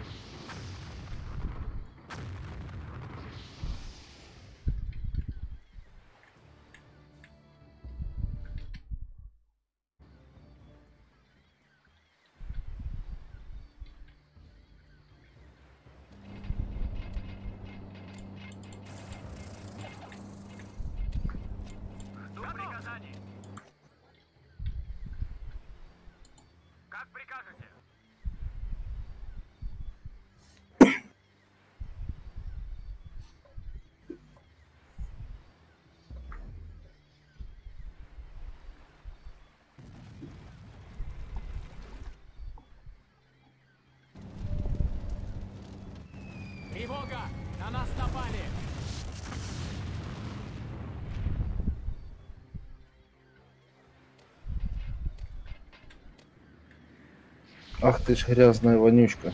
Жду приказаний. Как прикажете? Тревога! На нас напали! Ах ты ж грязная вонючка.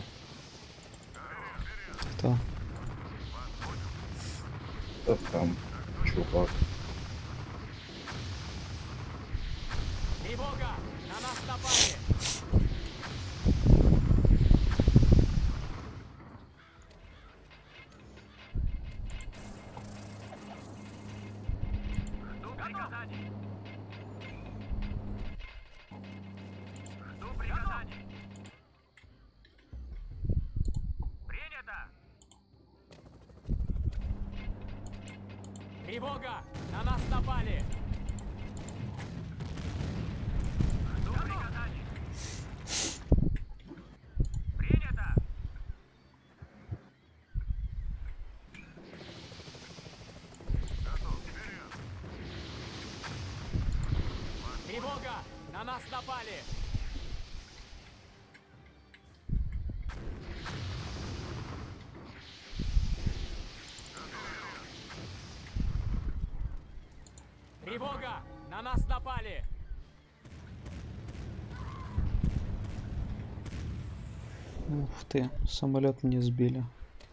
Кто? Да там, чувак. Тревога! На нас напали! Жду приказаний. Жду приказаний. Принято. Тревога! На нас напали! Жду приказаний. Принято. Готов. Вперед. Тревога! На нас напали! Тревога! На нас напали! Ух ты, самолет мне сбили.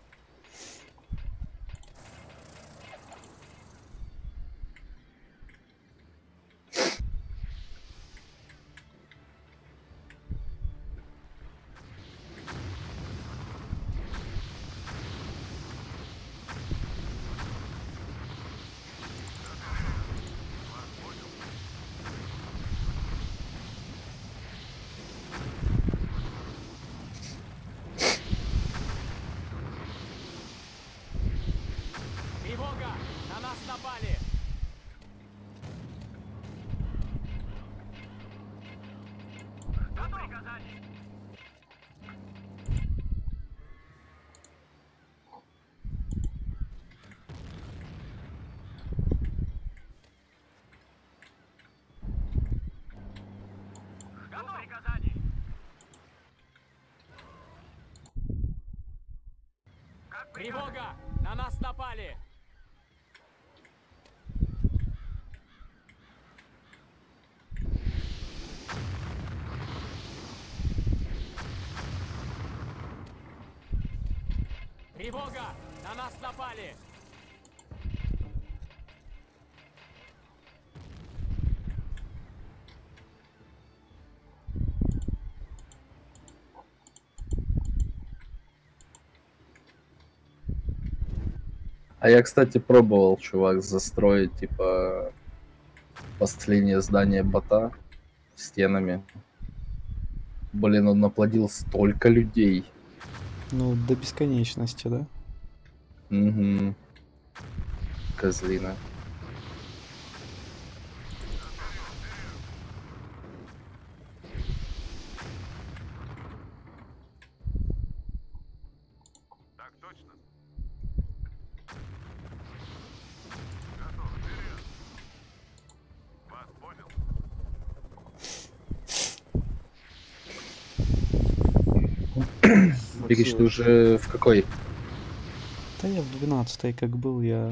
Тревога! На нас напали! Жду приказаний. Жду приказаний. Как прикажете? Тревога! На нас напали! Тревога! На нас напали! А я, кстати, пробовал, чувак, застроить, типа, последнее здание бота стенами. Блин, он наплодил столько людей. Ну, до бесконечности, да? Угу. Козлина. Так точно. Готов, вперед. Вас понял. Бегич, ты уже в какой? Да я в 12-й как был, я,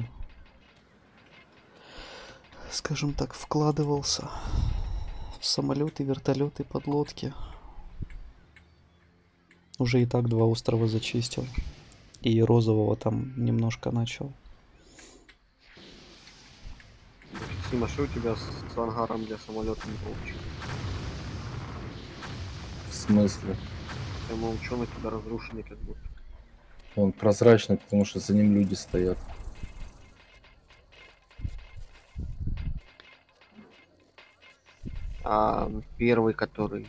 скажем так, вкладывался в самолеты, вертолеты, подлодки. Уже и так 2 острова зачистил. И розового там немножко начал. Сима, что у тебя с ангаром для самолета не получилось? В смысле? Прямо он чё на тебя разрушенный как будто. Он прозрачный, потому что за ним люди стоят. А первый, который...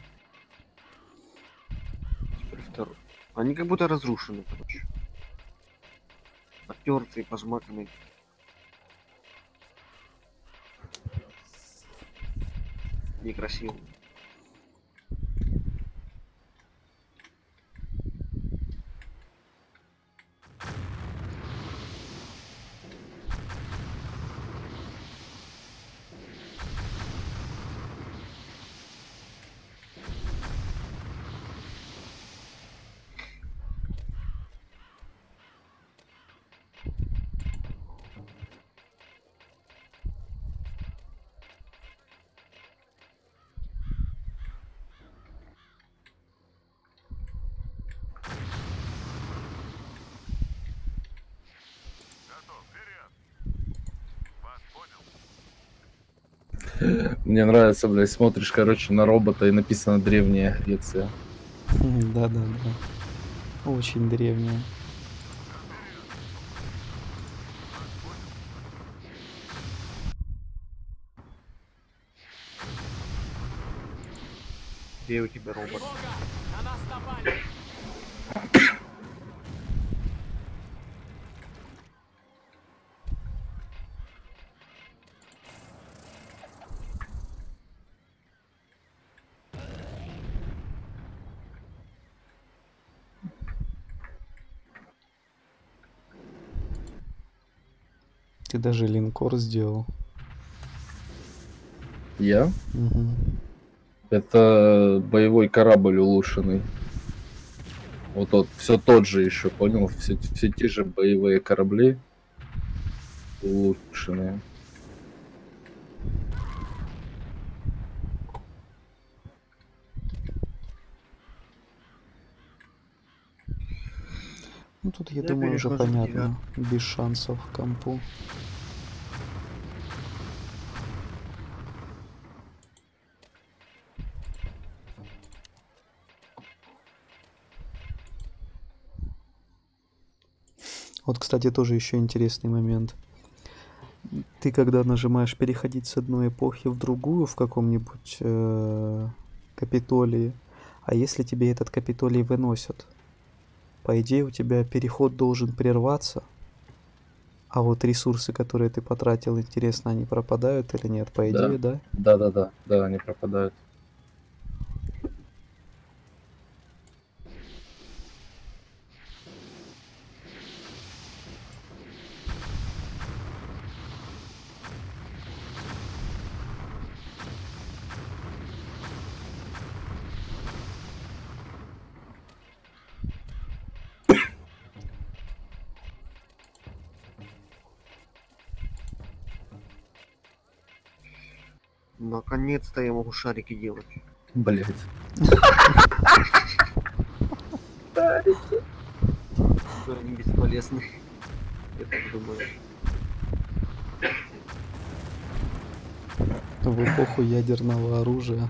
Теперь второй. Они как будто разрушены, короче. Потертые, пожмаканные. Некрасивые. Готов, вперед. Вас понял. Мне нравится, блядь, смотришь, короче, на робота и написано «Древняя Греция». Да-да-да. Очень древняя. Где у тебя робот? Тревога! На нас напали! Ты даже линкор сделал. Я? Мгм. Это боевой корабль улучшенный. Вот тот, все тот же еще, понял? Все те же боевые корабли улучшенные. Ну тут, я Я думаю, уже перехожу в понятно. Без шансов в компу. Вот, кстати, тоже еще интересный момент. Ты когда нажимаешь переходить с одной эпохи в другую в каком-нибудь Капитолии, а если тебе этот Капитолий выносят, по идее у тебя переход должен прерваться, а вот ресурсы, которые ты потратил, интересно, они пропадают или нет? По Да. идее, да? Да, да, они пропадают. Наконец-то я могу шарики делать. Блять. Что они бесполезны. Я так думаю. В эпоху ядерного оружия.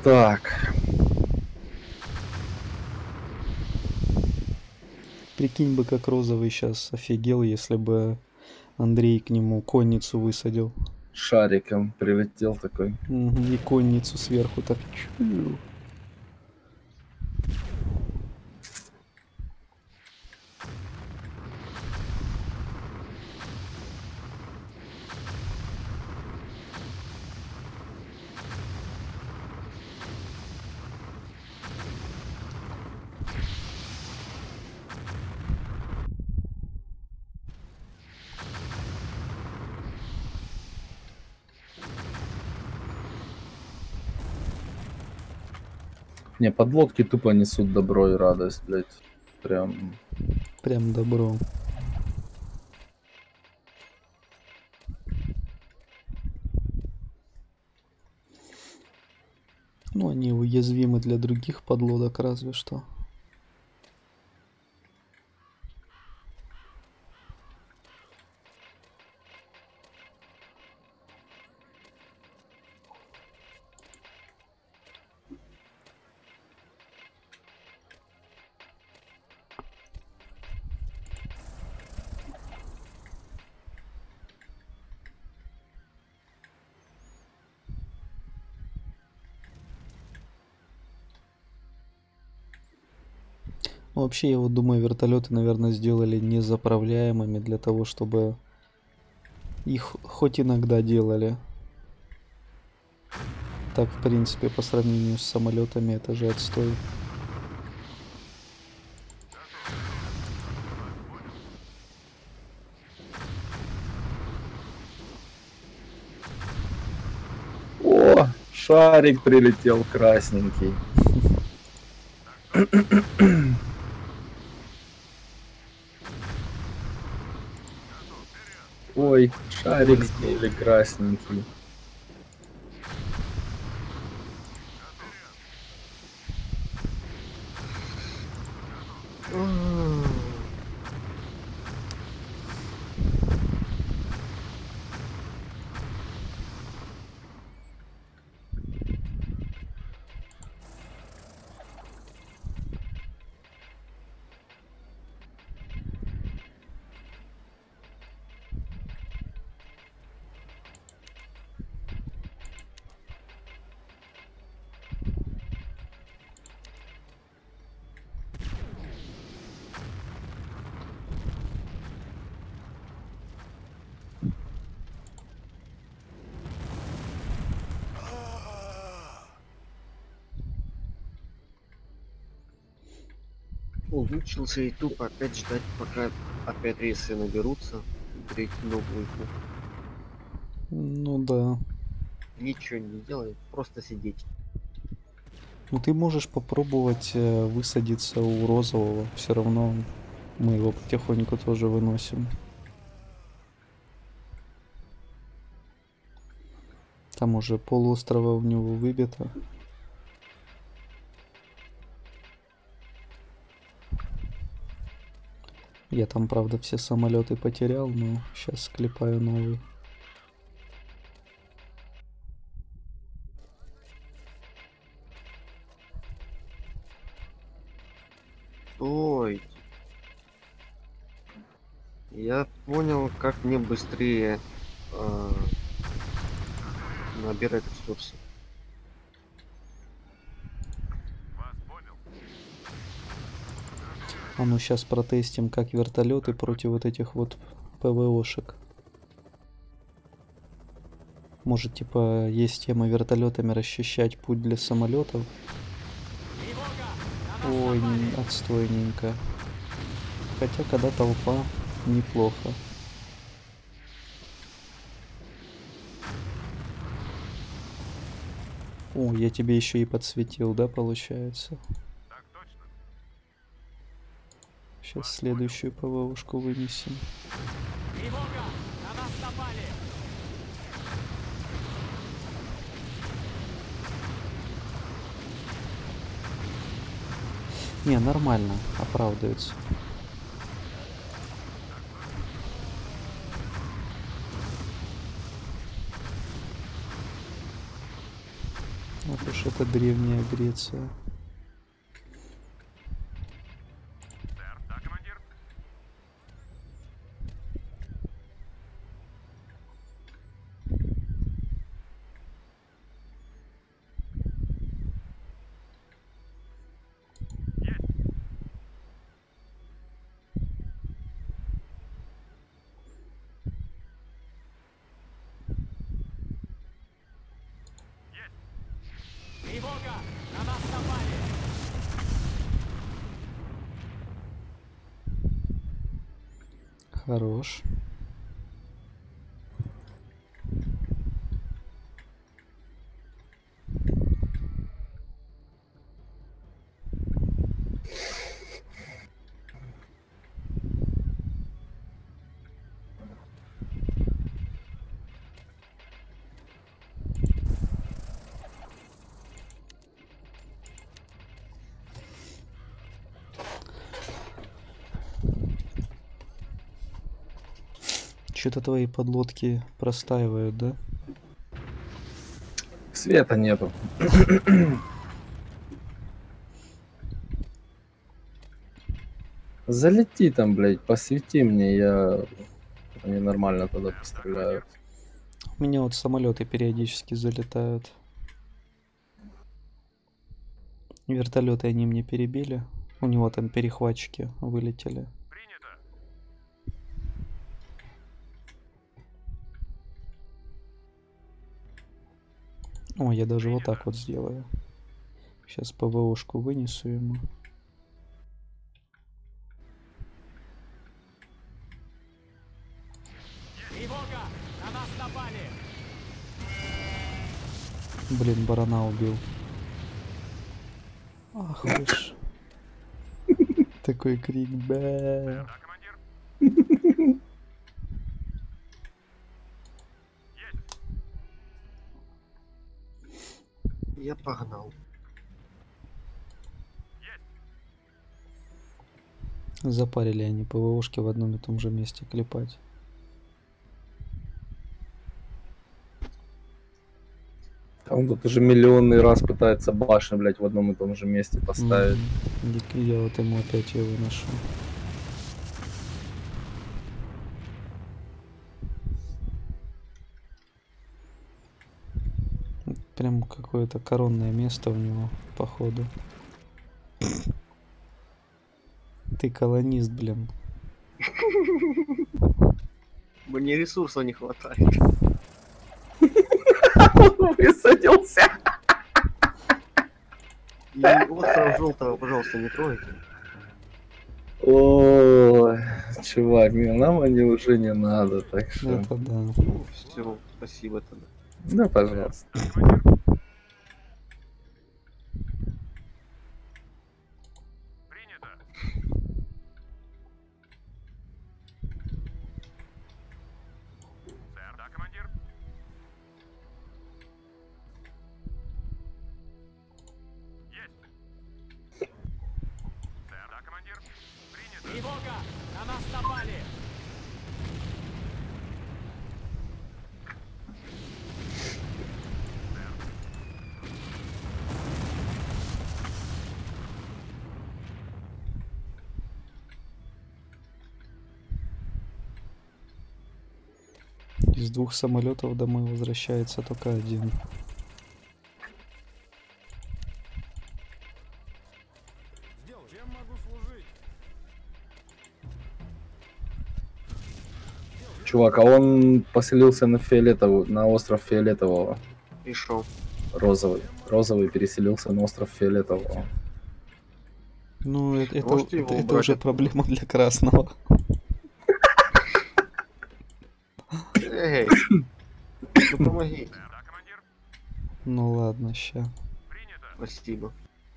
так. Прикинь бы, как Розовый сейчас офигел, если бы Андрей к нему конницу высадил. Шариком прилетел такой. Мгм, и конницу сверху так. Чу. Не, подлодки тупо несут добро и радость, блядь. Прям. Прям добро. Ну, они уязвимы для других подлодок, разве что. Ну, вообще, я вот думаю, вертолеты, наверное, сделали незаправляемыми для того, чтобы их хоть иногда делали. Так, в принципе, по сравнению с самолетами, это же отстой. О, шарик прилетел красненький. Ой, шарик сбили красненький. Улучшился и тупо опять ждать, пока опять рейсы наберутся. Третью новую игру. Ну да. Ничего не делать, просто сидеть. Ну ты можешь попробовать высадиться у Розового. Все равно мы его потихоньку тоже выносим. Там уже полуострова у него выбито. Я там, правда, все самолеты потерял, но сейчас склепаю новый. Ой. Я понял, как мне быстрее набирать ресурсы. Вас понял. А ну сейчас протестим, как вертолеты против вот этих вот ПВОшек. Может, типа, есть тема вертолетами расчищать путь для самолетов. Тревога! На нас Ой, напали! отстойненько. Хотя, когда толпа, неплохо. О, я тебе еще и подсветил, да, получается? Так точно. Сейчас следующую ПВОшку вынесем. Тревога! На нас напали! Не, нормально, оправдывается. Вот уж это древняя Греция. Сэр, да, командир? Есть. Тревога! На нас напали! Хорош. Что-то твои подлодки простаивают, да? Света нету. Залети там, блядь, посвети мне, они нормально тогда постреляют. У меня вот самолеты периодически залетают. Вертолеты они мне перебили. У него там перехватчики вылетели. Принято. О, я даже вот так вот сделаю. Сейчас ПВОшку вынесу ему. Тревога! На нас напали! Блин, барана убил. Ах вы ж. Такой крик, бэ. Да, командир? Есть. Я погнал. Запарили они ПВОшки в одном и том же месте клепать. А он тут уже миллионный раз пытается башню, блядь, в одном и том же месте поставить. Я вот ему опять его нашел. Прям какое-то коронное место у него, походу. Ты колонист, блин. Мне ресурсов не хватает. Высадился. И остров желтого, пожалуйста, не трогайте. Ой, чувак, нам они уже не надо, так что... Это да. Ну, все, спасибо тогда. Да, пожалуйста. Принято. Сэр, да, командир? Есть. Сэр, да, командир? Принято. Тревога! На нас напали! Из 2 самолетов домой возвращается только 1. Чем могу служить? Чувак, а он поселился на на остров Фиолетового. И шо? Розовый. Розовый переселился на остров Фиолетового. Ну, это Можете его это убрать уже оттуда? проблема для красного. Эй, ну помоги. Сэр, да, командир? Ну ладно, ща. Принято. Спасибо.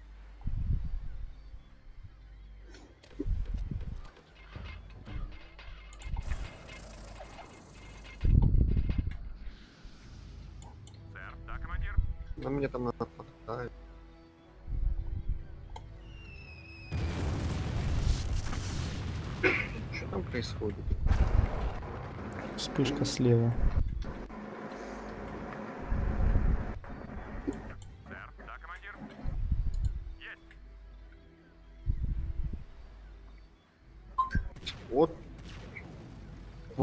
Сэр, да, командир? На меня там нападают. Что там происходит? Вспышка слева. Сэр,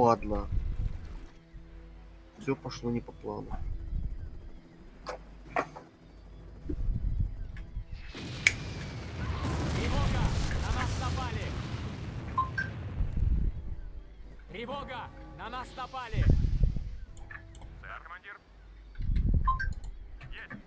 падла. Все пошло не по плану. Тревога! На нас напали! Тревога! На нас напали! Сэр, командир. Есть.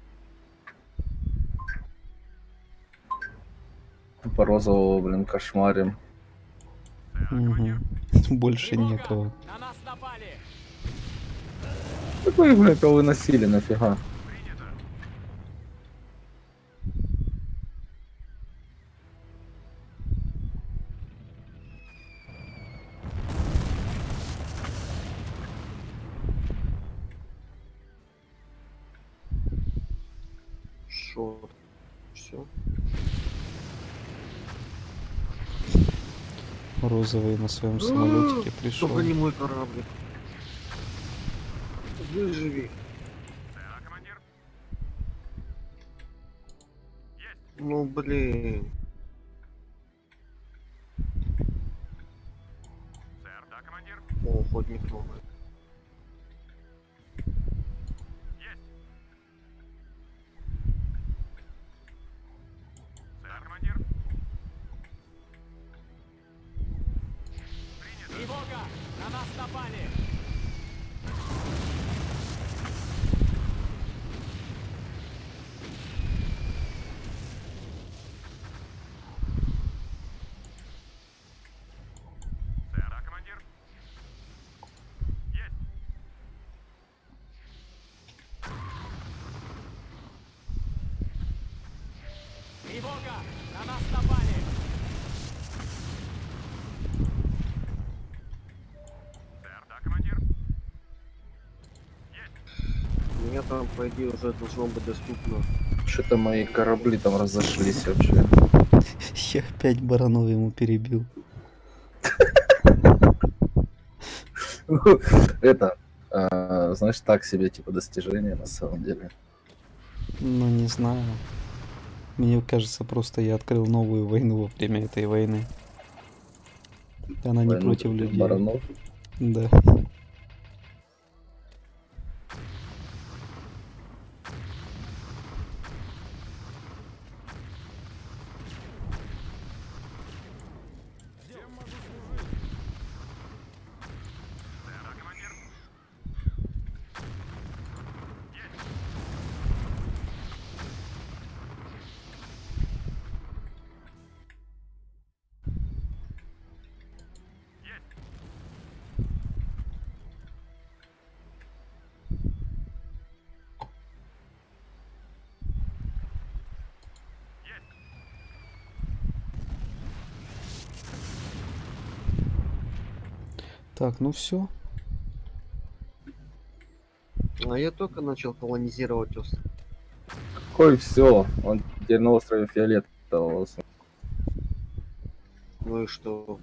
По розового, блин, кошмарим. Мгм. Больше Тревога! некого. На нас напали! Так вы, блин, кого выносили, нафига? Принято. Шо? Все. Розовый на своем самолетике пришел. Только не мой кораблик. Выживи. Сэр, командир. Есть. Ну блин. Сэр, да, командир. О, охотник новый. Есть. Сэр, командир. Принято. Тревога! На нас напали! Сэр, да, командир. Есть. Тревога! На нас напали! Сэр, да, командир. Есть. У меня там, по идее, уже должно быть доступно. Что-то мои корабли там разошлись вообще. Я опять Баранова ему перебил. Ну, это, знаешь, так себе, типа, достижение на самом деле. Ну, не знаю. Мне кажется, просто я открыл новую войну во время этой войны. Она не Войну против людей. баранов. Да. Сэр, да, командир. Есть. Есть. Есть. Так, ну все. А я только начал колонизировать остров. Ой, все, он теперь на острове Фиолетового. Ну и что?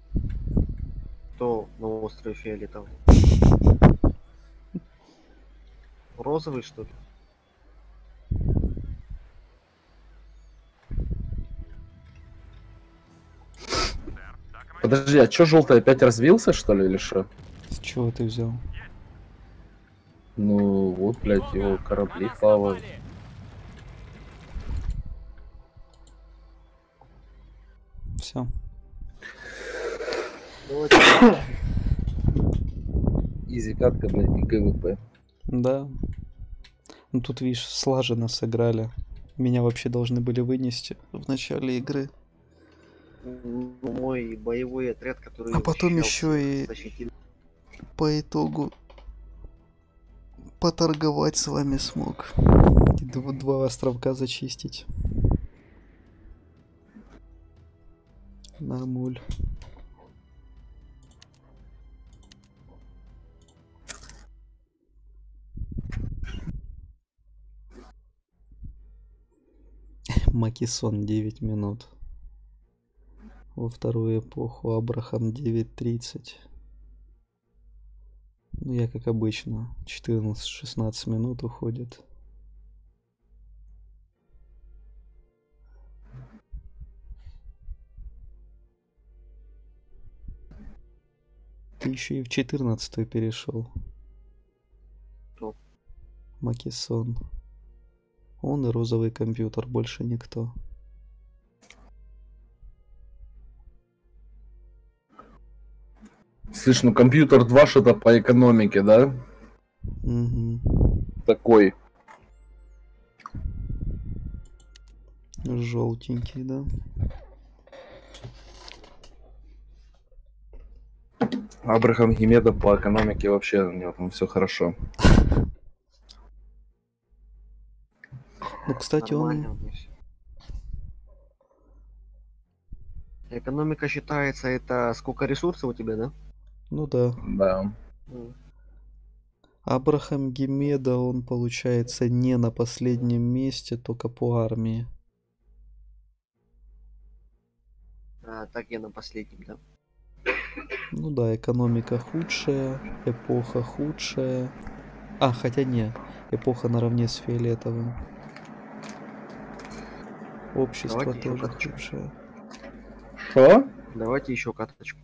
Кто на острове Фиолетовый? Розовый, что ли? Сэр, да, командир. Подожди, а чё желтый опять развился, что ли, или что? С чего ты взял? Ну, вот, блядь, Тревога! его На корабли нас плавают. напали! Все. Давайте. Изи катка, блядь, и ГВП. Да. Ну тут, видишь, слаженно сыграли. Меня вообще должны были вынести в начале игры. Мой боевой отряд, который А потом защищал еще всех, и защитил. по итогу поторговать с вами смог. И два островка зачистить. Нормуль. Макисон 9 минут. Во вторую эпоху Абрахам 9:30. Ну, я как обычно, 14-16 минут уходит. Ты еще и в 14-ю перешел. Кто? Макисон. Он и розовый компьютер, больше никто. Слышь, ну компьютер 2 что-то по экономике, да? Угу. Такой. Желтенький, да. Абрахам Гемедов по экономике вообще у него там все хорошо. Ну, кстати, Нормально он... у них всё. Экономика считается, это сколько ресурсов у тебя, да? Ну да. Да. Абрахам Гемеда, он получается не на последнем месте, только по армии. А, так я на последнем, да. Ну да, экономика худшая, эпоха худшая. А, хотя не, эпоха наравне с фиолетовым. Общество Давайте ещё тоже карточку. худшее. Что? Давайте еще каточку.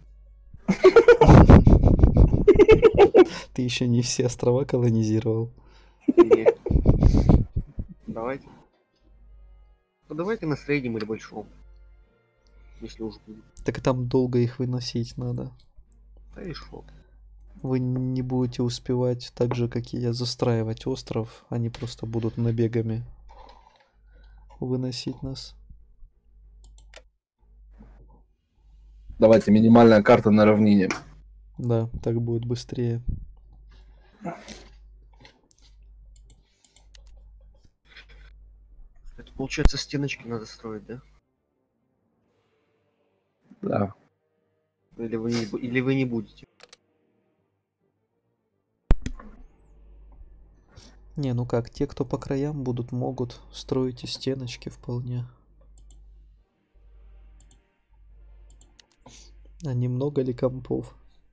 Ты еще не все острова колонизировал. Не. Давайте. Ну давайте на среднем или большом. Если уж будет. Так там долго их выносить надо. Да и шо. Вы не будете успевать так же, как и я, застраивать остров. Они просто будут набегами выносить нас. Давайте, минимальная карта на равнине. Да, так будет быстрее. Это получается стеночки надо строить, да? Да. Или вы не будете? Не, ну как, те, кто по краям будут, могут строить и стеночки вполне. А немного ли компов?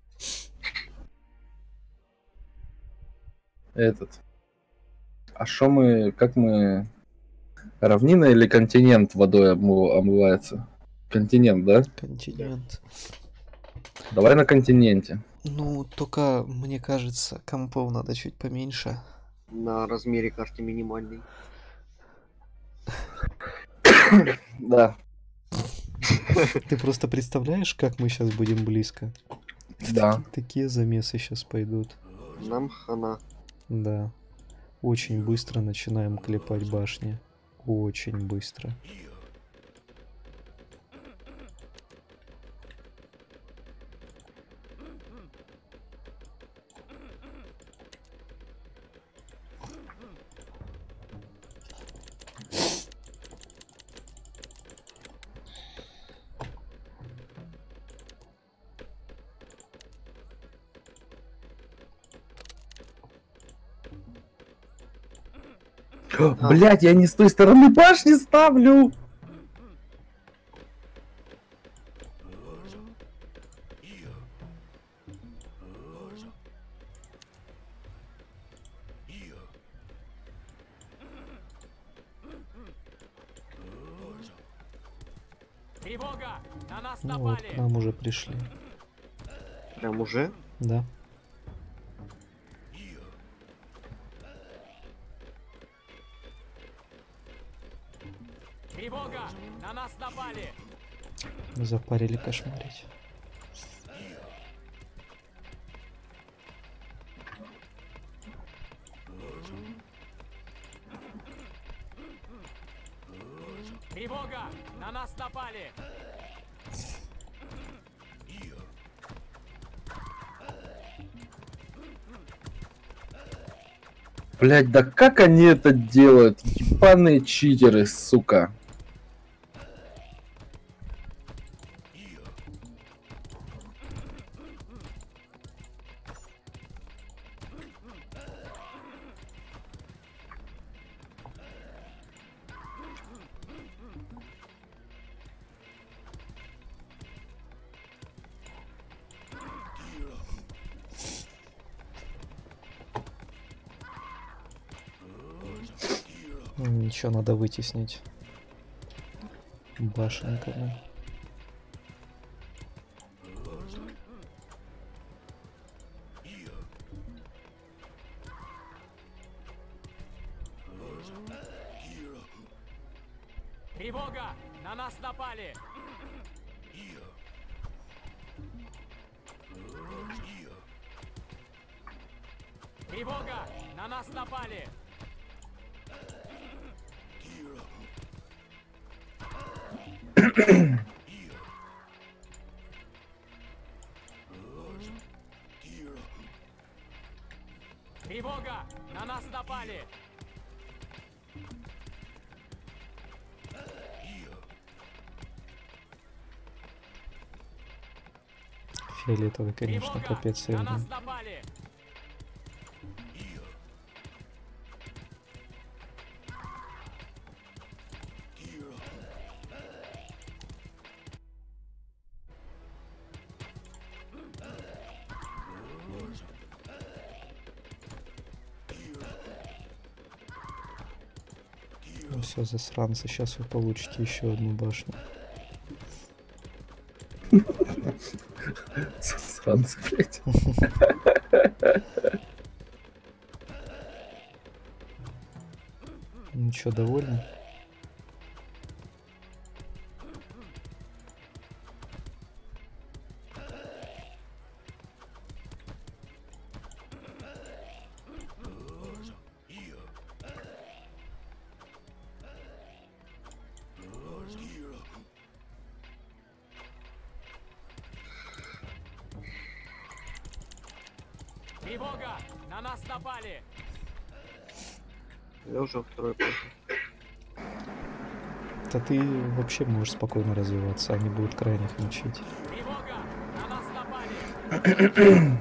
Этот. А что мы, как мы... Равнина или континент водой омывается? Континент, да? Континент. Давай на континенте. Ну, только, мне кажется, компов надо чуть поменьше. На размере карты минимальный. Да. Ты просто представляешь, как мы сейчас будем близко? Да. Такие замесы сейчас пойдут. Нам хана. Да. Очень быстро начинаем клепать башни. Очень быстро. Блять, я не с той стороны башни ставлю. Тревога! На нас Ну вот, напали! к нам уже пришли. Прям уже? Да. Тревога! На нас напали! Запарили кошмарить. Тревога! На нас напали! Блять, да как они это делают? Ебаные читеры, сука. Ничего, надо вытеснить башенками. Тревога! На нас напали! Тревога! На нас напали! Тревога! На нас напали! Фиолетовый, конечно, Тревога! капец На нас сильный. напали! Ну все, засранцы, сейчас вы получите еще одну башню. Засранцы, блядь. Ну что, довольны? Тревога! На нас напали! Я уже второй эпохе. Да ты вообще можешь спокойно развиваться, они будут крайних мочить. Тревога! На нас напали!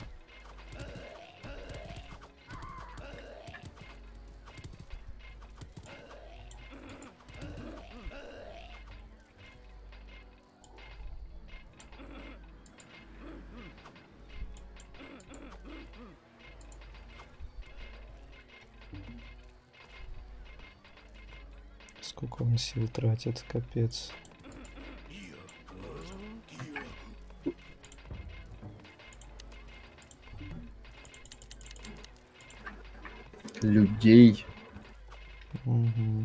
Сколько он сил тратит, капец. Людей. Угу.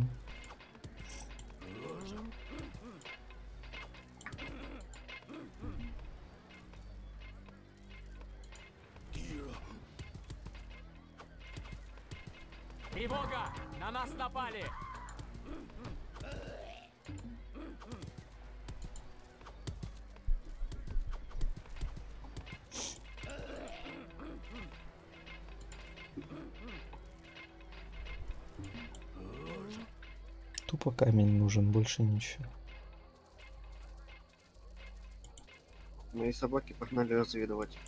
Тревога! На нас напали! Тупо камень нужен, больше ничего. Мои собаки погнали разведывать.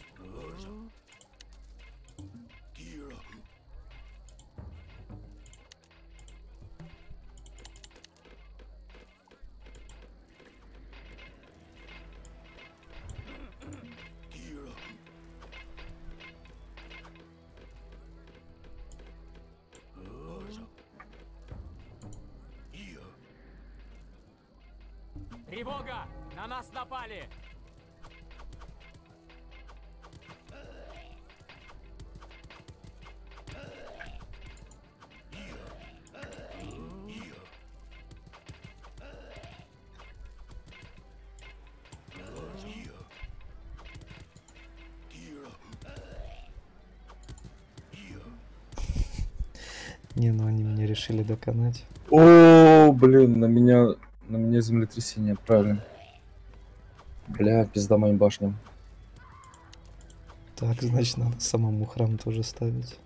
Тревога! На нас напали! Не, ну они меня решили доконать. О, блин, на меня землетрясение, правильно. Бля, пизда моим башням. Так, значит, надо самому храм тоже ставить.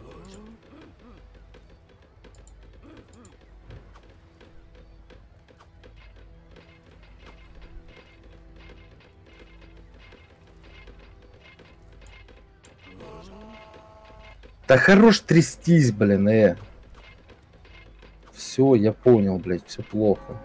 Да хорош трястись, блин, Все, я понял, блядь, все плохо.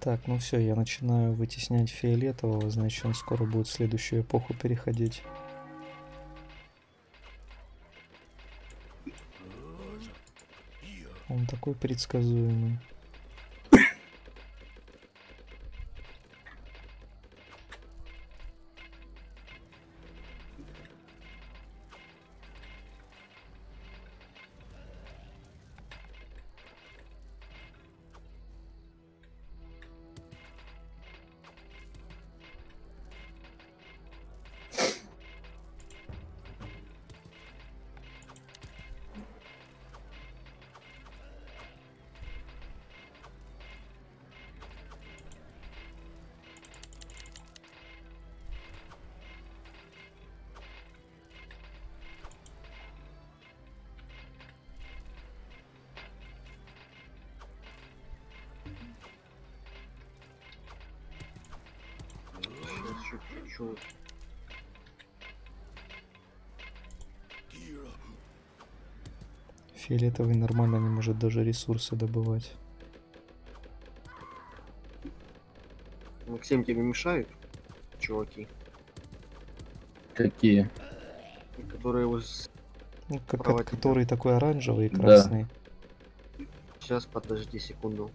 Так, ну все, я начинаю вытеснять фиолетового, значит он скоро будет в следующую эпоху переходить. Он такой предсказуемый. Сейчас чуть-чуть. Фиолетовый нормально не может даже ресурсы добывать. Максим, тебе мешают, чуваки, Какие? которые его... с- Ну, Проводить, который такой оранжевый и Да. красный. Сейчас, подожди секунду.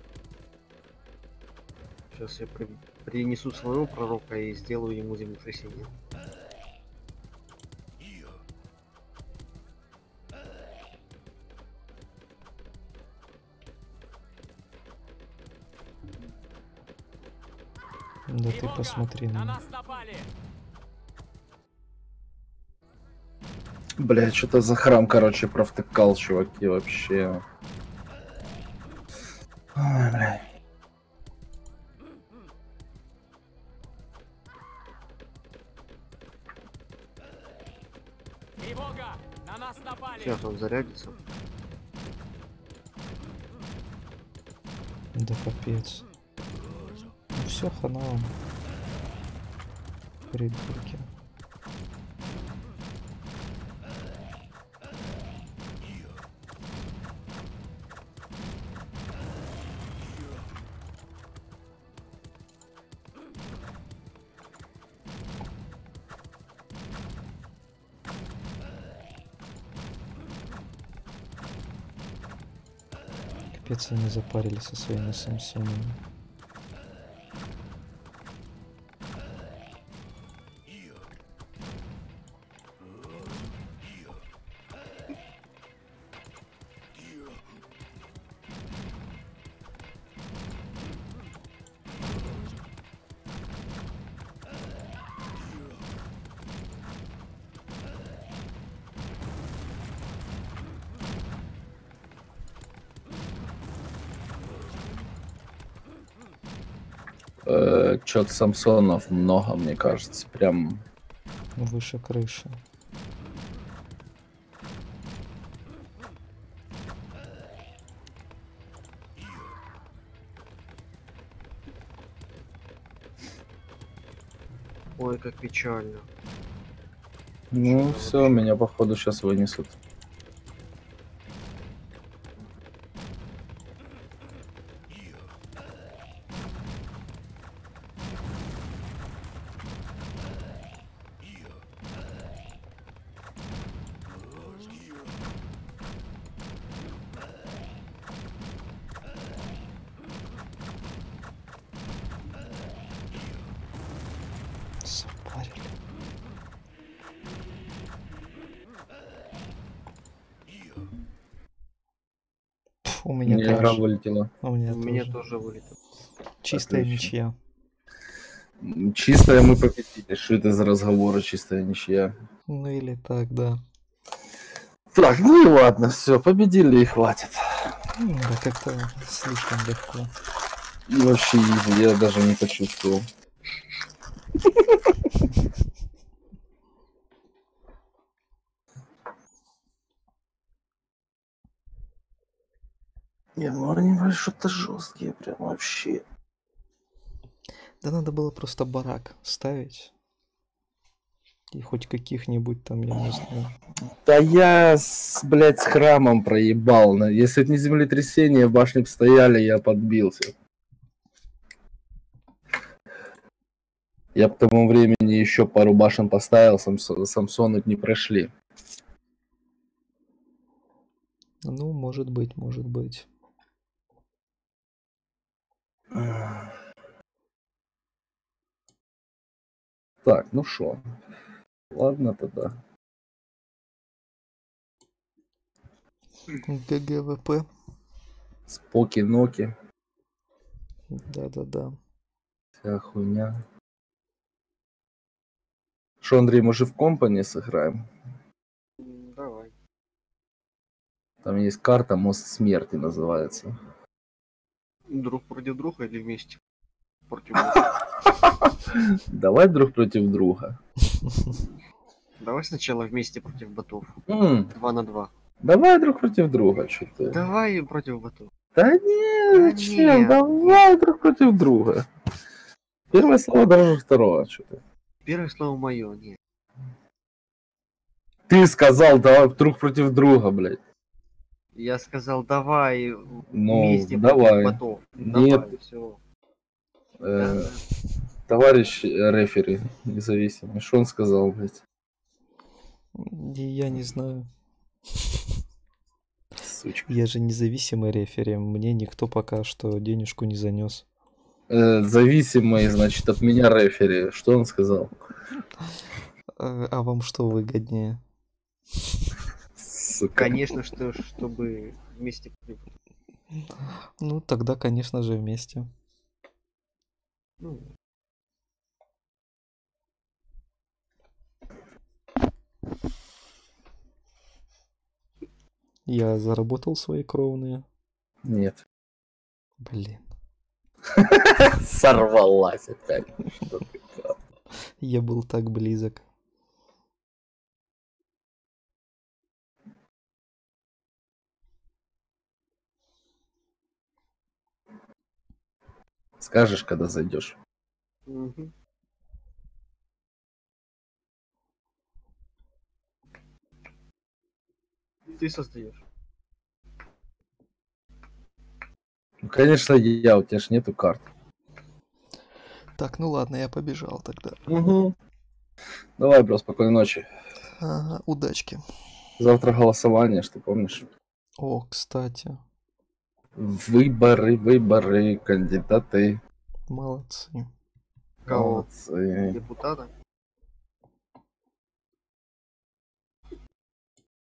Сейчас я принесу своего пророка и сделаю ему землетрясение. Да ты Тревога! посмотри На на нас напали! Бля, что-то за храм, короче, провтыкал, чуваки, вообще. Ой, бля. Тревога! На нас напали! Сейчас он зарядится. Да капец. Ну все, хана вам. Придурки. Капец, они запарились со своими Самсонами. Чё-то Самсонов много, мне кажется, прям. Выше крыши. Ой, как печально. Ну, все, меня походу сейчас вынесут. Запарили. Пф, у меня Мне игра краш. вылетела. У меня У меня тоже. тоже вылетело. Чистая Отлично. ничья. Чистая мы победили. Что это за разговоры, чистая ничья? Ну или так, да. Так, ну и ладно, все, победили и хватит. Да как-то слишком легко. И вообще easy, я даже не почувствовал. Не, ну они что-то жесткие, прям вообще. Да надо было просто барак ставить. И хоть каких-нибудь там, я не знаю. Да я, блядь, с храмом проебал. Если бы не землетрясение, башни бы стояли, я подбился. Я к тому времени еще пару башен поставил, Самсоны не прошли. Ну, может быть, может быть. Так, ну шо. Ладно тогда. ГГВП. Споки-ноки, Да-да-да. вся хуйня. Шо, Андрей, может в компании сыграем? Давай. Там есть карта «Мост смерти» называется. Друг против друга или вместе? Против друга. Давай друг против друга. Давай сначала вместе против ботов. М, 2 на 2. Давай друг против друга, что ты. Давай против ботов. Да не, Да зачем? нет. Давай друг против друга. Первое слово дороже второго, что ты. Первое слово мое, нет. Ты сказал, давай друг против друга, блядь. Я сказал, давай Ну, вместе давай. против ботов. Нет. Давай, все. Э, Товарищ рефери независимый, что он сказал, блядь? Я не знаю. Сучка. Я же независимый рефери. Мне никто пока что денежку не занес. Зависимый, значит, от меня рефери. Что он сказал? А вам что выгоднее? Сука. Конечно, что чтобы вместе против ботов. Ну, тогда, конечно же, вместе. Ну, Я заработал свои кровные. Нет. Блин. Сорвалась опять. Что ты, как? Я был так близок. Скажешь, когда зайдешь. мгм. Ты создаешь. Ну, конечно, я, у тебя ж нету карт. Так, ну ладно, я побежал тогда. Угу. Давай, бро, спокойной ночи. Ага, удачки. Завтра голосование, что помнишь? О, кстати, Выборы, кандидаты. молодцы. Кого? Молодцы. Депутата?